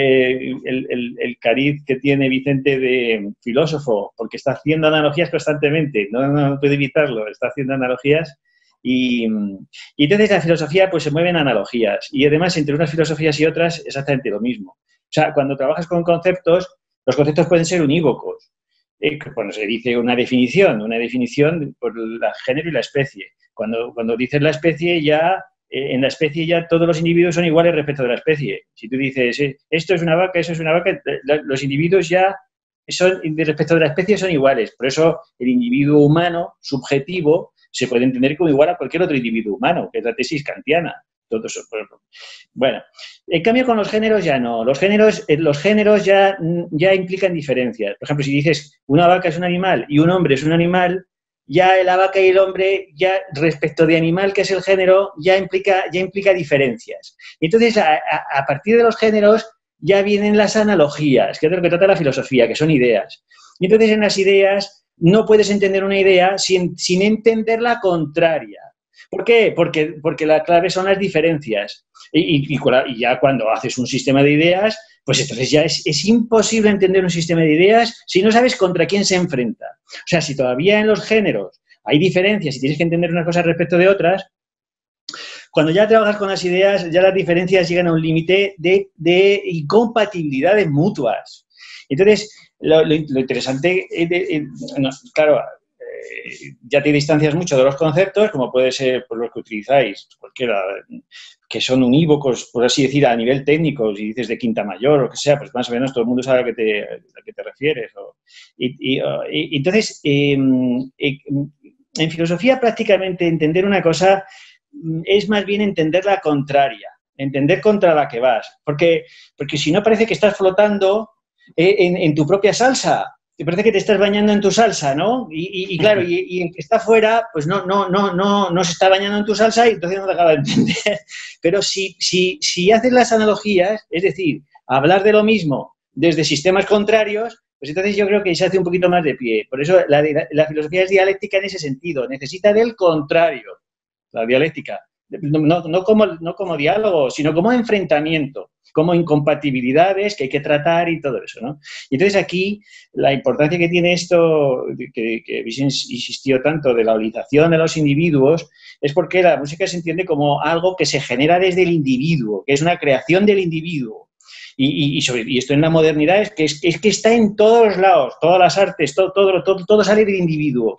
Speaker 3: el cariz que tiene Vicente de filósofo, porque está haciendo analogías constantemente, no puede evitarlo, está haciendo analogías. Y entonces la filosofía pues se mueve en analogías. Y además entre unas filosofías y otras exactamente lo mismo. O sea, cuando trabajas con conceptos, los conceptos pueden ser unívocos. Cuando se dice una definición por el género y la especie. Cuando dices la especie, ya en la especie ya todos los individuos son iguales respecto de la especie. Si tú dices, esto es una vaca, eso es una vaca, los individuos ya son, respecto de la especie, son iguales. Por eso el individuo humano, subjetivo, se puede entender como igual a cualquier otro individuo humano, que es la tesis kantiana. Todo eso. Bueno, en cambio con los géneros ya no. Los géneros ya implican diferencias. Por ejemplo, si dices una vaca es un animal y un hombre es un animal, ya la vaca y el hombre, ya respecto de animal, que es el género, ya implica diferencias. Y entonces, a partir de los géneros, ya vienen las analogías, que es de lo que trata la filosofía, que son ideas. Y entonces, en las ideas, no puedes entender una idea sin entender la contraria. ¿Por qué? Porque la clave son las diferencias. Y ya cuando haces un sistema de ideas, pues entonces ya es imposible entender un sistema de ideas si no sabes contra quién se enfrenta. O sea, si todavía en los géneros hay diferencias y tienes que entender unas cosas respecto de otras, cuando ya trabajas con las ideas, ya las diferencias llegan a un límite de incompatibilidades mutuas. Entonces, lo interesante, claro, ya te distancias mucho de los conceptos, como puede ser por los que utilizáis, cualquiera, que son unívocos, por así decir, a nivel técnico, si dices de quinta mayor o lo que sea, pues más o menos todo el mundo sabe a qué te refieres. Entonces, en filosofía prácticamente entender una cosa es más bien entender la contraria, entender contra la que vas, porque si no parece que estás flotando en tu propia salsa. Te parece que te estás bañando en tu salsa, ¿no? Y claro, y el que está fuera, pues no se está bañando en tu salsa y entonces no te acaba de entender. Pero si haces las analogías, es decir, hablar de lo mismo desde sistemas contrarios, pues entonces yo creo que se hace un poquito más de pie. Por eso la filosofía es dialéctica en ese sentido. Necesita del contrario, la dialéctica. No como diálogo, sino como enfrentamiento. como incompatibilidades que hay que tratar y todo eso, ¿no? Y entonces aquí la importancia que tiene esto, que Wiesel insistió tanto, de la holinización de los individuos, es porque la música se entiende como algo que se genera desde el individuo, que es una creación del individuo. Y esto en la modernidad es que está en todos lados, todas las artes, todo sale del individuo,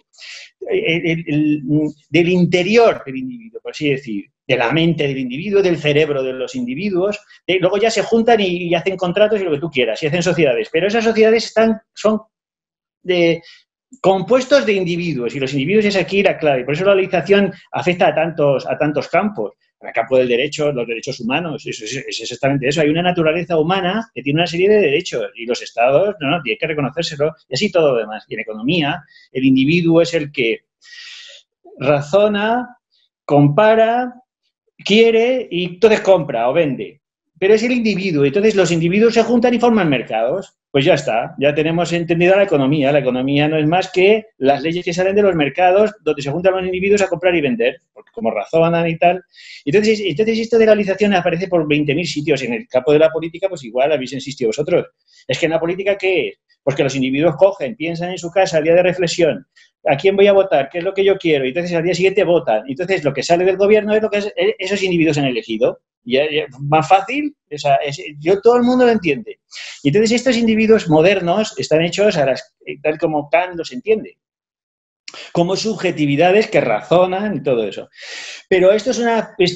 Speaker 3: del interior del individuo, por así decir, de la mente del individuo, del cerebro de los individuos. Luego ya se juntan y hacen contratos y lo que tú quieras, y hacen sociedades, pero esas sociedades son compuestos de individuos, y los individuos es aquí la clave. Por eso la holinización afecta a tantos campos. En el campo del derecho, los derechos humanos, es exactamente eso. Hay una naturaleza humana que tiene una serie de derechos y los estados, tienen que reconocérselo, y así todo lo demás. Y en economía, el individuo es el que razona, compara, quiere y entonces compra o vende. Pero es el individuo. Entonces los individuos se juntan y forman mercados. Pues ya está, ya tenemos entendida la economía. La economía no es más que las leyes que salen de los mercados donde se juntan los individuos a comprar y vender, porque como razonan y tal. Entonces esto de la holinización aparece por 20.000 sitios. En el campo de la política, pues igual habéis insistido vosotros. Es que en la política, ¿qué es? Pues que los individuos cogen, piensan en su casa, al día de reflexión, ¿a quién voy a votar? ¿Qué es lo que yo quiero? Y entonces al día siguiente votan. Entonces lo que sale del gobierno es lo que esos individuos han elegido. Y es más fácil, todo el mundo lo entiende. Y entonces estos individuos modernos están hechos tal como Kant los entiende, como subjetividades que razonan y todo eso. Pero esto es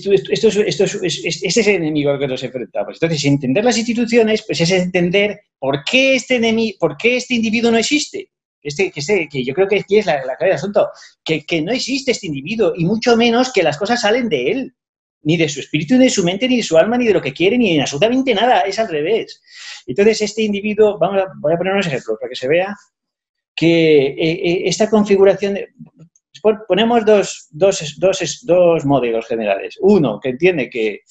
Speaker 3: el enemigo al que nos enfrentamos. Entonces, entender las instituciones, pues es entender por qué este individuo no existe. Que yo creo que aquí es la clave del asunto, que no existe este individuo, y mucho menos que las cosas salen de él. Ni de su espíritu, ni de su mente, ni de su alma, ni de lo que quiere, ni de absolutamente nada. Es al revés. Entonces, este individuo, voy a poner unos ejemplos para que se vea que esta configuración... Ponemos dos modelos generales. Uno, que entiende que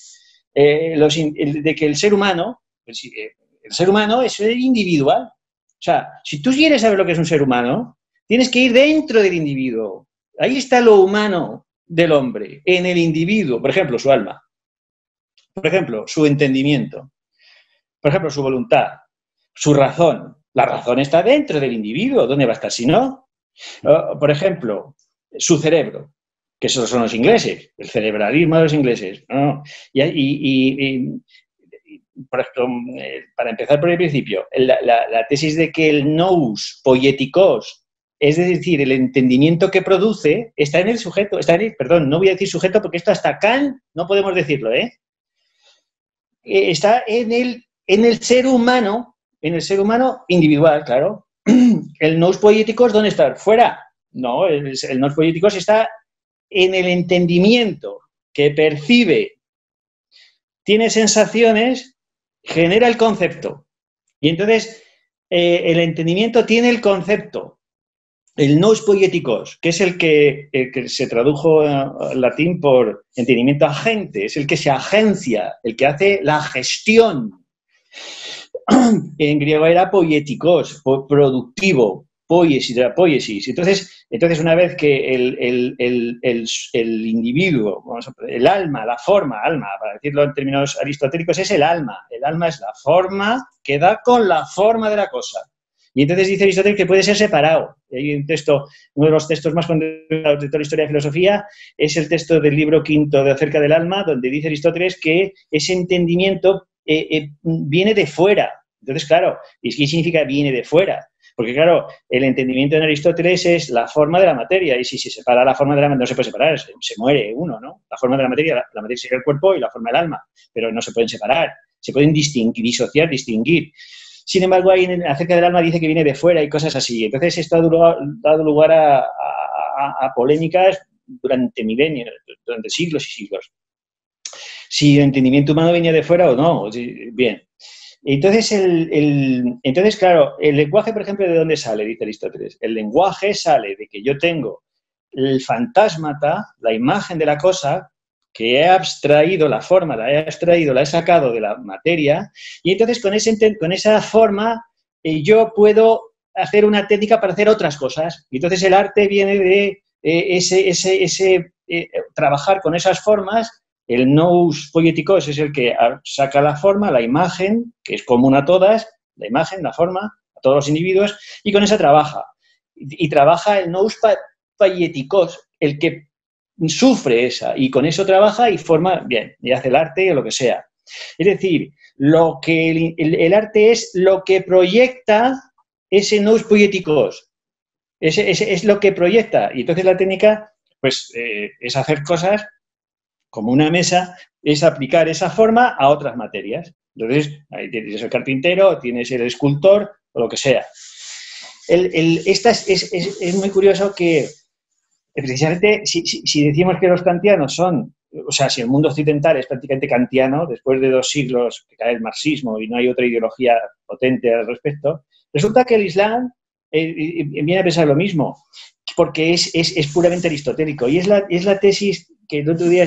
Speaker 3: el ser humano es individual. O sea, si tú quieres saber lo que es un ser humano, tienes que ir dentro del individuo. Ahí está lo humano del hombre, en el individuo, por ejemplo, su alma, por ejemplo, su entendimiento, por ejemplo, su voluntad, su razón. La razón está dentro del individuo, ¿dónde va a estar si no? Por ejemplo, su cerebro, que esos son los ingleses, el cerebralismo de los ingleses, ¿no? Por ejemplo, para empezar por el principio, la tesis de que el nous poietikos, es decir, el entendimiento que produce, está en el sujeto, no voy a decir sujeto porque esto hasta Kant no podemos decirlo, está en el ser humano individual, claro. El nous poietikos, ¿dónde está? ¿Fuera? No, el nous poietikos está en el entendimiento que percibe, tiene sensaciones, genera el concepto. Y entonces el entendimiento tiene el concepto. El nous poietikos, que es el que se tradujo al latín por entendimiento agente, es el que se agencia, el que hace la gestión. En griego era poietikos, productivo, poiesis. Entonces, una vez que el individuo, el alma, para decirlo en términos aristotélicos, es el alma. El alma es la forma que da con la forma de la cosa. Y entonces dice Aristóteles que puede ser separado. Hay un texto, uno de los textos más condenados de toda la historia de filosofía, es el texto del libro quinto de Acerca del alma, donde dice Aristóteles que ese entendimiento viene de fuera. Entonces, claro, ¿y qué significa viene de fuera? Porque, claro, el entendimiento en Aristóteles es la forma de la materia, y si se separa la forma de la materia, no se puede separar, se muere uno, ¿no? La forma de la materia sería el cuerpo y la forma del alma, pero no se pueden separar, se pueden disociar, distinguir. Sin embargo, ahí en Acerca del alma dice que viene de fuera y cosas así. Entonces, esto ha dado lugar a polémicas durante milenios, durante siglos y siglos. Si el entendimiento humano venía de fuera o no. Bien. Entonces, claro, el lenguaje, por ejemplo, ¿de dónde sale? Dice Aristóteles. El lenguaje sale de que yo tengo el fantasmata, la imagen de la cosa, que he abstraído la forma, la he sacado de la materia, y entonces con esa forma yo puedo hacer una técnica para hacer otras cosas. Y entonces el arte viene de trabajar con esas formas el nous poieticos es el que saca la forma, la imagen, que es común a todas, la imagen, la forma, a todos los individuos, y con esa trabaja. Y trabaja el nous poieticos, el que sufre esa, y con eso trabaja y forma, bien, y hace el arte o lo que sea. Es decir, lo que el arte es lo que proyecta ese nous poieticos. Es lo que proyecta. Y entonces la técnica, pues, es hacer cosas como una mesa, es aplicar esa forma a otras materias. Entonces, ahí tienes el carpintero, tienes el escultor, o lo que sea. Es muy curioso que, precisamente, si decimos que los kantianos son, o sea, si el mundo occidental es prácticamente kantiano, después de 2 siglos que cae el marxismo y no hay otra ideología potente al respecto, resulta que el Islam viene a pensar lo mismo, porque es puramente aristotélico. Y es la tesis que el otro día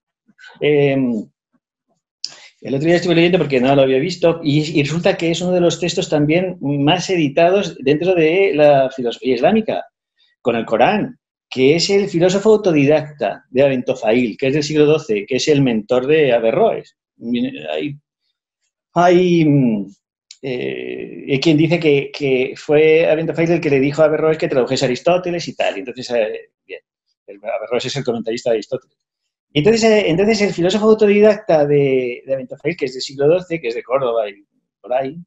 Speaker 3: estuve leyendo porque no lo había visto, y resulta que es uno de los textos también más editados dentro de la filosofía islámica, con el Corán, que es el filósofo autodidacta de Abentofail, que es del siglo XII, que es el mentor de Averroes. Hay quien dice que fue Abentofail el que le dijo a Averroes que tradujese a Aristóteles y tal. Y entonces, bien, Averroes es el comentarista de Aristóteles. Entonces el filósofo autodidacta de Abentofail, que es del siglo XII, que es de Córdoba y por ahí,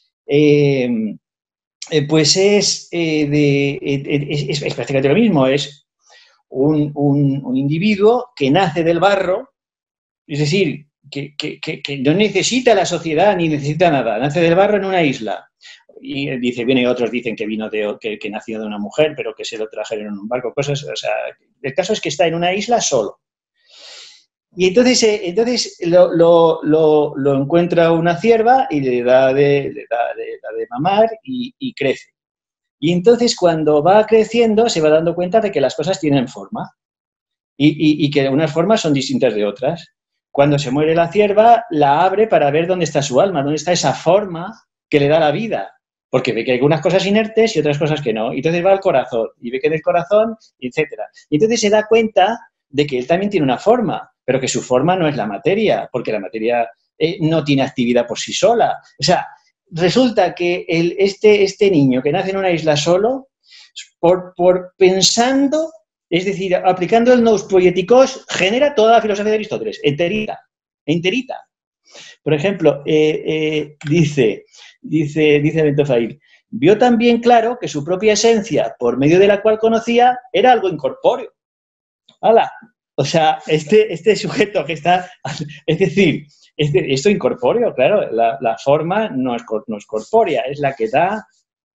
Speaker 3: pues es prácticamente lo mismo. Es un individuo que nace del barro, es decir, que no necesita la sociedad ni necesita nada, nace del barro en una isla. Y dice, bien, y otros dicen que vino que nació de una mujer, pero que se lo trajeron en un barco, cosas, o sea, el caso es que está en una isla solo. Y entonces lo encuentra una cierva y le da de mamar y crece. Y entonces cuando va creciendo se va dando cuenta de que las cosas tienen forma y que unas formas son distintas de otras. Cuando se muere la cierva, la abre para ver dónde está su alma, dónde está esa forma que le da la vida. Porque ve que hay algunas cosas inertes y otras cosas que no. Y entonces va al corazón y ve que del corazón, etc. Y entonces se da cuenta de que él también tiene una forma, pero que su forma no es la materia, porque la materia no tiene actividad por sí sola. O sea, resulta que este niño que nace en una isla solo, por pensando, es decir, aplicando el nous poieticos, genera toda la filosofía de Aristóteles, enterita. Por ejemplo, dice Abentofail, vio también claro que su propia esencia, por medio de la cual conocía, era algo incorpóreo. ¡Hala! O sea, este sujeto que está... Es decir, esto incorpóreo, claro, la forma no es corpórea, es la que da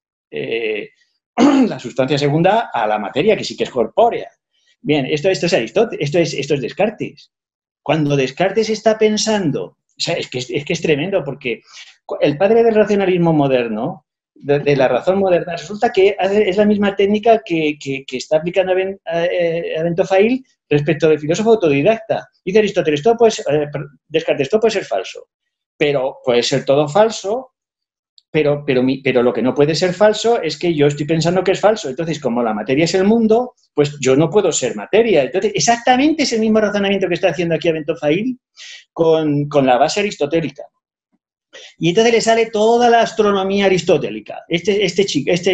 Speaker 3: la sustancia segunda a la materia, que sí que es corpórea. Bien, esto es Aristóteles, esto es Descartes. Cuando Descartes está pensando, o sea, es que es tremendo, porque el padre del racionalismo moderno, de la razón moderna, resulta que es la misma técnica que está aplicando Abentofail respecto del filósofo autodidacta. Dice Aristóteles, Descartes, todo puede ser falso, pero puede ser todo falso, pero lo que no puede ser falso es que yo estoy pensando que es falso. Entonces, como la materia es el mundo, pues yo no puedo ser materia. Entonces, exactamente es el mismo razonamiento que está haciendo aquí Abentofail con la base aristotélica. Y entonces le sale toda la astronomía aristotélica. Este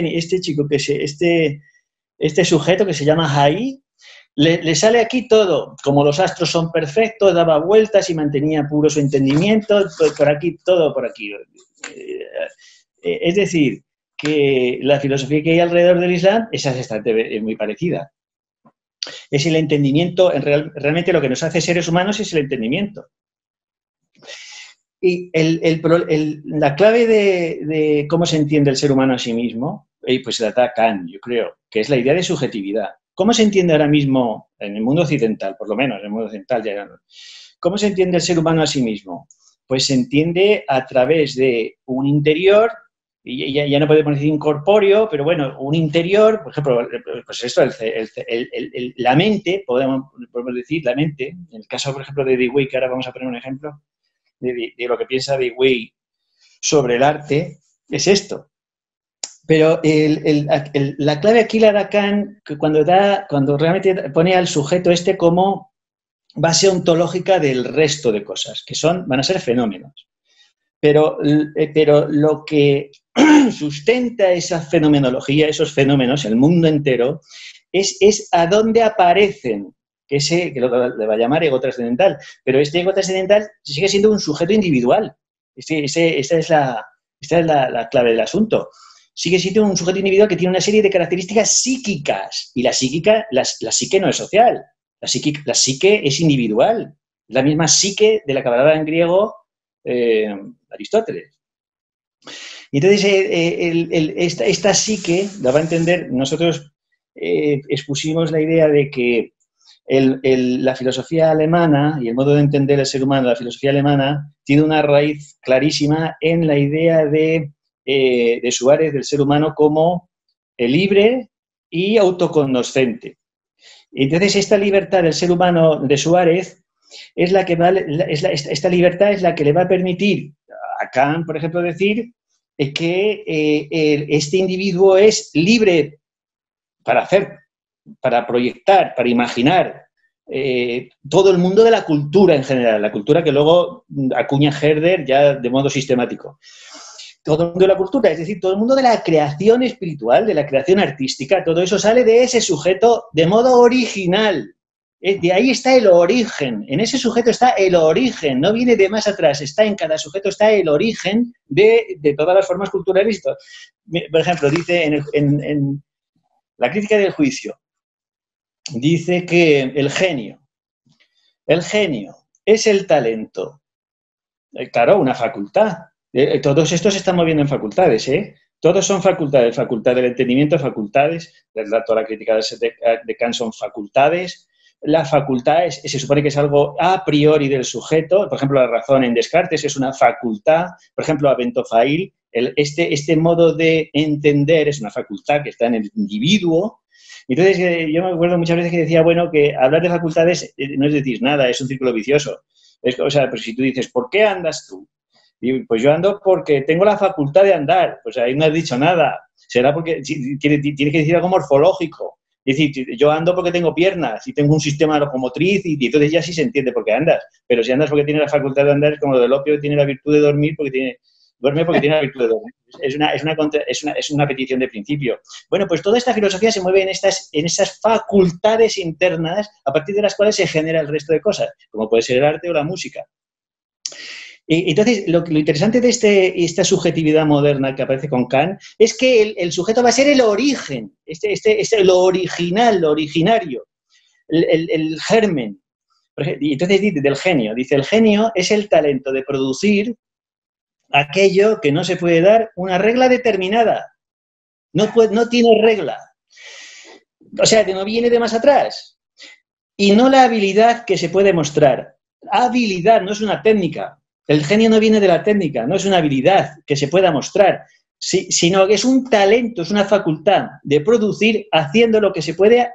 Speaker 3: sujeto que se llama Hay, le sale aquí todo. Como los astros son perfectos, daba vueltas y mantenía puro su entendimiento, por aquí, todo por aquí. Es decir, que la filosofía que hay alrededor del Islam es muy parecida. Es el entendimiento, realmente lo que nos hace seres humanos es el entendimiento. Y la clave de cómo se entiende el ser humano a sí mismo, pues la da Kant, yo creo, que es la idea de subjetividad. ¿Cómo se entiende ahora mismo, en el mundo occidental, por lo menos, en el mundo occidental, cómo se entiende el ser humano a sí mismo? Pues se entiende a través de un interior, y ya no podemos decir incorpóreo, pero bueno, un interior, por ejemplo, pues esto, la mente, podemos decir, la mente, en el caso, por ejemplo, de Dewey, que ahora vamos a poner un ejemplo, de lo que piensa Dewey sobre el arte, es esto. Pero la clave aquí la da Kant, que cuando realmente pone al sujeto como base ontológica del resto de cosas, que van a ser fenómenos. Pero lo que sustenta esa fenomenología, esos fenómenos, el mundo entero, es a dónde aparecen, que lo va a llamar ego trascendental, pero este ego trascendental sigue siendo un sujeto individual. Esta es la clave del asunto. Sigue siendo un sujeto individual que tiene una serie de características psíquicas, y la psique no es social, la psique es individual, la misma psique de la que hablaba en griego Aristóteles. Y entonces, esta psique la va a entender. Nosotros expusimos la idea de que la filosofía alemana y el modo de entender el ser humano de la filosofía alemana tiene una raíz clarísima en la idea de Suárez del ser humano como libre y autocognoscente. Entonces, esta libertad del ser humano de Suárez es la que esta libertad es la que le va a permitir a Kant, por ejemplo, decir que este individuo es libre para hacer, para proyectar, para imaginar todo el mundo de la cultura en general, la cultura que luego acuña Herder ya de modo sistemático. Todo el mundo de la cultura, es decir, todo el mundo de la creación espiritual, de la creación artística, todo eso sale de ese sujeto de modo original. De ahí está el origen, en ese sujeto está el origen, no viene de más atrás, está en cada sujeto, está el origen de todas las formas culturales. Por ejemplo, dice en la crítica del juicio, dice que el genio es el talento. Claro, una facultad. Todos estos se están moviendo en facultades, ¿eh? Todos son facultades, facultad del entendimiento, facultades, toda la crítica de Kant son facultades. La facultad se supone que es algo a priori del sujeto. Por ejemplo, la razón en Descartes es una facultad. Por ejemplo, a Bentofail, este modo de entender es una facultad que está en el individuo. Entonces, yo me acuerdo muchas veces que decía, bueno, que hablar de facultades no es decir nada, es un círculo vicioso. O sea, pues si tú dices, ¿por qué andas tú? Y pues yo ando porque tengo la facultad de andar. Pues ahí no has dicho nada. Será porque tienes que decir algo morfológico. Es decir, yo ando porque tengo piernas y tengo un sistema locomotriz y entonces ya sí se entiende por qué andas. Pero si andas porque tienes la facultad de andar, es como lo del opio que tiene la virtud de dormir duerme porque tiene la virtud de dormir. Es una petición de principio. Bueno, pues toda esta filosofía se mueve en esas facultades internas a partir de las cuales se genera el resto de cosas, como puede ser el arte o la música. Entonces, lo interesante de esta subjetividad moderna que aparece con Kant es que el sujeto va a ser el origen, lo original, lo originario, el germen. Y entonces dice del genio, dice el genio es el talento de producir aquello que no se puede dar una regla determinada. No tiene regla. O sea, que no viene de más atrás. Y no la habilidad que se puede mostrar. Habilidad no es una técnica. El genio no viene de la técnica, no es una habilidad que se pueda mostrar, sino que es un talento, es una facultad de producir haciendo lo que se puede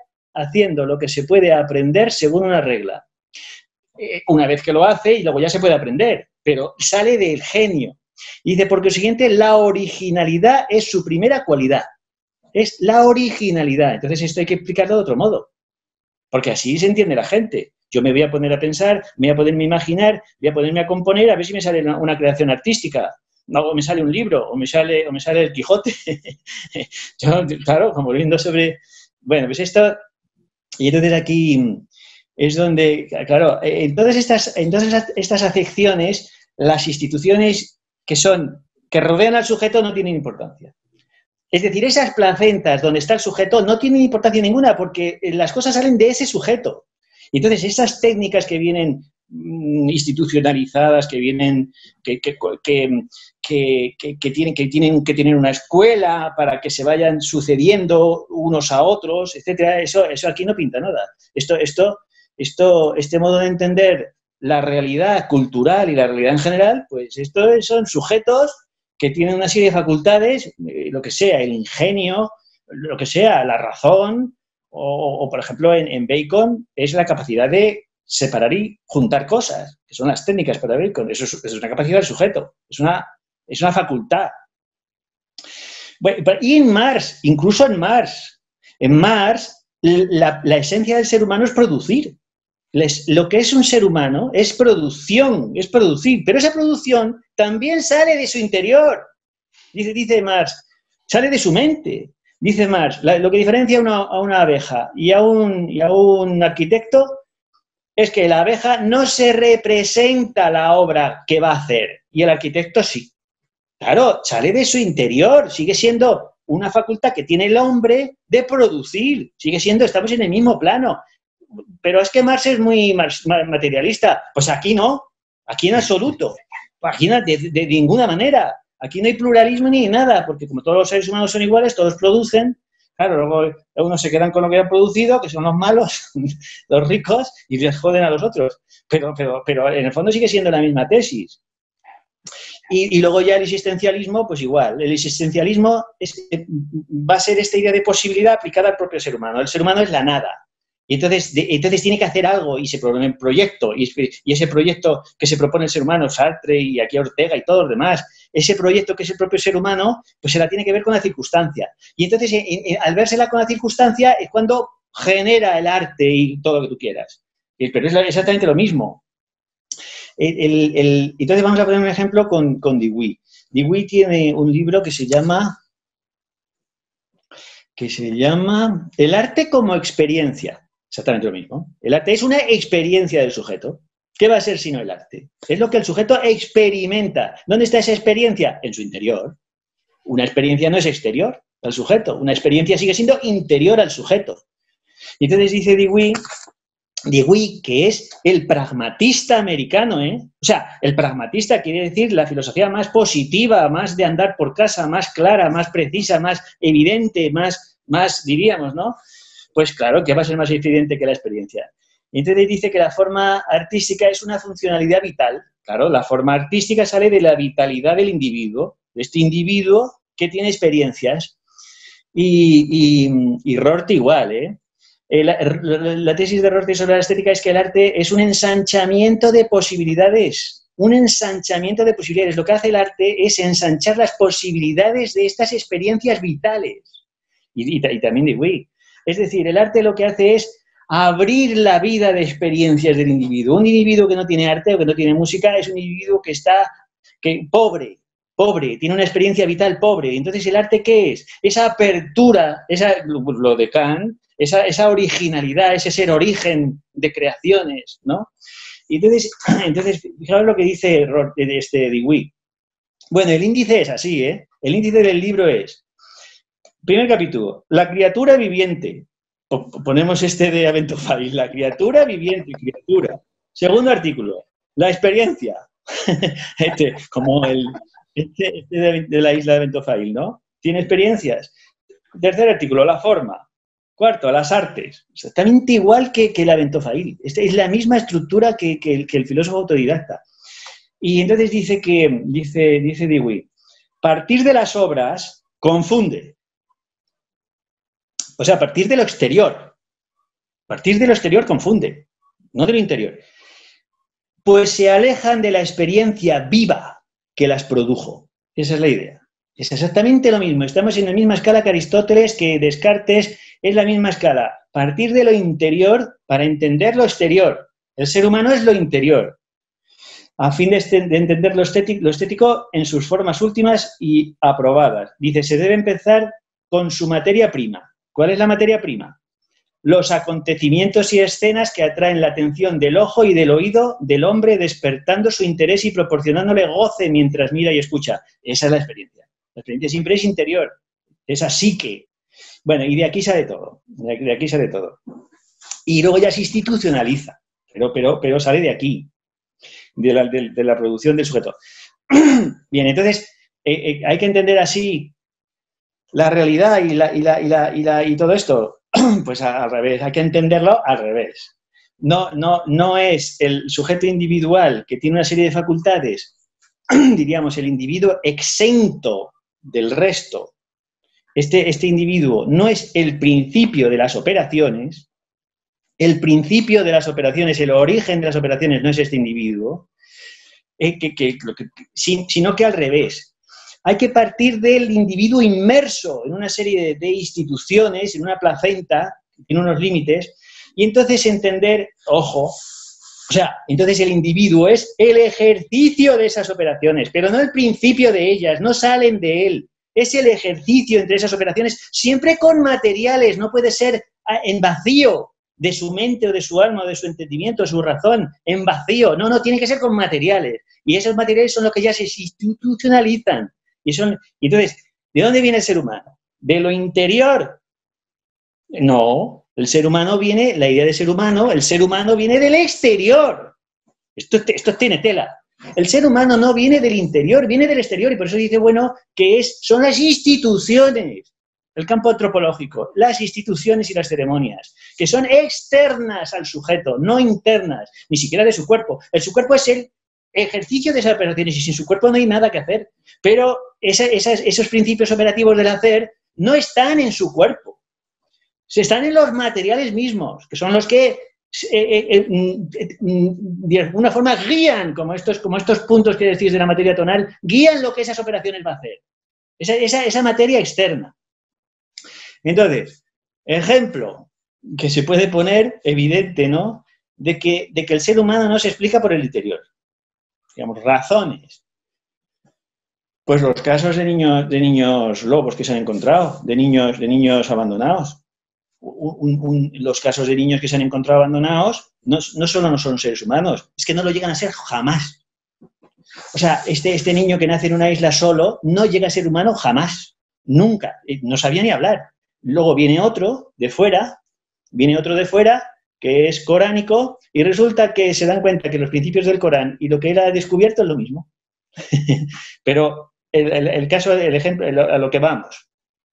Speaker 3: aprender según una regla. Una vez que lo hace y luego ya se puede aprender, pero sale del genio. Y dice, por consiguiente, la originalidad es su primera cualidad. Es la originalidad. Entonces esto hay que explicarlo de otro modo, porque así se entiende la gente. Yo me voy a poner a pensar, me voy a ponerme a imaginar, voy a ponerme a componer, a ver si me sale una creación artística. O me sale un libro, o me sale el Quijote. Yo, claro, como viendo sobre... Bueno, pues esto... Y entonces aquí es donde, claro, en todas estas acepciones, las instituciones que rodean al sujeto no tienen importancia. Es decir, esas placentas donde está el sujeto no tienen importancia ninguna porque las cosas salen de ese sujeto. Entonces, esas técnicas que vienen institucionalizadas, que vienen, que tienen que tener una escuela para que se vayan sucediendo unos a otros, etcétera, eso aquí no pinta nada. Este modo de entender la realidad cultural y la realidad en general, pues estos son sujetos que tienen una serie de facultades, lo que sea, el ingenio, lo que sea, la razón. O, por ejemplo, en Bacon es la capacidad de separar y juntar cosas, que son las técnicas para Bacon. Eso es una capacidad del sujeto, es una facultad. Bueno, y en Marx, incluso en Marx, la esencia del ser humano es producir. Lo que es un ser humano es producción, es producir, pero esa producción también sale de su interior. Dice Marx, sale de su mente. Dice Marx, lo que diferencia a una abeja y a un arquitecto es que la abeja no se representa la obra que va a hacer y el arquitecto sí. Claro, sale de su interior, sigue siendo una facultad que tiene el hombre de producir, sigue siendo, estamos en el mismo plano. Pero es que Marx es muy materialista. Pues aquí no, aquí en absoluto, aquí no, de ninguna manera. Aquí no hay pluralismo ni nada, porque como todos los seres humanos son iguales, todos producen. Claro, luego unos se quedan con lo que han producido, que son los malos, los ricos, y les joden a los otros. Pero en el fondo sigue siendo la misma tesis. Y luego ya el existencialismo, pues igual. El existencialismo va a ser esta idea de posibilidad aplicada al propio ser humano. El ser humano es la nada. Y entonces tiene que hacer algo y se propone un proyecto. Y ese proyecto que se propone el ser humano, Sartre y aquí Ortega y todos los demás, ese proyecto que es el propio ser humano, pues se la tiene que ver con la circunstancia. Y entonces, al vérsela con la circunstancia, es cuando genera el arte y todo lo que tú quieras. Pero es exactamente lo mismo. Entonces vamos a poner un ejemplo con Dewey. Dewey tiene un libro que se llama El arte como experiencia. Exactamente lo mismo. El arte es una experiencia del sujeto. ¿Qué va a ser sino el arte? Es lo que el sujeto experimenta. ¿Dónde está esa experiencia? En su interior. Una experiencia no es exterior al sujeto. Una experiencia sigue siendo interior al sujeto. Y entonces dice Dewey, que es el pragmatista americano, ¿eh? O sea, el pragmatista quiere decir la filosofía más positiva, más de andar por casa, más clara, más precisa, más evidente, más diríamos, ¿no? Pues claro, ¿qué va a ser más evidente que la experiencia? Y entonces dice que la forma artística es una funcionalidad vital. Claro, la forma artística sale de la vitalidad del individuo, de este individuo que tiene experiencias. Y Rorty igual, ¿eh? La tesis de Rorty sobre la estética es que el arte es un ensanchamiento de posibilidades. Un ensanchamiento de posibilidades. Lo que hace el arte es ensanchar las posibilidades de estas experiencias vitales. Y también de Dewey. Es decir, el arte lo que hace es abrir la vida de experiencias del individuo. Un individuo que no tiene arte o que no tiene música es un individuo que está pobre, tiene una experiencia vital pobre. Entonces, ¿el arte qué es? Esa apertura, lo de Kant, esa originalidad, ese ser origen de creaciones, ¿no? Y entonces fijaos lo que dice Dewey. Bueno, el índice es así, ¿eh? El índice del libro es, primer capítulo, la criatura viviente. Ponemos de Aventofail, la criatura viviente, criatura. Segundo artículo, la experiencia. Como de la isla de Aventofail, ¿no? Tiene experiencias. Tercer artículo, la forma. Cuarto, las artes. Exactamente igual que el Aventofail. Es la misma estructura que el filósofo autodidacta. Y entonces dice Dewey, partir de las obras confunde. O sea, partir de lo exterior. Partir de lo exterior confunde, no de lo interior. Pues se alejan de la experiencia viva que las produjo. Esa es la idea. Es exactamente lo mismo. Estamos en la misma escala que Aristóteles, que Descartes, es la misma escala. Partir de lo interior para entender lo exterior. El ser humano es lo interior. A fin de entender lo estético en sus formas últimas y aprobadas. Dice, se debe empezar con su materia prima. ¿Cuál es la materia prima? Los acontecimientos y escenas que atraen la atención del ojo y del oído del hombre, despertando su interés y proporcionándole goce mientras mira y escucha. Esa es la experiencia. La experiencia siempre es interior, esa psique. Bueno, y de aquí sale todo. De aquí sale todo. Y luego ya se institucionaliza, pero sale de aquí, de la producción del sujeto. Bien, entonces hay que entender así la realidad y todo esto. Pues al revés, hay que entenderlo al revés. No es el sujeto individual que tiene una serie de facultades, diríamos, el individuo exento del resto. Este individuo no es el principio de las operaciones. El principio de las operaciones, el origen de las operaciones no es este individuo, sino que al revés. Hay que partir del individuo inmerso en una serie de instituciones, en una placenta, que tiene unos límites, Y entonces entender, ojo, o sea, entonces el individuo es el ejercicio de esas operaciones, pero no el principio de ellas, no salen de él. Es el ejercicio entre esas operaciones, siempre con materiales, no puede ser en vacío de su mente o de su alma o de su entendimiento, de su razón, en vacío. No, tiene que ser con materiales. Y esos materiales son los que ya se institucionalizan. Y entonces, ¿de dónde viene el ser humano? ¿De lo interior? No, el ser humano viene, la idea de ser humano, el ser humano viene del exterior. Esto tiene tela. El ser humano no viene del interior, viene del exterior, y por eso dice, bueno, que son las instituciones, el campo antropológico, las instituciones y las ceremonias, que son externas al sujeto, no internas, ni siquiera de su cuerpo. Su cuerpo es el ejercicio de esas operaciones, y sin su cuerpo no hay nada que hacer. Pero esos principios operativos del hacer no están en su cuerpo. Están en los materiales mismos, que son los que de alguna forma guían, como estos puntos que decís de la materia tonal, guían lo que esas operaciones va a hacer. Esa materia externa. Entonces, ejemplo que se puede poner evidente, ¿no? De que el ser humano no se explica por el interior. Digamos, razones. Pues los casos de niños lobos que se han encontrado, de niños abandonados. Los casos de niños que se han encontrado abandonados no solo no son seres humanos, es que no lo llegan a ser jamás. O sea, este niño que nace en una isla solo no llega a ser humano jamás, nunca, no sabía ni hablar. Luego viene otro de fuera, que es coránico, y resulta que se dan cuenta que los principios del Corán y lo que él ha descubierto es lo mismo. Pero el caso, el ejemplo, a lo que vamos.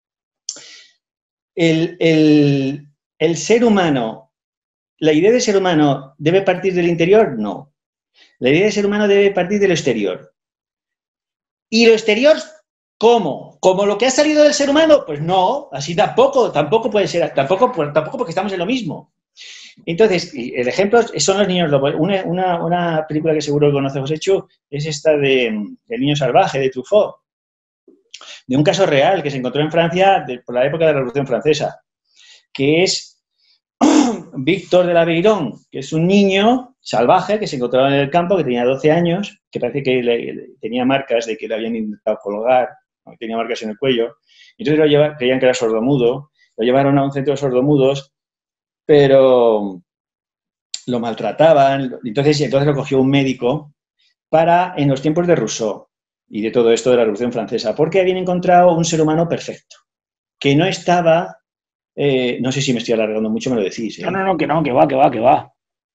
Speaker 3: El ser humano, ¿la idea de ser humano debe partir del interior? No. La idea de ser humano debe partir del exterior. ¿Y lo exterior cómo? ¿Como lo que ha salido del ser humano? Pues no, así tampoco puede ser, tampoco porque estamos en lo mismo. Entonces, el ejemplo son los niños lobos. Una película que seguro que conoce José Chu es esta de El niño salvaje, de Truffaut. De un caso real que se encontró en Francia por la época de la Revolución Francesa, que es Víctor de la Veyron, que es un niño salvaje que se encontraba en el campo, que tenía 12 años, que parece que tenía marcas de que le habían intentado colgar, tenía marcas en el cuello, y entonces creían que era sordomudo, lo llevaron a un centro de sordomudos, pero lo maltrataban, entonces lo cogió un médico en los tiempos de Rousseau, y de todo esto de la Revolución Francesa, porque habían encontrado un ser humano perfecto, que no estaba, no sé si me estoy alargando mucho, me lo decís.
Speaker 1: No, que va.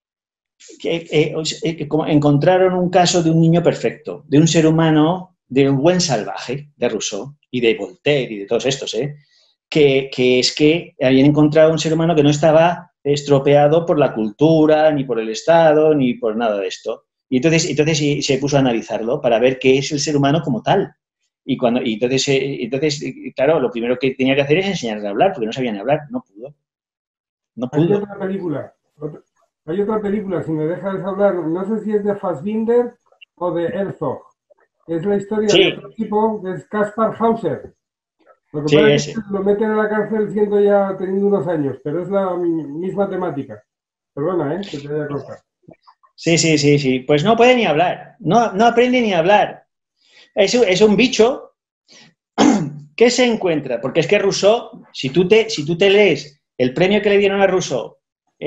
Speaker 3: Encontraron un caso de un niño perfecto, de un ser humano, de un buen salvaje, de Rousseau, y de Voltaire, y de todos estos, que es que habían encontrado un ser humano que no estaba estropeado por la cultura, ni por el Estado, ni por nada de esto. Y entonces se puso a analizarlo para ver qué es el ser humano como tal. Y entonces, claro, lo primero que tenía que hacer es enseñarle a hablar, porque no sabían hablar, no pudo.
Speaker 4: Hay otra película, si me dejas hablar, no sé si es de Fassbinder o de Herzog. Es la historia de otro tipo, que es Kaspar Hauser. Lo que pasa es que lo meten a la cárcel teniendo unos años, pero es la misma temática. Perdona, que te haya cortado.
Speaker 3: Sí. Pues no puede ni hablar, no aprende ni a hablar. Es un bicho que se encuentra, porque es que Rousseau, si tú te lees el premio que le dieron a Rousseau,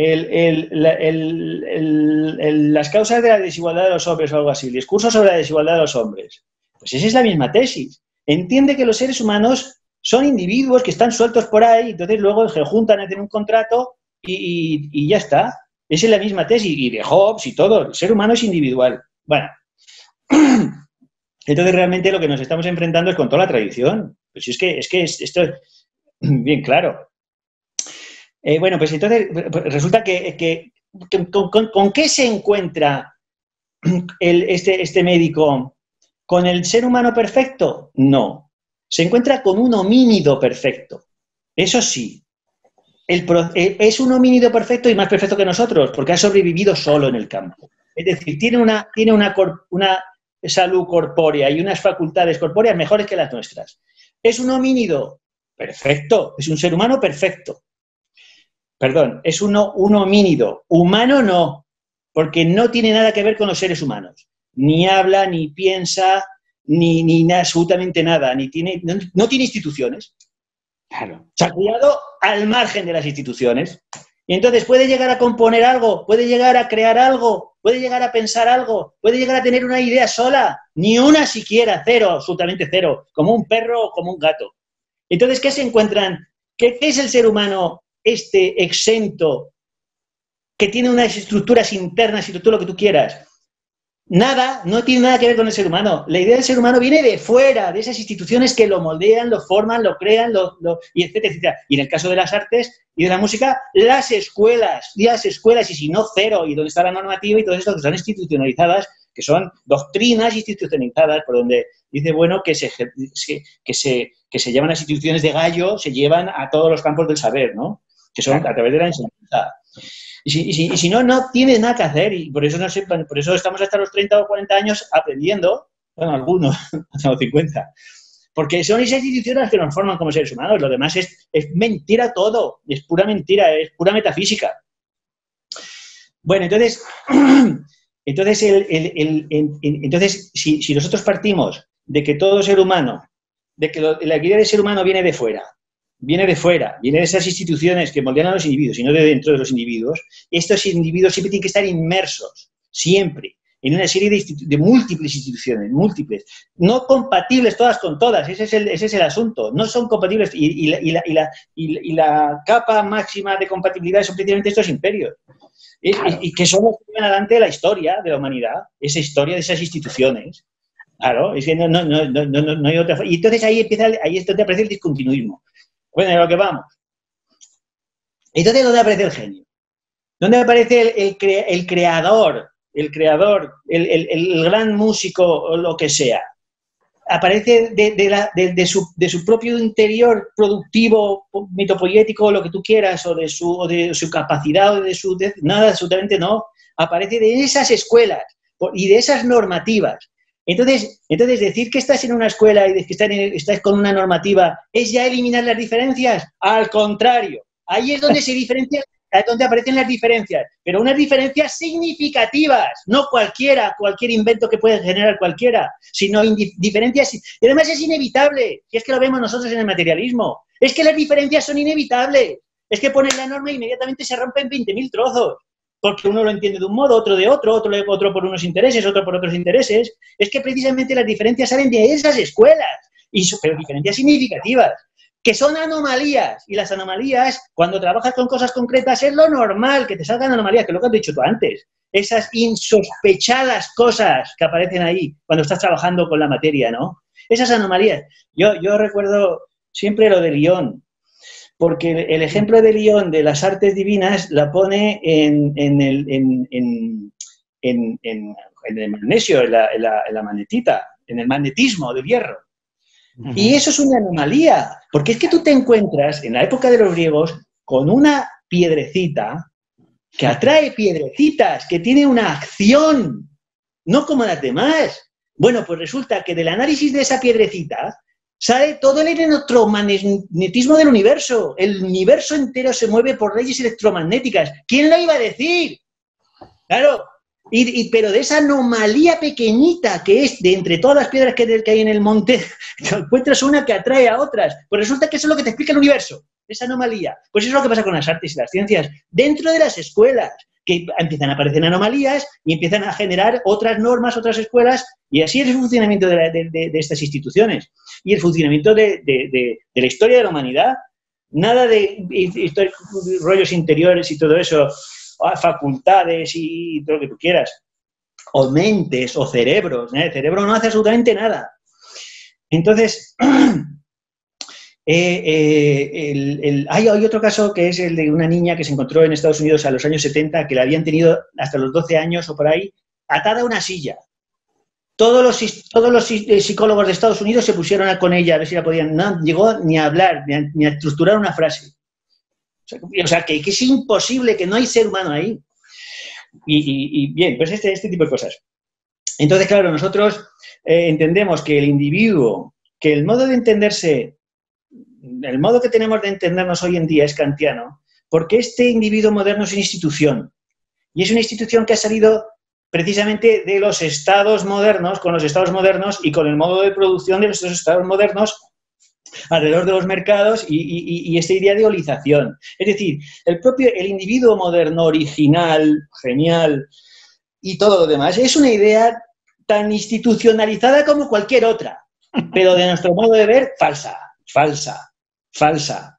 Speaker 3: las causas de la desigualdad de los hombres o algo así, el discurso sobre la desigualdad de los hombres, pues esa es la misma tesis. Entiende que los seres humanos son individuos que están sueltos por ahí, entonces luego se juntan, hacen un contrato y ya está. Esa es la misma tesis, y de Hobbes y todo. El ser humano es individual. Bueno, entonces realmente lo que nos estamos enfrentando es con toda la tradición. Pues es que esto es bien claro. Bueno, pues entonces resulta que ¿con qué se encuentra este médico? ¿Con el ser humano perfecto? No. Se encuentra con un homínido perfecto. Eso sí. Es un homínido perfecto y más perfecto que nosotros, porque ha sobrevivido solo en el campo. Es decir, tiene una salud corpórea y unas facultades corpóreas mejores que las nuestras. Es un homínido perfecto, es un ser humano perfecto. Perdón, es un homínido. Humano no, porque no tiene nada que ver con los seres humanos. Ni habla, ni piensa, ni absolutamente nada. No tiene instituciones.
Speaker 1: Claro.
Speaker 3: Se ha criado al margen de las instituciones. Y entonces puede llegar a componer algo, puede llegar a crear algo, puede llegar a pensar algo, puede llegar a tener una idea sola, ni una siquiera, cero, absolutamente cero, como un perro o como un gato. Entonces, ¿qué se encuentran? ¿Qué es el ser humano exento, que tiene unas estructuras internas y todo lo que tú quieras? Nada, no tiene nada que ver con el ser humano. La idea del ser humano viene de fuera, de esas instituciones que lo moldean, lo forman, lo crean, y etcétera, etcétera. Y en el caso de las artes y de la música, las escuelas, y si no, cero, y donde está la normativa y todo esto que están institucionalizadas, que son doctrinas institucionalizadas, por donde dice, bueno, que se llevan las instituciones de Gallo, se llevan a todos los campos del saber, ¿no? Que son a través de la enseñanza. Y si no, no tienes nada que hacer, y por eso, por eso estamos hasta los 30 o 40 años aprendiendo, bueno, algunos, hasta los 50, porque son esas instituciones las que nos forman como seres humanos, lo demás es mentira todo, es pura mentira, es pura metafísica. Bueno, entonces, si nosotros partimos de que todo ser humano, de que la idea del ser humano viene de fuera, viene de esas instituciones que moldean a los individuos y no de dentro de los individuos, estos individuos siempre tienen que estar inmersos, siempre, en una serie de múltiples instituciones, no compatibles todas con todas, ese es el asunto, no son compatibles, y la capa máxima de compatibilidad son precisamente estos imperios, y que son los que llevan adelante de la historia de la humanidad, esa historia de esas instituciones. Claro, es que no hay otra. Y entonces ahí es donde aparece el discontinuismo. Bueno, a lo que vamos. Entonces, ¿dónde aparece el genio? ¿Dónde aparece el creador, el gran músico o lo que sea? Aparece de su propio interior productivo, mitopoético, lo que tú quieras, o de su capacidad, nada, absolutamente no. Aparece de esas escuelas y de esas normativas. Entonces, decir que estás en una escuela y que estás con una normativa es ya eliminar las diferencias. Al contrario, ahí es donde se diferencia, es donde aparecen las diferencias, pero unas diferencias significativas, no cualquier invento que puede generar cualquiera, sino diferencias. Y además es inevitable, y es que lo vemos nosotros en el materialismo, es que las diferencias son inevitables, es que pones la norma e inmediatamente se rompen 20.000 trozos. Porque uno lo entiende de un modo, otro de otro por unos intereses, otro por otros intereses. Es que precisamente las diferencias salen de esas escuelas, pero diferencias significativas, que son anomalías. Y las anomalías, cuando trabajas con cosas concretas, es lo normal, que te salgan anomalías, que es lo que has dicho tú antes. Esas insospechadas cosas que aparecen ahí cuando estás trabajando con la materia, ¿no? Esas anomalías. Yo recuerdo siempre lo de Lyon, porque el ejemplo de Lyon de las artes divinas la pone en el magnesio, en la magnetita, en el magnetismo del hierro. Uh-huh. Y eso es una anomalía, porque es que tú te encuentras en la época de los griegos con una piedrecita que atrae piedrecitas, que tiene una acción, no como las demás. Bueno, pues resulta que del análisis de esa piedrecita sale todo el electromagnetismo del universo. El universo entero se mueve por leyes electromagnéticas. ¿Quién lo iba a decir? Claro, pero de esa anomalía pequeñita que es de entre todas las piedras que hay en el monte, te encuentras una que atrae a otras. Pues resulta que eso es lo que te explica el universo, esa anomalía. Pues eso es lo que pasa con las artes y las ciencias. Dentro de las escuelas, que empiezan a aparecer anomalías y empiezan a generar otras normas, otras escuelas, y así es el funcionamiento de estas instituciones. Y el funcionamiento de la historia de la humanidad. Nada de rollos interiores y todo eso, facultades y todo lo que tú quieras, o mentes, o cerebros. El cerebro no hace absolutamente nada. Entonces, hay otro caso que es el de una niña que se encontró en Estados Unidos a los años 70, que la habían tenido hasta los 12 años o por ahí, atada a una silla. Todos los psicólogos de Estados Unidos se pusieron con ella a ver si la podían. No llegó ni a hablar, ni a estructurar una frase. O sea, que es imposible, que no hay ser humano ahí. Y bien, pues este tipo de cosas. Entonces, claro, nosotros entendemos que el individuo, que el modo de entenderse, el modo que tenemos de entendernos hoy en día es kantiano, porque este individuo moderno es una institución. Y es una institución que ha salido precisamente de los estados modernos, con los estados modernos y con el modo de producción de los estados modernos alrededor de los mercados y esta idea de idealización. Es decir, el individuo moderno, original, genial y todo lo demás, es una idea tan institucionalizada como cualquier otra, pero de nuestro modo de ver, falsa.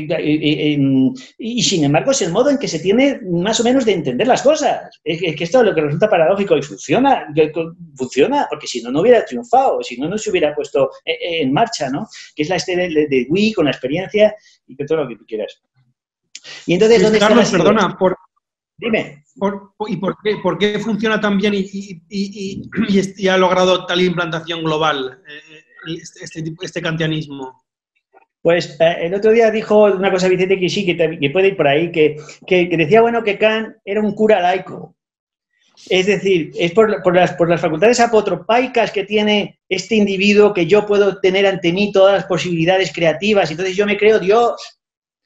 Speaker 3: Y sin embargo es el modo en que se tiene más o menos de entender las cosas. Es que esto es lo que resulta paradójico y funciona, porque si no, no hubiera triunfado, si no, no se hubiera puesto en marcha, ¿no? Que es la de Wii con la experiencia y que todo lo que tú quieras. Y entonces, ¿dónde
Speaker 2: Carlos, perdona,
Speaker 3: dime.
Speaker 2: ¿Por qué funciona tan bien y ha logrado tal implantación global este kantianismo?
Speaker 3: Pues el otro día dijo una cosa Vicente que sí, que puede ir por ahí, que decía, bueno, que Kant era un cura laico. Es decir, es por las facultades apotropaicas que tiene este individuo que yo puedo tener ante mí todas las posibilidades creativas, entonces yo me creo Dios.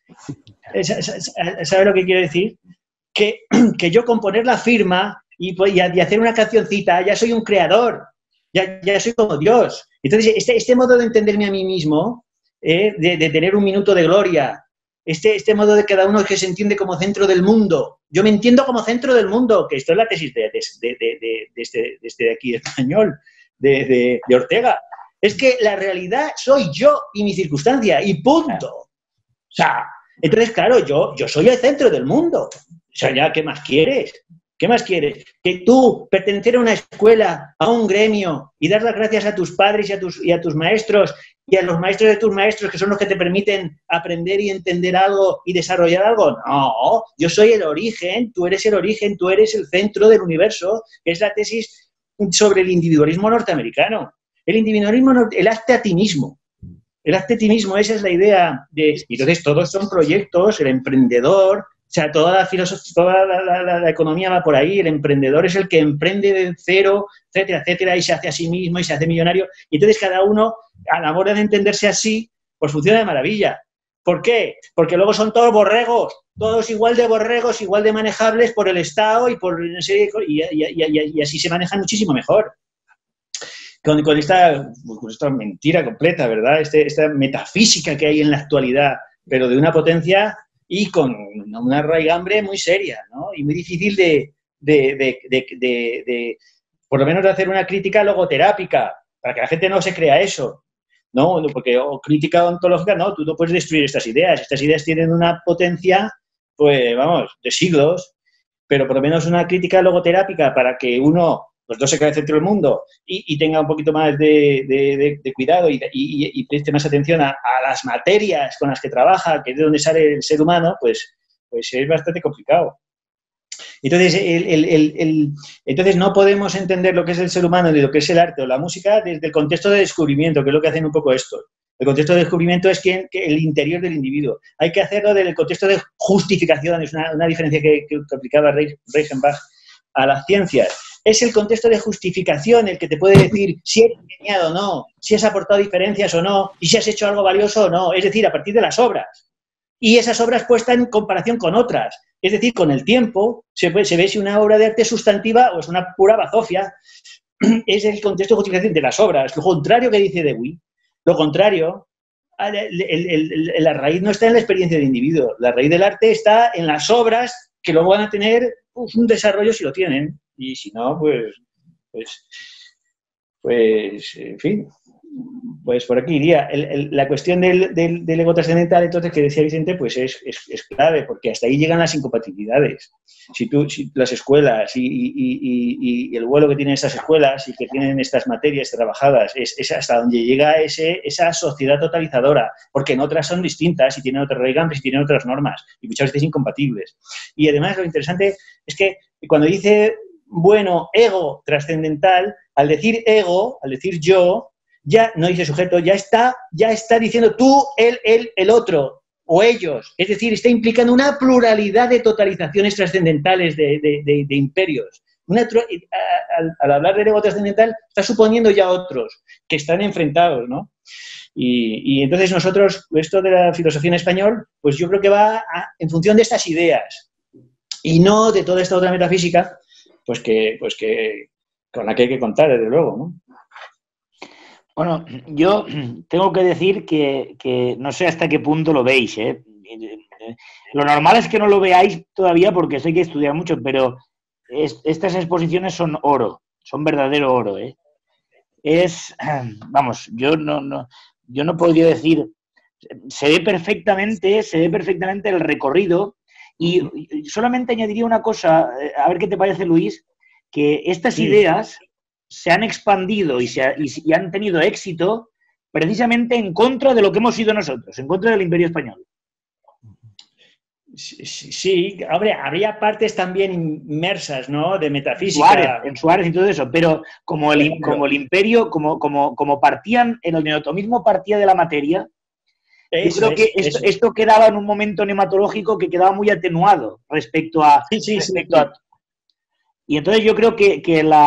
Speaker 3: ¿Sabe lo que quiero decir? Que yo con poner la firma y hacer una cancioncita, ya soy un creador, ya soy como Dios. Entonces, este modo de entenderme a mí mismo, de tener un minuto de gloria, este modo de cada uno que se entiende como centro del mundo. Yo me entiendo como centro del mundo, que esto es la tesis de este de aquí español, de Ortega. Es que la realidad soy yo y mi circunstancia, y punto. O sea, entonces, claro, yo soy el centro del mundo. O sea, ya, ¿qué más quieres? ¿Qué más quieres? Que tú pertenecer a una escuela, a un gremio y dar las gracias a tus padres y a tus maestros y a los maestros de tus maestros que son los que te permiten aprender y entender algo y desarrollar algo. No, yo soy el origen, tú eres el centro del universo, que es la tesis sobre el individualismo norteamericano. El individualismo, el hazte a ti mismo. El hazte a ti mismo, esa es la idea de... Y entonces todos son proyectos, el emprendedor... O sea, toda la filosofía, toda la economía va por ahí, el emprendedor es el que emprende de cero, etcétera, etcétera, y se hace a sí mismo y se hace millonario. Y entonces cada uno, a la hora de entenderse así, pues funciona de maravilla. ¿Por qué? Porque luego son todos borregos, todos igual de borregos, igual de manejables por el Estado y así se manejan muchísimo mejor. Con esta mentira completa, ¿verdad? Esta metafísica que hay en la actualidad, pero de una potencia... y con una raigambre muy seria, ¿no? Y muy difícil por lo menos de hacer una crítica logoterápica, para que la gente no se crea eso, ¿no? Porque crítica ontológica, no, tú no puedes destruir estas ideas tienen una potencia, pues, vamos, de siglos, pero por lo menos una crítica logoterápica para que uno, los dos se queden centro del mundo y tenga un poquito más de cuidado y preste más atención a las materias con las que trabaja, que es de donde sale el ser humano, pues es bastante complicado. Entonces, entonces no podemos entender lo que es el ser humano ni lo que es el arte o la música desde el contexto de descubrimiento, que es lo que hacen un poco esto. El contexto de descubrimiento es el interior del individuo. Hay que hacerlo desde el contexto de justificación, es una diferencia que aplicaba Reichenbach a las ciencias. Es el contexto de justificación el que te puede decir si eres genial o no, si has aportado diferencias o no, y si has hecho algo valioso o no. Es decir, a partir de las obras. Y esas obras puestas en comparación con otras. Es decir, con el tiempo se ve si una obra de arte es sustantiva o es una pura bazofia. Es el contexto de justificación de las obras. Lo contrario que dice Dewey. Lo contrario, la raíz no está en la experiencia del individuo. La raíz del arte está en las obras que luego van a tener un desarrollo si lo tienen. Y si no, pues en fin, pues por aquí iría. La cuestión del ego trascendental, entonces, que decía Vicente, pues es clave, porque hasta ahí llegan las incompatibilidades. Si las escuelas y el vuelo que tienen esas escuelas y que tienen estas materias trabajadas, es hasta donde llega esa sociedad totalizadora, porque en otras son distintas y tienen otras reglas y tienen otras normas, y muchas veces incompatibles. Y además lo interesante es que cuando dice... bueno, ego trascendental, al decir ego, al decir yo, ya no dice sujeto, ya está diciendo tú, él, el otro, o ellos. Es decir, está implicando una pluralidad de totalizaciones trascendentales de imperios. Al hablar del ego trascendental, está suponiendo ya otros que están enfrentados, ¿no? Y entonces nosotros, esto de la filosofía en español, pues yo creo que va en función de estas ideas y no de toda esta otra metafísica, pues que con la que hay que contar, desde luego, ¿no?
Speaker 1: Bueno, yo tengo que decir que no sé hasta qué punto lo veis, ¿eh? Lo normal es que no lo veáis todavía porque eso hay que estudiar mucho, pero estas exposiciones son oro, son verdadero oro, ¿eh? Vamos, yo no podría decir, se ve perfectamente el recorrido y solamente añadiría una cosa, a ver qué te parece, Luis, que estas ideas se han expandido y han tenido éxito precisamente en contra de lo que hemos sido nosotros, en contra del Imperio Español.
Speaker 3: Sí, habría partes también inmersas, ¿no? De metafísica.
Speaker 1: En Suárez y todo eso, pero como el imperio, como partían, el neotomismo partía de la materia, yo creo que esto quedaba en un momento nematológico que quedaba muy atenuado respecto a... Y entonces yo creo que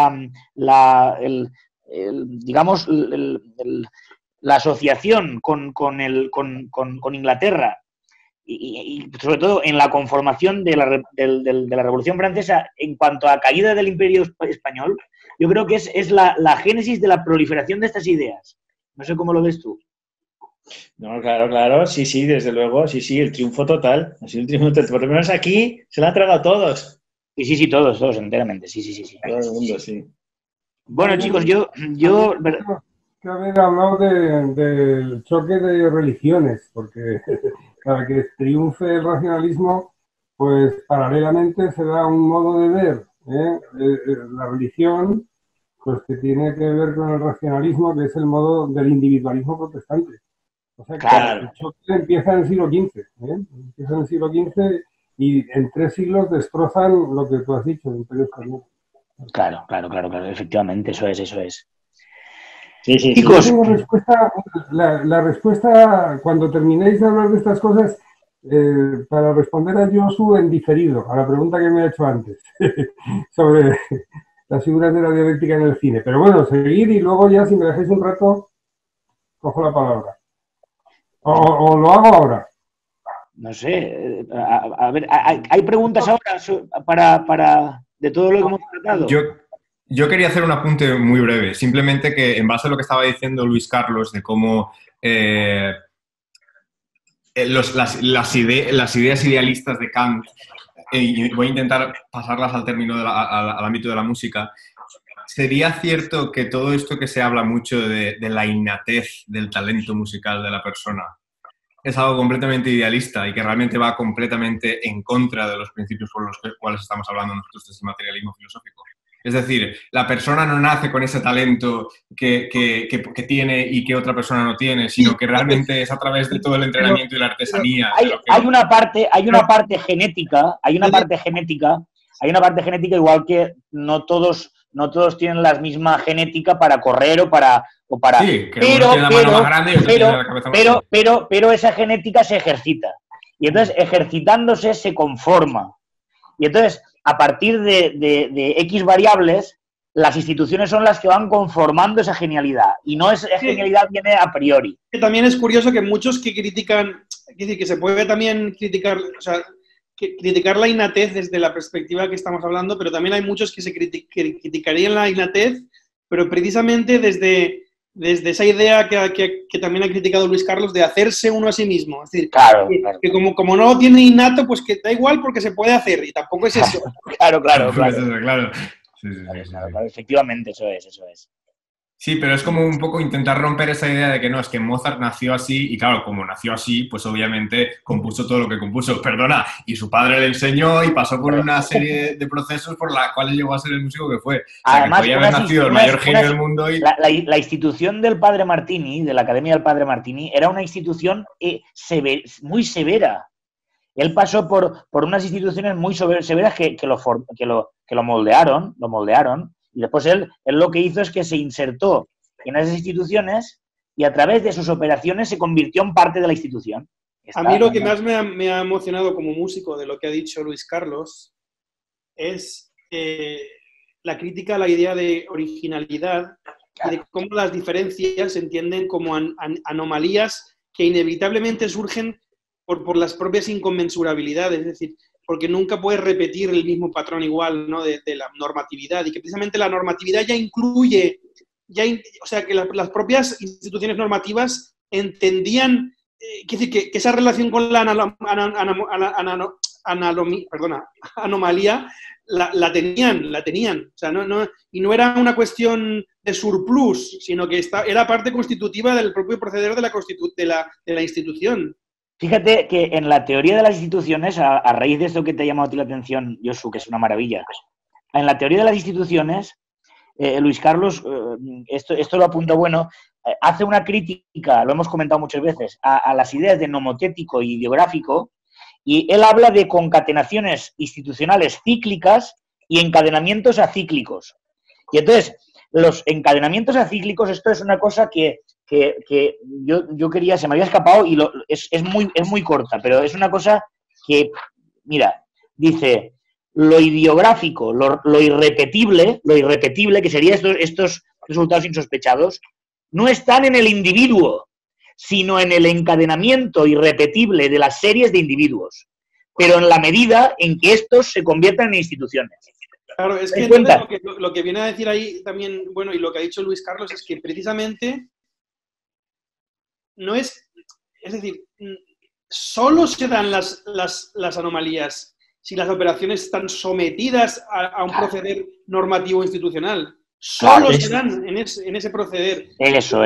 Speaker 1: digamos, la asociación con Inglaterra y sobre todo en la conformación de la Revolución Francesa en cuanto a caída del Imperio Español, yo creo que es la génesis de la proliferación de estas ideas. No sé cómo lo ves tú.
Speaker 3: No, claro, sí, desde luego, sí, el triunfo total. Ha sido el triunfo total. Por lo menos aquí se lo han tragado todos.
Speaker 1: Sí, todos enteramente, sí.
Speaker 3: Todo el mundo, sí.
Speaker 1: Bueno, chicos, yo
Speaker 4: que haber hablado del choque de religiones, porque para que triunfe el racionalismo, pues paralelamente se da un modo de ver la religión, pues que tiene que ver con el racionalismo, que es el modo del individualismo protestante. O sea, que el choque empieza en el siglo XV, empieza en el siglo XV y en 3 siglos destrozan lo que tú has dicho, el Imperio Español.
Speaker 1: Claro, efectivamente, eso es.
Speaker 4: Sí. Chicos, yo tengo la respuesta, cuando terminéis de hablar de estas cosas, para responder a Josu en diferido, a la pregunta que me ha hecho antes, sobre las figuras de la dialéctica en el cine. Pero bueno, seguir y luego ya, si me dejáis un rato, cojo la palabra. O lo hago ahora.
Speaker 1: No sé, a ver, ¿hay preguntas ahora para de todo lo que hemos tratado?
Speaker 5: Yo quería hacer un apunte muy breve, simplemente que en base a lo que estaba diciendo Luis Carlos de cómo las ideas idealistas de Kant, y voy a intentar pasarlas al término al ámbito de la música, ¿sería cierto que todo esto que se habla mucho de la innatez del talento musical de la persona es algo completamente idealista y que realmente va completamente en contra de los principios por los cuales estamos hablando nosotros de ese materialismo filosófico? Es decir, la persona no nace con ese talento que tiene y que otra persona no tiene, sino que realmente es a través de todo el entrenamiento y la artesanía.
Speaker 1: Hay una parte genética, igual que no todos tienen la misma genética para correr o para...
Speaker 5: Sí, que uno tiene la mano más grande y otro tiene la cabeza más grande.
Speaker 1: Pero esa genética se ejercita. Y entonces, ejercitándose, se conforma. Y entonces, a partir de X variables, las instituciones son las que van conformando esa genialidad. Y no esa genialidad viene a priori.
Speaker 2: Que también es curioso que muchos que critican, es decir, que se puede también criticar, o sea, criticar la innatez desde la perspectiva que estamos hablando, pero también hay muchos que criticarían la innatez, pero precisamente desde esa idea que también ha criticado Luis Carlos de hacerse uno a sí mismo. Es decir, que como no lo tiene innato, pues que da igual porque se puede hacer, y tampoco es eso.
Speaker 1: Claro.
Speaker 5: Sí.
Speaker 1: Efectivamente, eso es.
Speaker 5: Sí, pero es como un poco intentar romper esa idea de que no, es que Mozart nació así y claro, como nació así, pues obviamente compuso todo lo que compuso. Perdona, y su padre le enseñó y pasó por una serie de procesos por las cuales llegó a ser el músico que fue. O sea,
Speaker 1: además,
Speaker 5: que podía haber nacido el mayor genio del mundo y...
Speaker 1: La institución del Padre Martini, de la Academia del Padre Martini, era una institución muy severa. Él pasó por unas instituciones muy severas que lo moldearon, y después él lo que hizo es que se insertó en esas instituciones y a través de sus operaciones se convirtió en parte de la institución.
Speaker 2: A mí lo que más me ha emocionado como músico de lo que ha dicho Luis Carlos es la crítica a la idea de originalidad y de cómo las diferencias se entienden como anomalías que inevitablemente surgen por las propias inconmensurabilidades, es decir, porque nunca puedes repetir el mismo patrón igual, ¿no? de la normatividad, y que precisamente la normatividad ya incluye, o sea, que las propias instituciones normativas entendían, quiere decir, que esa relación con la anomalía la tenían. O sea, y no era una cuestión de surplus, sino que era parte constitutiva del propio proceder de la institución.
Speaker 1: Fíjate que en la teoría de las instituciones, a raíz de esto que te ha llamado a ti la atención, Josu, que es una maravilla, en la teoría de las instituciones, Luis Carlos, esto lo apunta bueno, hace una crítica, lo hemos comentado muchas veces, a las ideas de nomotético y ideográfico, y él habla de concatenaciones institucionales cíclicas y encadenamientos acíclicos. Y entonces, los encadenamientos acíclicos, esto es una cosa que yo quería, se me había escapado y es muy corta, pero es una cosa que, mira, dice, lo ideográfico, lo irrepetible, que serían estos resultados insospechados, no están en el individuo, sino en el encadenamiento irrepetible de las series de individuos, pero en la medida en que estos se conviertan en instituciones.
Speaker 2: Claro, es que lo que viene a decir ahí también, bueno, y lo que ha dicho Luis Carlos, es que precisamente no es decir, solo se dan las anomalías si las operaciones están sometidas a un proceder normativo institucional. Solo se dan en ese proceder.
Speaker 1: Eso.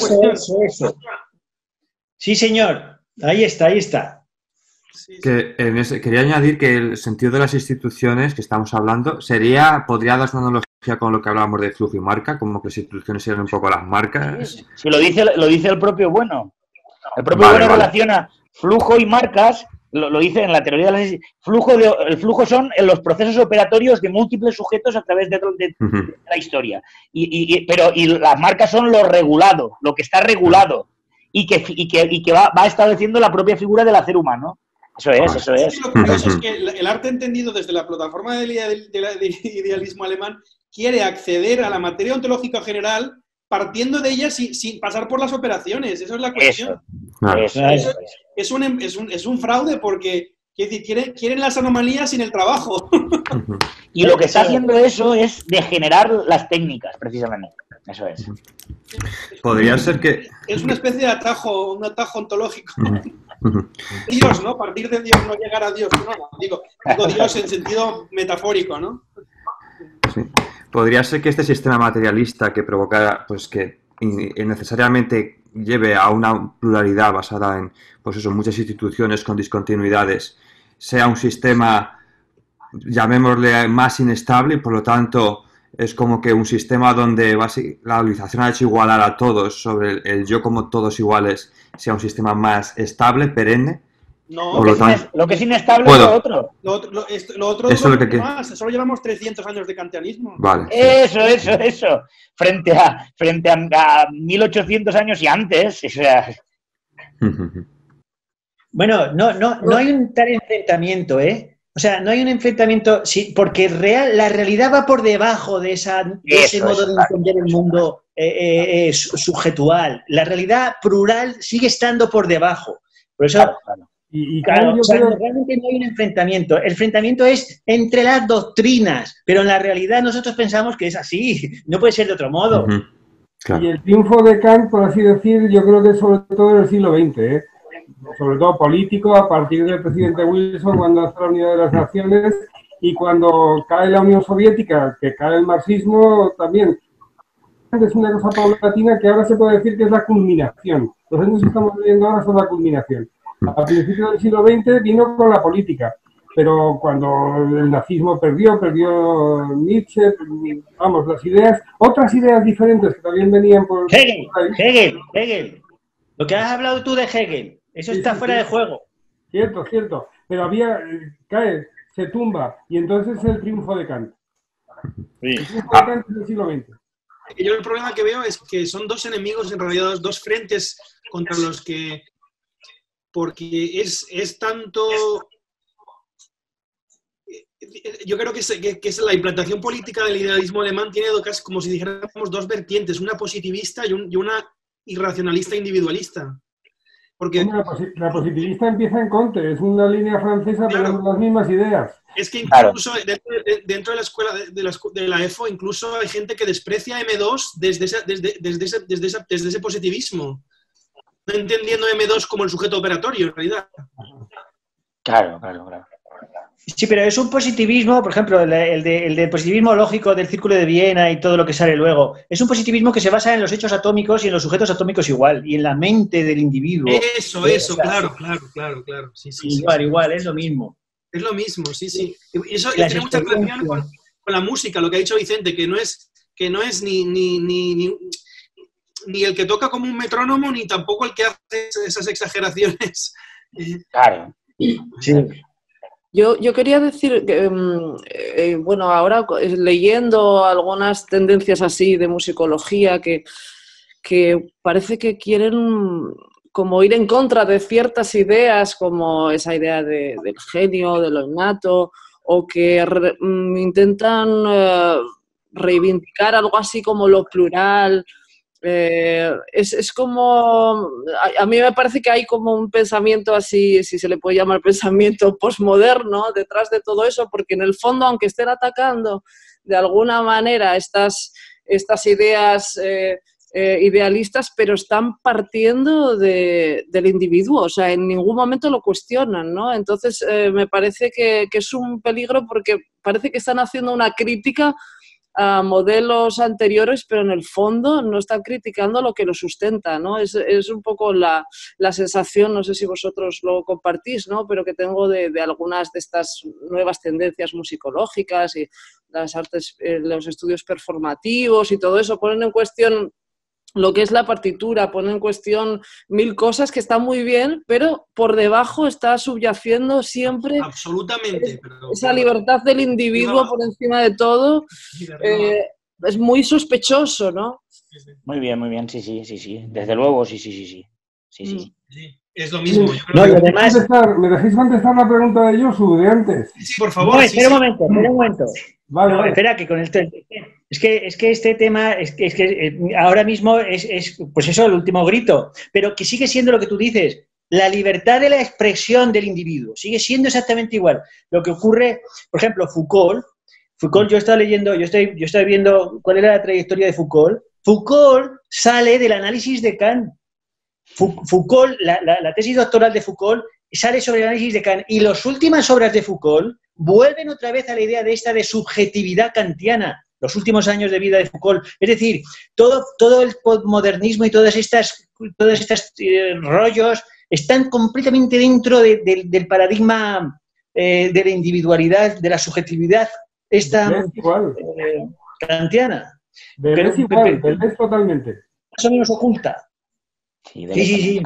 Speaker 3: Sí, señor. Ahí está.
Speaker 6: Sí. Quería añadir que el sentido de las instituciones que estamos hablando podría darse una analogía con lo que hablábamos de flujo y marca, como que las instituciones serían un poco las marcas.
Speaker 1: Sí, lo dice el propio Bueno. El propio Bueno relaciona flujo y marcas, lo dice en la teoría de las el flujo son los procesos operatorios de múltiples sujetos a través de la historia. Pero las marcas son lo regulado, lo que está regulado, y que va estableciendo la propia figura del hacer humano. Eso es.
Speaker 2: Sí, lo curioso es que el arte entendido desde la plataforma del idealismo alemán quiere acceder a la materia ontológica general partiendo de ella sin pasar por las operaciones. Esa es la cuestión. Eso es un fraude porque quieren las anomalías sin el trabajo.
Speaker 1: Y lo que está haciendo eso es degenerar las técnicas, precisamente. Eso es.
Speaker 6: Podría ser que...
Speaker 2: Es una especie de un atajo ontológico. Dios, ¿no? Partir de Dios, no llegar a Dios. No, digo Dios en sentido metafórico, ¿no?
Speaker 6: Sí. Podría ser que este sistema materialista que provoca, pues que necesariamente lleve a una pluralidad basada en, pues eso, muchas instituciones con discontinuidades, sea un sistema, llamémosle, más inestable y por lo tanto es como que un sistema donde la organización ha hecho igualar a todos sobre el yo como todos iguales, sea un sistema más estable, perenne.
Speaker 2: No,
Speaker 1: lo que es inestable es lo otro.
Speaker 2: Lo otro es lo que más. Solo llevamos 300 años de kantianismo.
Speaker 6: Vale.
Speaker 1: Eso. Frente a 1800 años y antes. O sea.
Speaker 3: Bueno, no hay un tal enfrentamiento, ¿eh? O sea, no hay un enfrentamiento, sí, porque la realidad va por debajo de ese modo de entender el mundo subjetual. La realidad plural sigue estando por debajo. Por eso, claro, realmente no hay un enfrentamiento. El enfrentamiento es entre las doctrinas, pero en la realidad nosotros pensamos que es así, no puede ser de otro modo.
Speaker 4: Claro. Y el triunfo de Kant, por así decir, yo creo que es sobre todo en el siglo XX, ¿eh? Sobre todo político, a partir del presidente Wilson, cuando hace la Unidad de las Naciones, y cuando cae la Unión Soviética, que cae el marxismo, también es una cosa paulatina que ahora se puede decir que es la culminación. Los años que estamos viviendo ahora son la culminación. A principios del siglo XX vino con la política, pero cuando el nazismo perdió Nietzsche, vamos, las ideas, otras ideas diferentes que también venían por...
Speaker 3: Hegel. Lo que has hablado tú de Hegel. Eso está fuera de juego.
Speaker 4: Cierto. Pero cae, se tumba, y entonces es el triunfo de Kant. Sí. El triunfo de Kant es el siglo XX.
Speaker 2: Yo el problema que veo es que son dos enemigos, en realidad, dos frentes contra los que... Porque es tanto... yo creo que es la implantación política del idealismo alemán tiene casi como si dijéramos dos vertientes, una positivista y una irracionalista individualista. Porque
Speaker 4: Hombre, la positivista empieza en Comte, es una línea francesa,
Speaker 2: claro,
Speaker 4: pero las mismas ideas.
Speaker 2: es que incluso dentro de la escuela de la EFO, incluso hay gente que desprecia M2 desde ese positivismo, no entendiendo M2 como el sujeto operatorio, en realidad.
Speaker 1: Claro.
Speaker 3: Sí, pero es un positivismo, por ejemplo, el de positivismo lógico del Círculo de Viena y todo lo que sale luego. Es un positivismo que se basa en los hechos atómicos y en los sujetos atómicos igual, y en la mente del individuo.
Speaker 2: Eso, claro. Sí,
Speaker 3: igual, es lo mismo.
Speaker 2: Es lo mismo, sí. Y eso tiene mucha relación con la música, lo que ha dicho Vicente, que no es ni el que toca como un metrónomo, ni tampoco el que hace esas exageraciones.
Speaker 1: Claro.
Speaker 3: Sí.
Speaker 7: Yo quería decir que, bueno, ahora leyendo algunas tendencias así de musicología que parece que quieren como ir en contra de ciertas ideas, como esa idea del genio, de lo innato, o que intentan reivindicar algo así como lo plural. Es como, a mí me parece que hay como un pensamiento así, si se le puede llamar pensamiento postmoderno detrás de todo eso, porque en el fondo, aunque estén atacando de alguna manera estas ideas idealistas, pero están partiendo del individuo, o sea, en ningún momento lo cuestionan, ¿no? Entonces me parece que es un peligro porque parece que están haciendo una crítica a modelos anteriores, pero en el fondo no están criticando lo que lo sustenta, ¿no? Es un poco la sensación, no sé si vosotros lo compartís, ¿no? Pero que tengo de algunas de estas nuevas tendencias musicológicas y las artes, los estudios performativos y todo eso, ponen en cuestión lo que es la partitura, pone en cuestión mil cosas que están muy bien, pero por debajo está subyaciendo siempre
Speaker 2: absolutamente,
Speaker 7: esa libertad del individuo por encima de todo. Es muy sospechoso, ¿no?
Speaker 1: Muy bien, sí. Desde luego, sí.
Speaker 2: Es lo mismo.
Speaker 3: No, y además...
Speaker 4: ¿Me dejáis contestar la pregunta de Josu de antes?
Speaker 2: Sí, por favor.
Speaker 3: No, espera un momento.
Speaker 4: Vale.
Speaker 3: Espera, que con esto... Es que este tema, es que ahora mismo es, pues eso, el último grito, pero que sigue siendo lo que tú dices, la libertad de la expresión del individuo, sigue siendo exactamente igual. Lo que ocurre, por ejemplo, Foucault, yo estaba leyendo, yo estoy viendo cuál era la trayectoria de Foucault. Foucault sale del análisis de Kant. Foucault, la tesis doctoral de Foucault sale sobre el análisis de Kant, y las últimas obras de Foucault vuelven otra vez a la idea de subjetividad kantiana, los últimos años de vida de Foucault. Es decir, todo el postmodernismo y todas estas rollos están completamente dentro del paradigma de la individualidad, de la subjetividad kantiana.
Speaker 4: Es igual, totalmente.
Speaker 3: Más o menos oculta. Sí.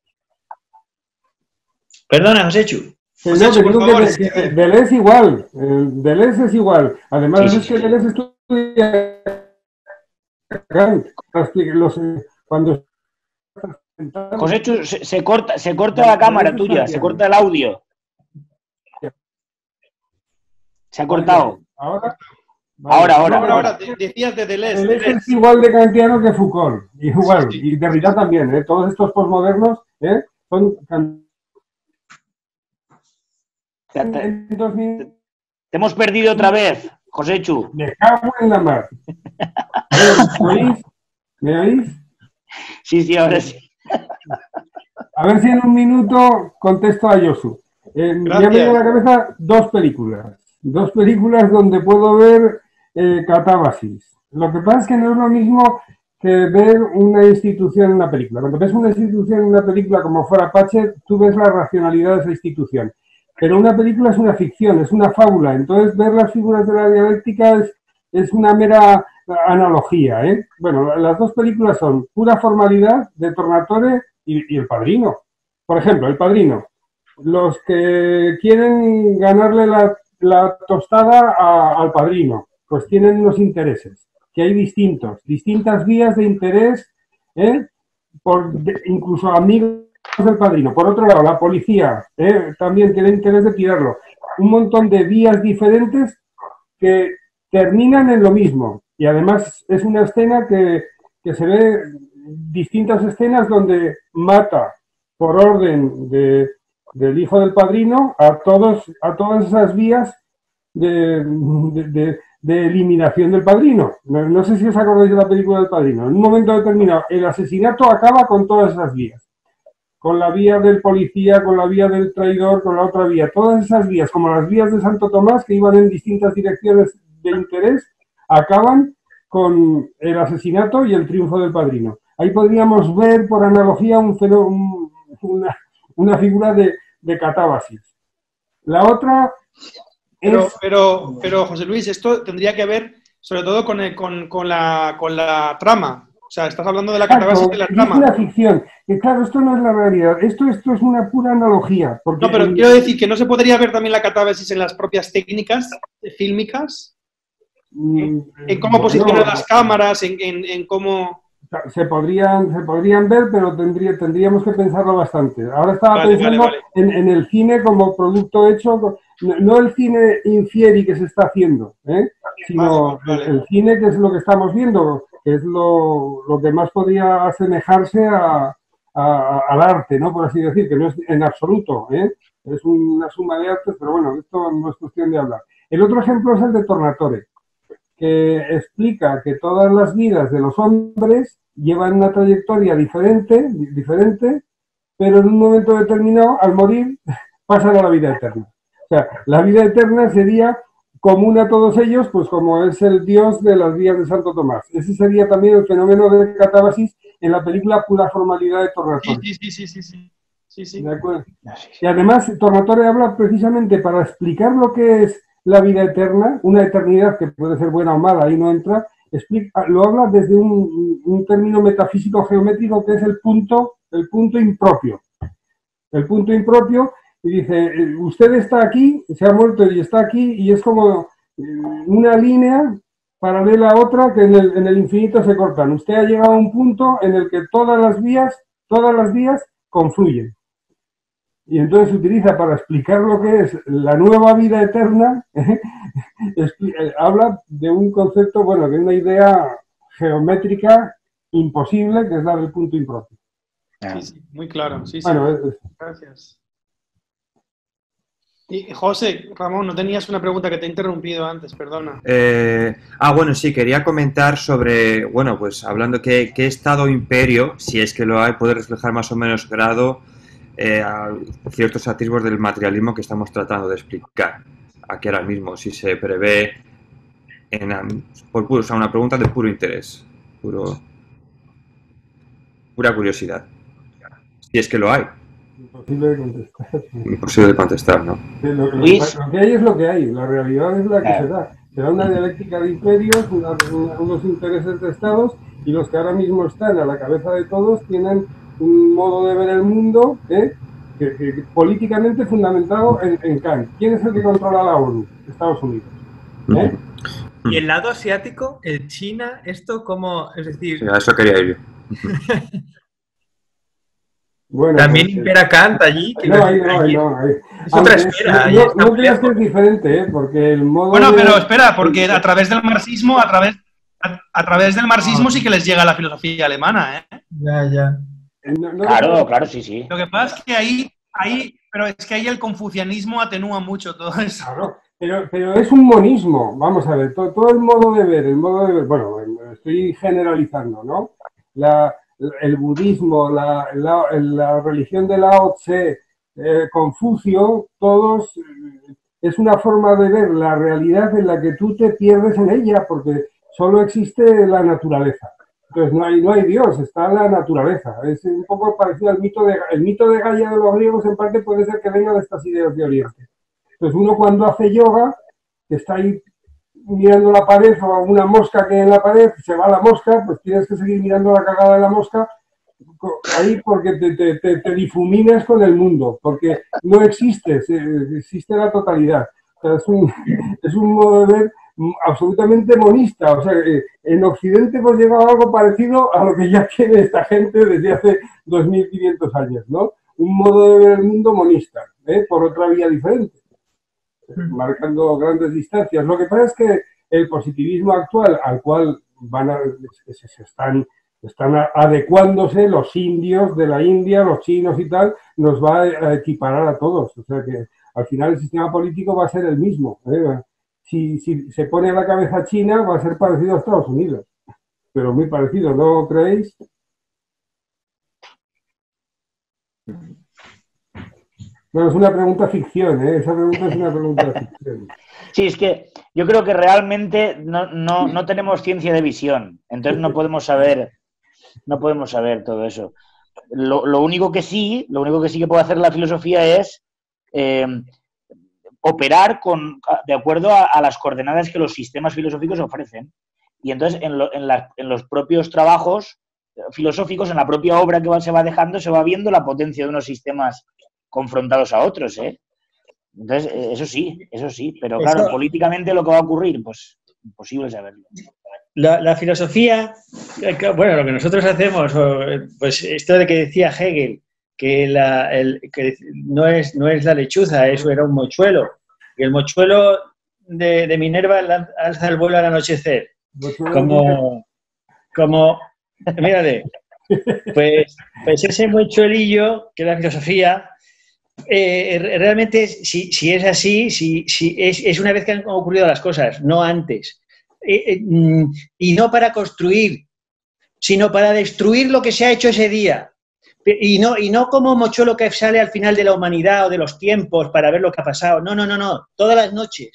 Speaker 3: Perdona, Joséchu.
Speaker 4: Deleuze es igual. Deleuze es igual. Además, es que Deleuze estudia cuando...
Speaker 1: Joséchu, se corta la cámara tuya, se corta el audio. Se ha cortado.
Speaker 2: Ahora. Decías de Deleuze.
Speaker 4: Deleuze es igual de kantiano que Foucault. Igual. Sí. Y Derrida también. Todos estos postmodernos son...
Speaker 1: Te hemos perdido otra vez, Joséchu.
Speaker 4: Me cago en la mar. ¿Me oís?
Speaker 1: Sí, ahora sí.
Speaker 4: A ver si en un minuto contesto a Josu. Me han venido a la cabeza dos películas donde puedo ver catábasis. Lo que pasa es que no es lo mismo que ver una institución en una película. Cuando ves una institución en una película como fuera Apache, tú ves la racionalidad de esa institución. Pero una película es una ficción, es una fábula. Entonces, ver las figuras de la dialéctica es una mera analogía. Bueno, las dos películas son pura formalidad de Tornatore y El Padrino. Por ejemplo, El Padrino. Los que quieren ganarle la tostada al Padrino, pues tienen unos intereses, que hay distintas vías de interés, incluso amigos del Padrino. Por otro lado, la policía también tiene interés de tirarlo. un montón de vías diferentes que terminan en lo mismo. Y además es una escena que se ve distintas escenas donde mata por orden del hijo del padrino a todas esas vías de eliminación del padrino. No sé si os acordáis de la película del padrino. En un momento determinado, el asesinato acaba con todas esas vías. Con la vía del policía, con la vía del traidor, con la otra vía. Todas esas vías, como las vías de Santo Tomás, que iban en distintas direcciones de interés, acaban con el asesinato y el triunfo del padrino. Ahí podríamos ver, por analogía, una figura de catábasis. La otra es...
Speaker 2: Pero, José Luis, esto tendría que ver sobre todo con la trama. O sea, estás hablando de la catábasis de la trama.
Speaker 4: Es una ficción. Y claro, esto no es la realidad. Esto es una pura analogía. Porque
Speaker 2: no, pero quiero decir que no se podría ver también la catábasis en las propias técnicas fílmicas. En cómo posicionar las cámaras, en cómo...
Speaker 4: Se podrían ver, pero tendríamos que pensarlo bastante. Ahora estaba pensando en el cine como producto hecho, no el cine infieri que se está haciendo, sino el cine que es lo que estamos viendo, que es lo que más podría asemejarse al arte, ¿no? Por así decir, que no es en absoluto, es una suma de artes, pero bueno, esto no es cuestión de hablar. El otro ejemplo es el de Tornatore, que explica que todas las vidas de los hombres llevan una trayectoria diferente, pero en un momento determinado, al morir, pasan a la vida eterna. O sea, la vida eterna sería común a todos ellos, pues como es el dios de las vías de Santo Tomás. Ese sería también el fenómeno de catábasis en la película Pura Formalidad de Tornatore.
Speaker 2: Sí.
Speaker 4: ¿De acuerdo? Y además, Tornatore habla precisamente para explicar lo que es la vida eterna, una eternidad que puede ser buena o mala, ahí no entra, lo habla desde un término metafísico geométrico que es el punto impropio. El punto impropio, y dice, usted está aquí, se ha muerto y está aquí, y es como una línea paralela a otra que en el infinito se cortan. Usted ha llegado a un punto en el que todas las vías confluyen. Y entonces se utiliza para explicar lo que es la nueva vida eterna, habla de un concepto, bueno, de una idea geométrica imposible, que es la del punto impropio.
Speaker 2: Sí, muy claro. Sí.
Speaker 4: Bueno,
Speaker 2: gracias. Y José, Ramón, no tenías una pregunta que te he interrumpido antes, perdona.
Speaker 6: Bueno, sí, quería comentar sobre, bueno, pues hablando que Estado o imperio, si es que lo hay, puede reflejar más o menos grado ciertos atisbos del materialismo que estamos tratando de explicar aquí ahora mismo, si se prevé o sea, una pregunta de puro interés, pura curiosidad, si es que lo hay. Imposible de contestar, ¿no?
Speaker 4: Lo que hay es lo que hay, la realidad es la que se da. Se da una dialéctica de imperios, unos intereses de estados, y los que ahora mismo están a la cabeza de todos tienen un modo de ver el mundo que políticamente fundamentado en Kant. ¿Quién es el que controla la ONU? Estados Unidos.
Speaker 8: Y el lado asiático, el China, esto como, es decir...
Speaker 6: Sí, a eso quería ir yo.
Speaker 4: Bueno,
Speaker 8: también impera Kant allí. Que
Speaker 4: no.
Speaker 8: Es otra esfera.
Speaker 4: No creas que es diferente, porque el modo...
Speaker 2: Bueno, pero espera, porque a través del marxismo, a través del marxismo sí que les llega la filosofía alemana,
Speaker 8: Ya.
Speaker 1: Claro, sí.
Speaker 2: Lo que pasa es que ahí el confucianismo atenúa mucho todo eso.
Speaker 4: Claro, pero es un monismo, vamos a ver, todo el modo de ver, bueno, estoy generalizando, ¿no? El budismo, la religión de Lao Tse, Confucio, todos, es una forma de ver la realidad en la que tú te pierdes en ella, porque solo existe la naturaleza. Entonces no hay Dios, está la naturaleza. Es un poco parecido al mito de Gaia de los griegos, en parte puede ser que venga de estas ideas de Oriente. Entonces uno cuando hace yoga, que está ahí mirando la pared o una mosca que hay en la pared, se va la mosca, pues tienes que seguir mirando la cagada de la mosca ahí porque te difuminas con el mundo, porque no existes, existe la totalidad. O sea, es un modo de ver absolutamente monista. O sea, en Occidente hemos llegado a algo parecido a lo que ya tiene esta gente desde hace 2500 años, ¿no? Un modo de ver el mundo monista, por otra vía diferente. marcando grandes distancias. Lo que pasa es que el positivismo actual, al cual están adecuándose los indios de la India, los chinos y tal, nos va a equiparar a todos. O sea que al final el sistema político va a ser el mismo. Si se pone a la cabeza China, va a ser parecido a Estados Unidos. Pero muy parecido, ¿no creéis? Bueno, es una pregunta ficción, ¿eh? Esa pregunta es una pregunta de ficción.
Speaker 1: Sí, es que yo creo que realmente no tenemos ciencia de visión, entonces no podemos saber todo eso. Lo único que sí que puede hacer la filosofía es operar de acuerdo a las coordenadas que los sistemas filosóficos ofrecen. Y entonces en los propios trabajos filosóficos, en la propia obra que se va dejando, se va viendo la potencia de unos sistemas confrontados a otros, ¿eh? Entonces, eso sí, pero claro, políticamente lo que va a ocurrir, pues imposible saberlo.
Speaker 3: La filosofía, bueno, lo que nosotros hacemos, pues esto de que decía Hegel, que no es la lechuza, eso era un mochuelo, y el mochuelo de Minerva alza el vuelo al anochecer, como mírale, pues ese mochuelillo que es la filosofía. Realmente, si es así, es una vez que han ocurrido las cosas, no antes. Y no para construir, sino para destruir lo que se ha hecho ese día. Y no como mochuelo que sale al final de la humanidad o de los tiempos para ver lo que ha pasado. No, todas las noches.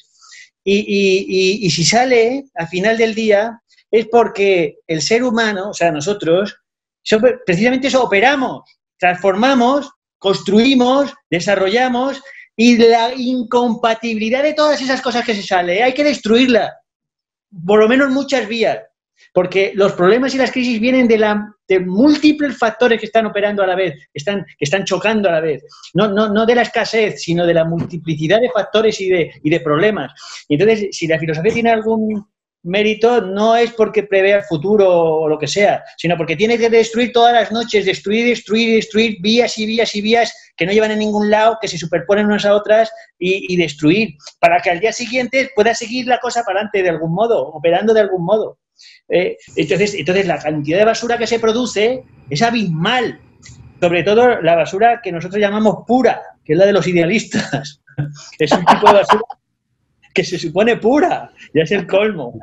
Speaker 3: Y si sale al final del día es porque el ser humano, o sea, nosotros, precisamente eso operamos, transformamos, construimos, desarrollamos, y la incompatibilidad de todas esas cosas que se sale, hay que destruirla, por lo menos muchas vías, porque los problemas y las crisis vienen de múltiples factores que están operando a la vez, que están chocando a la vez, no de la escasez, sino de la multiplicidad de factores y de problemas. Y entonces, si la filosofía tiene algún mérito, no es porque prevea el futuro o lo que sea, sino porque tiene que destruir todas las noches, destruir vías y vías y vías que no llevan a ningún lado, que se superponen unas a otras y destruir, para que al día siguiente pueda seguir la cosa para adelante de algún modo, operando de algún modo. Entonces la cantidad de basura que se produce es abismal, sobre todo la basura que nosotros llamamos pura, que es la de los idealistas. Es un tipo de basura que se supone pura, ya es el colmo.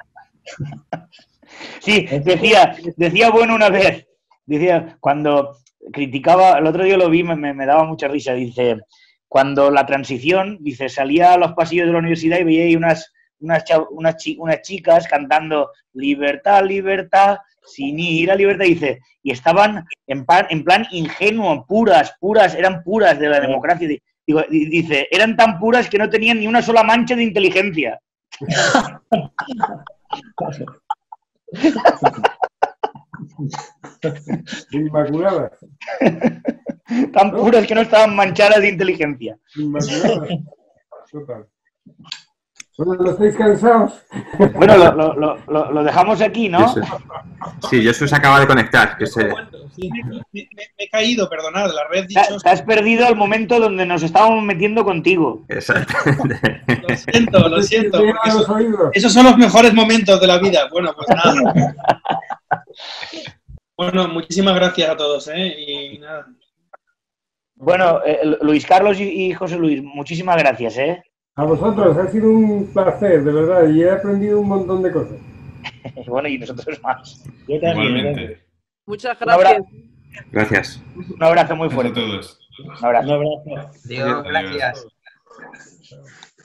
Speaker 1: Sí, decía bueno una vez, decía, cuando criticaba, el otro día lo vi, me daba mucha risa, dice, cuando la transición, dice, salía a los pasillos de la universidad y veía ahí unas chicas cantando libertad, libertad, sin ir a libertad, dice, y estaban en plan ingenuo, puras, eran puras de la democracia. Dice, eran tan puras que no tenían ni una sola mancha de inteligencia.
Speaker 4: Inmaculadas.
Speaker 1: Tan puras que no estaban manchadas de inteligencia.
Speaker 4: Inmaculadas. Total. Bueno, ¿no estáis cansados?
Speaker 1: Bueno, lo dejamos aquí, ¿no?
Speaker 6: Sí, Josu se acaba de conectar.
Speaker 2: Me he caído, perdonad, la red
Speaker 1: dicho... Te has perdido el momento donde nos estábamos metiendo contigo.
Speaker 6: Exactamente.
Speaker 2: Lo siento. Esos son los mejores momentos de la vida. Bueno, pues nada. Bueno, muchísimas gracias a todos, y nada.
Speaker 1: Bueno, Luis Carlos y José Luis, muchísimas gracias,
Speaker 4: A vosotros, ha sido un placer, de verdad, y he aprendido un montón de cosas.
Speaker 1: Bueno, y nosotros más.
Speaker 5: Yo también. Igualmente.
Speaker 7: Muchas gracias.
Speaker 6: Gracias.
Speaker 1: Un abrazo muy fuerte.
Speaker 5: Gracias a todos.
Speaker 1: Un abrazo.
Speaker 3: Un abrazo.
Speaker 9: Adiós, gracias.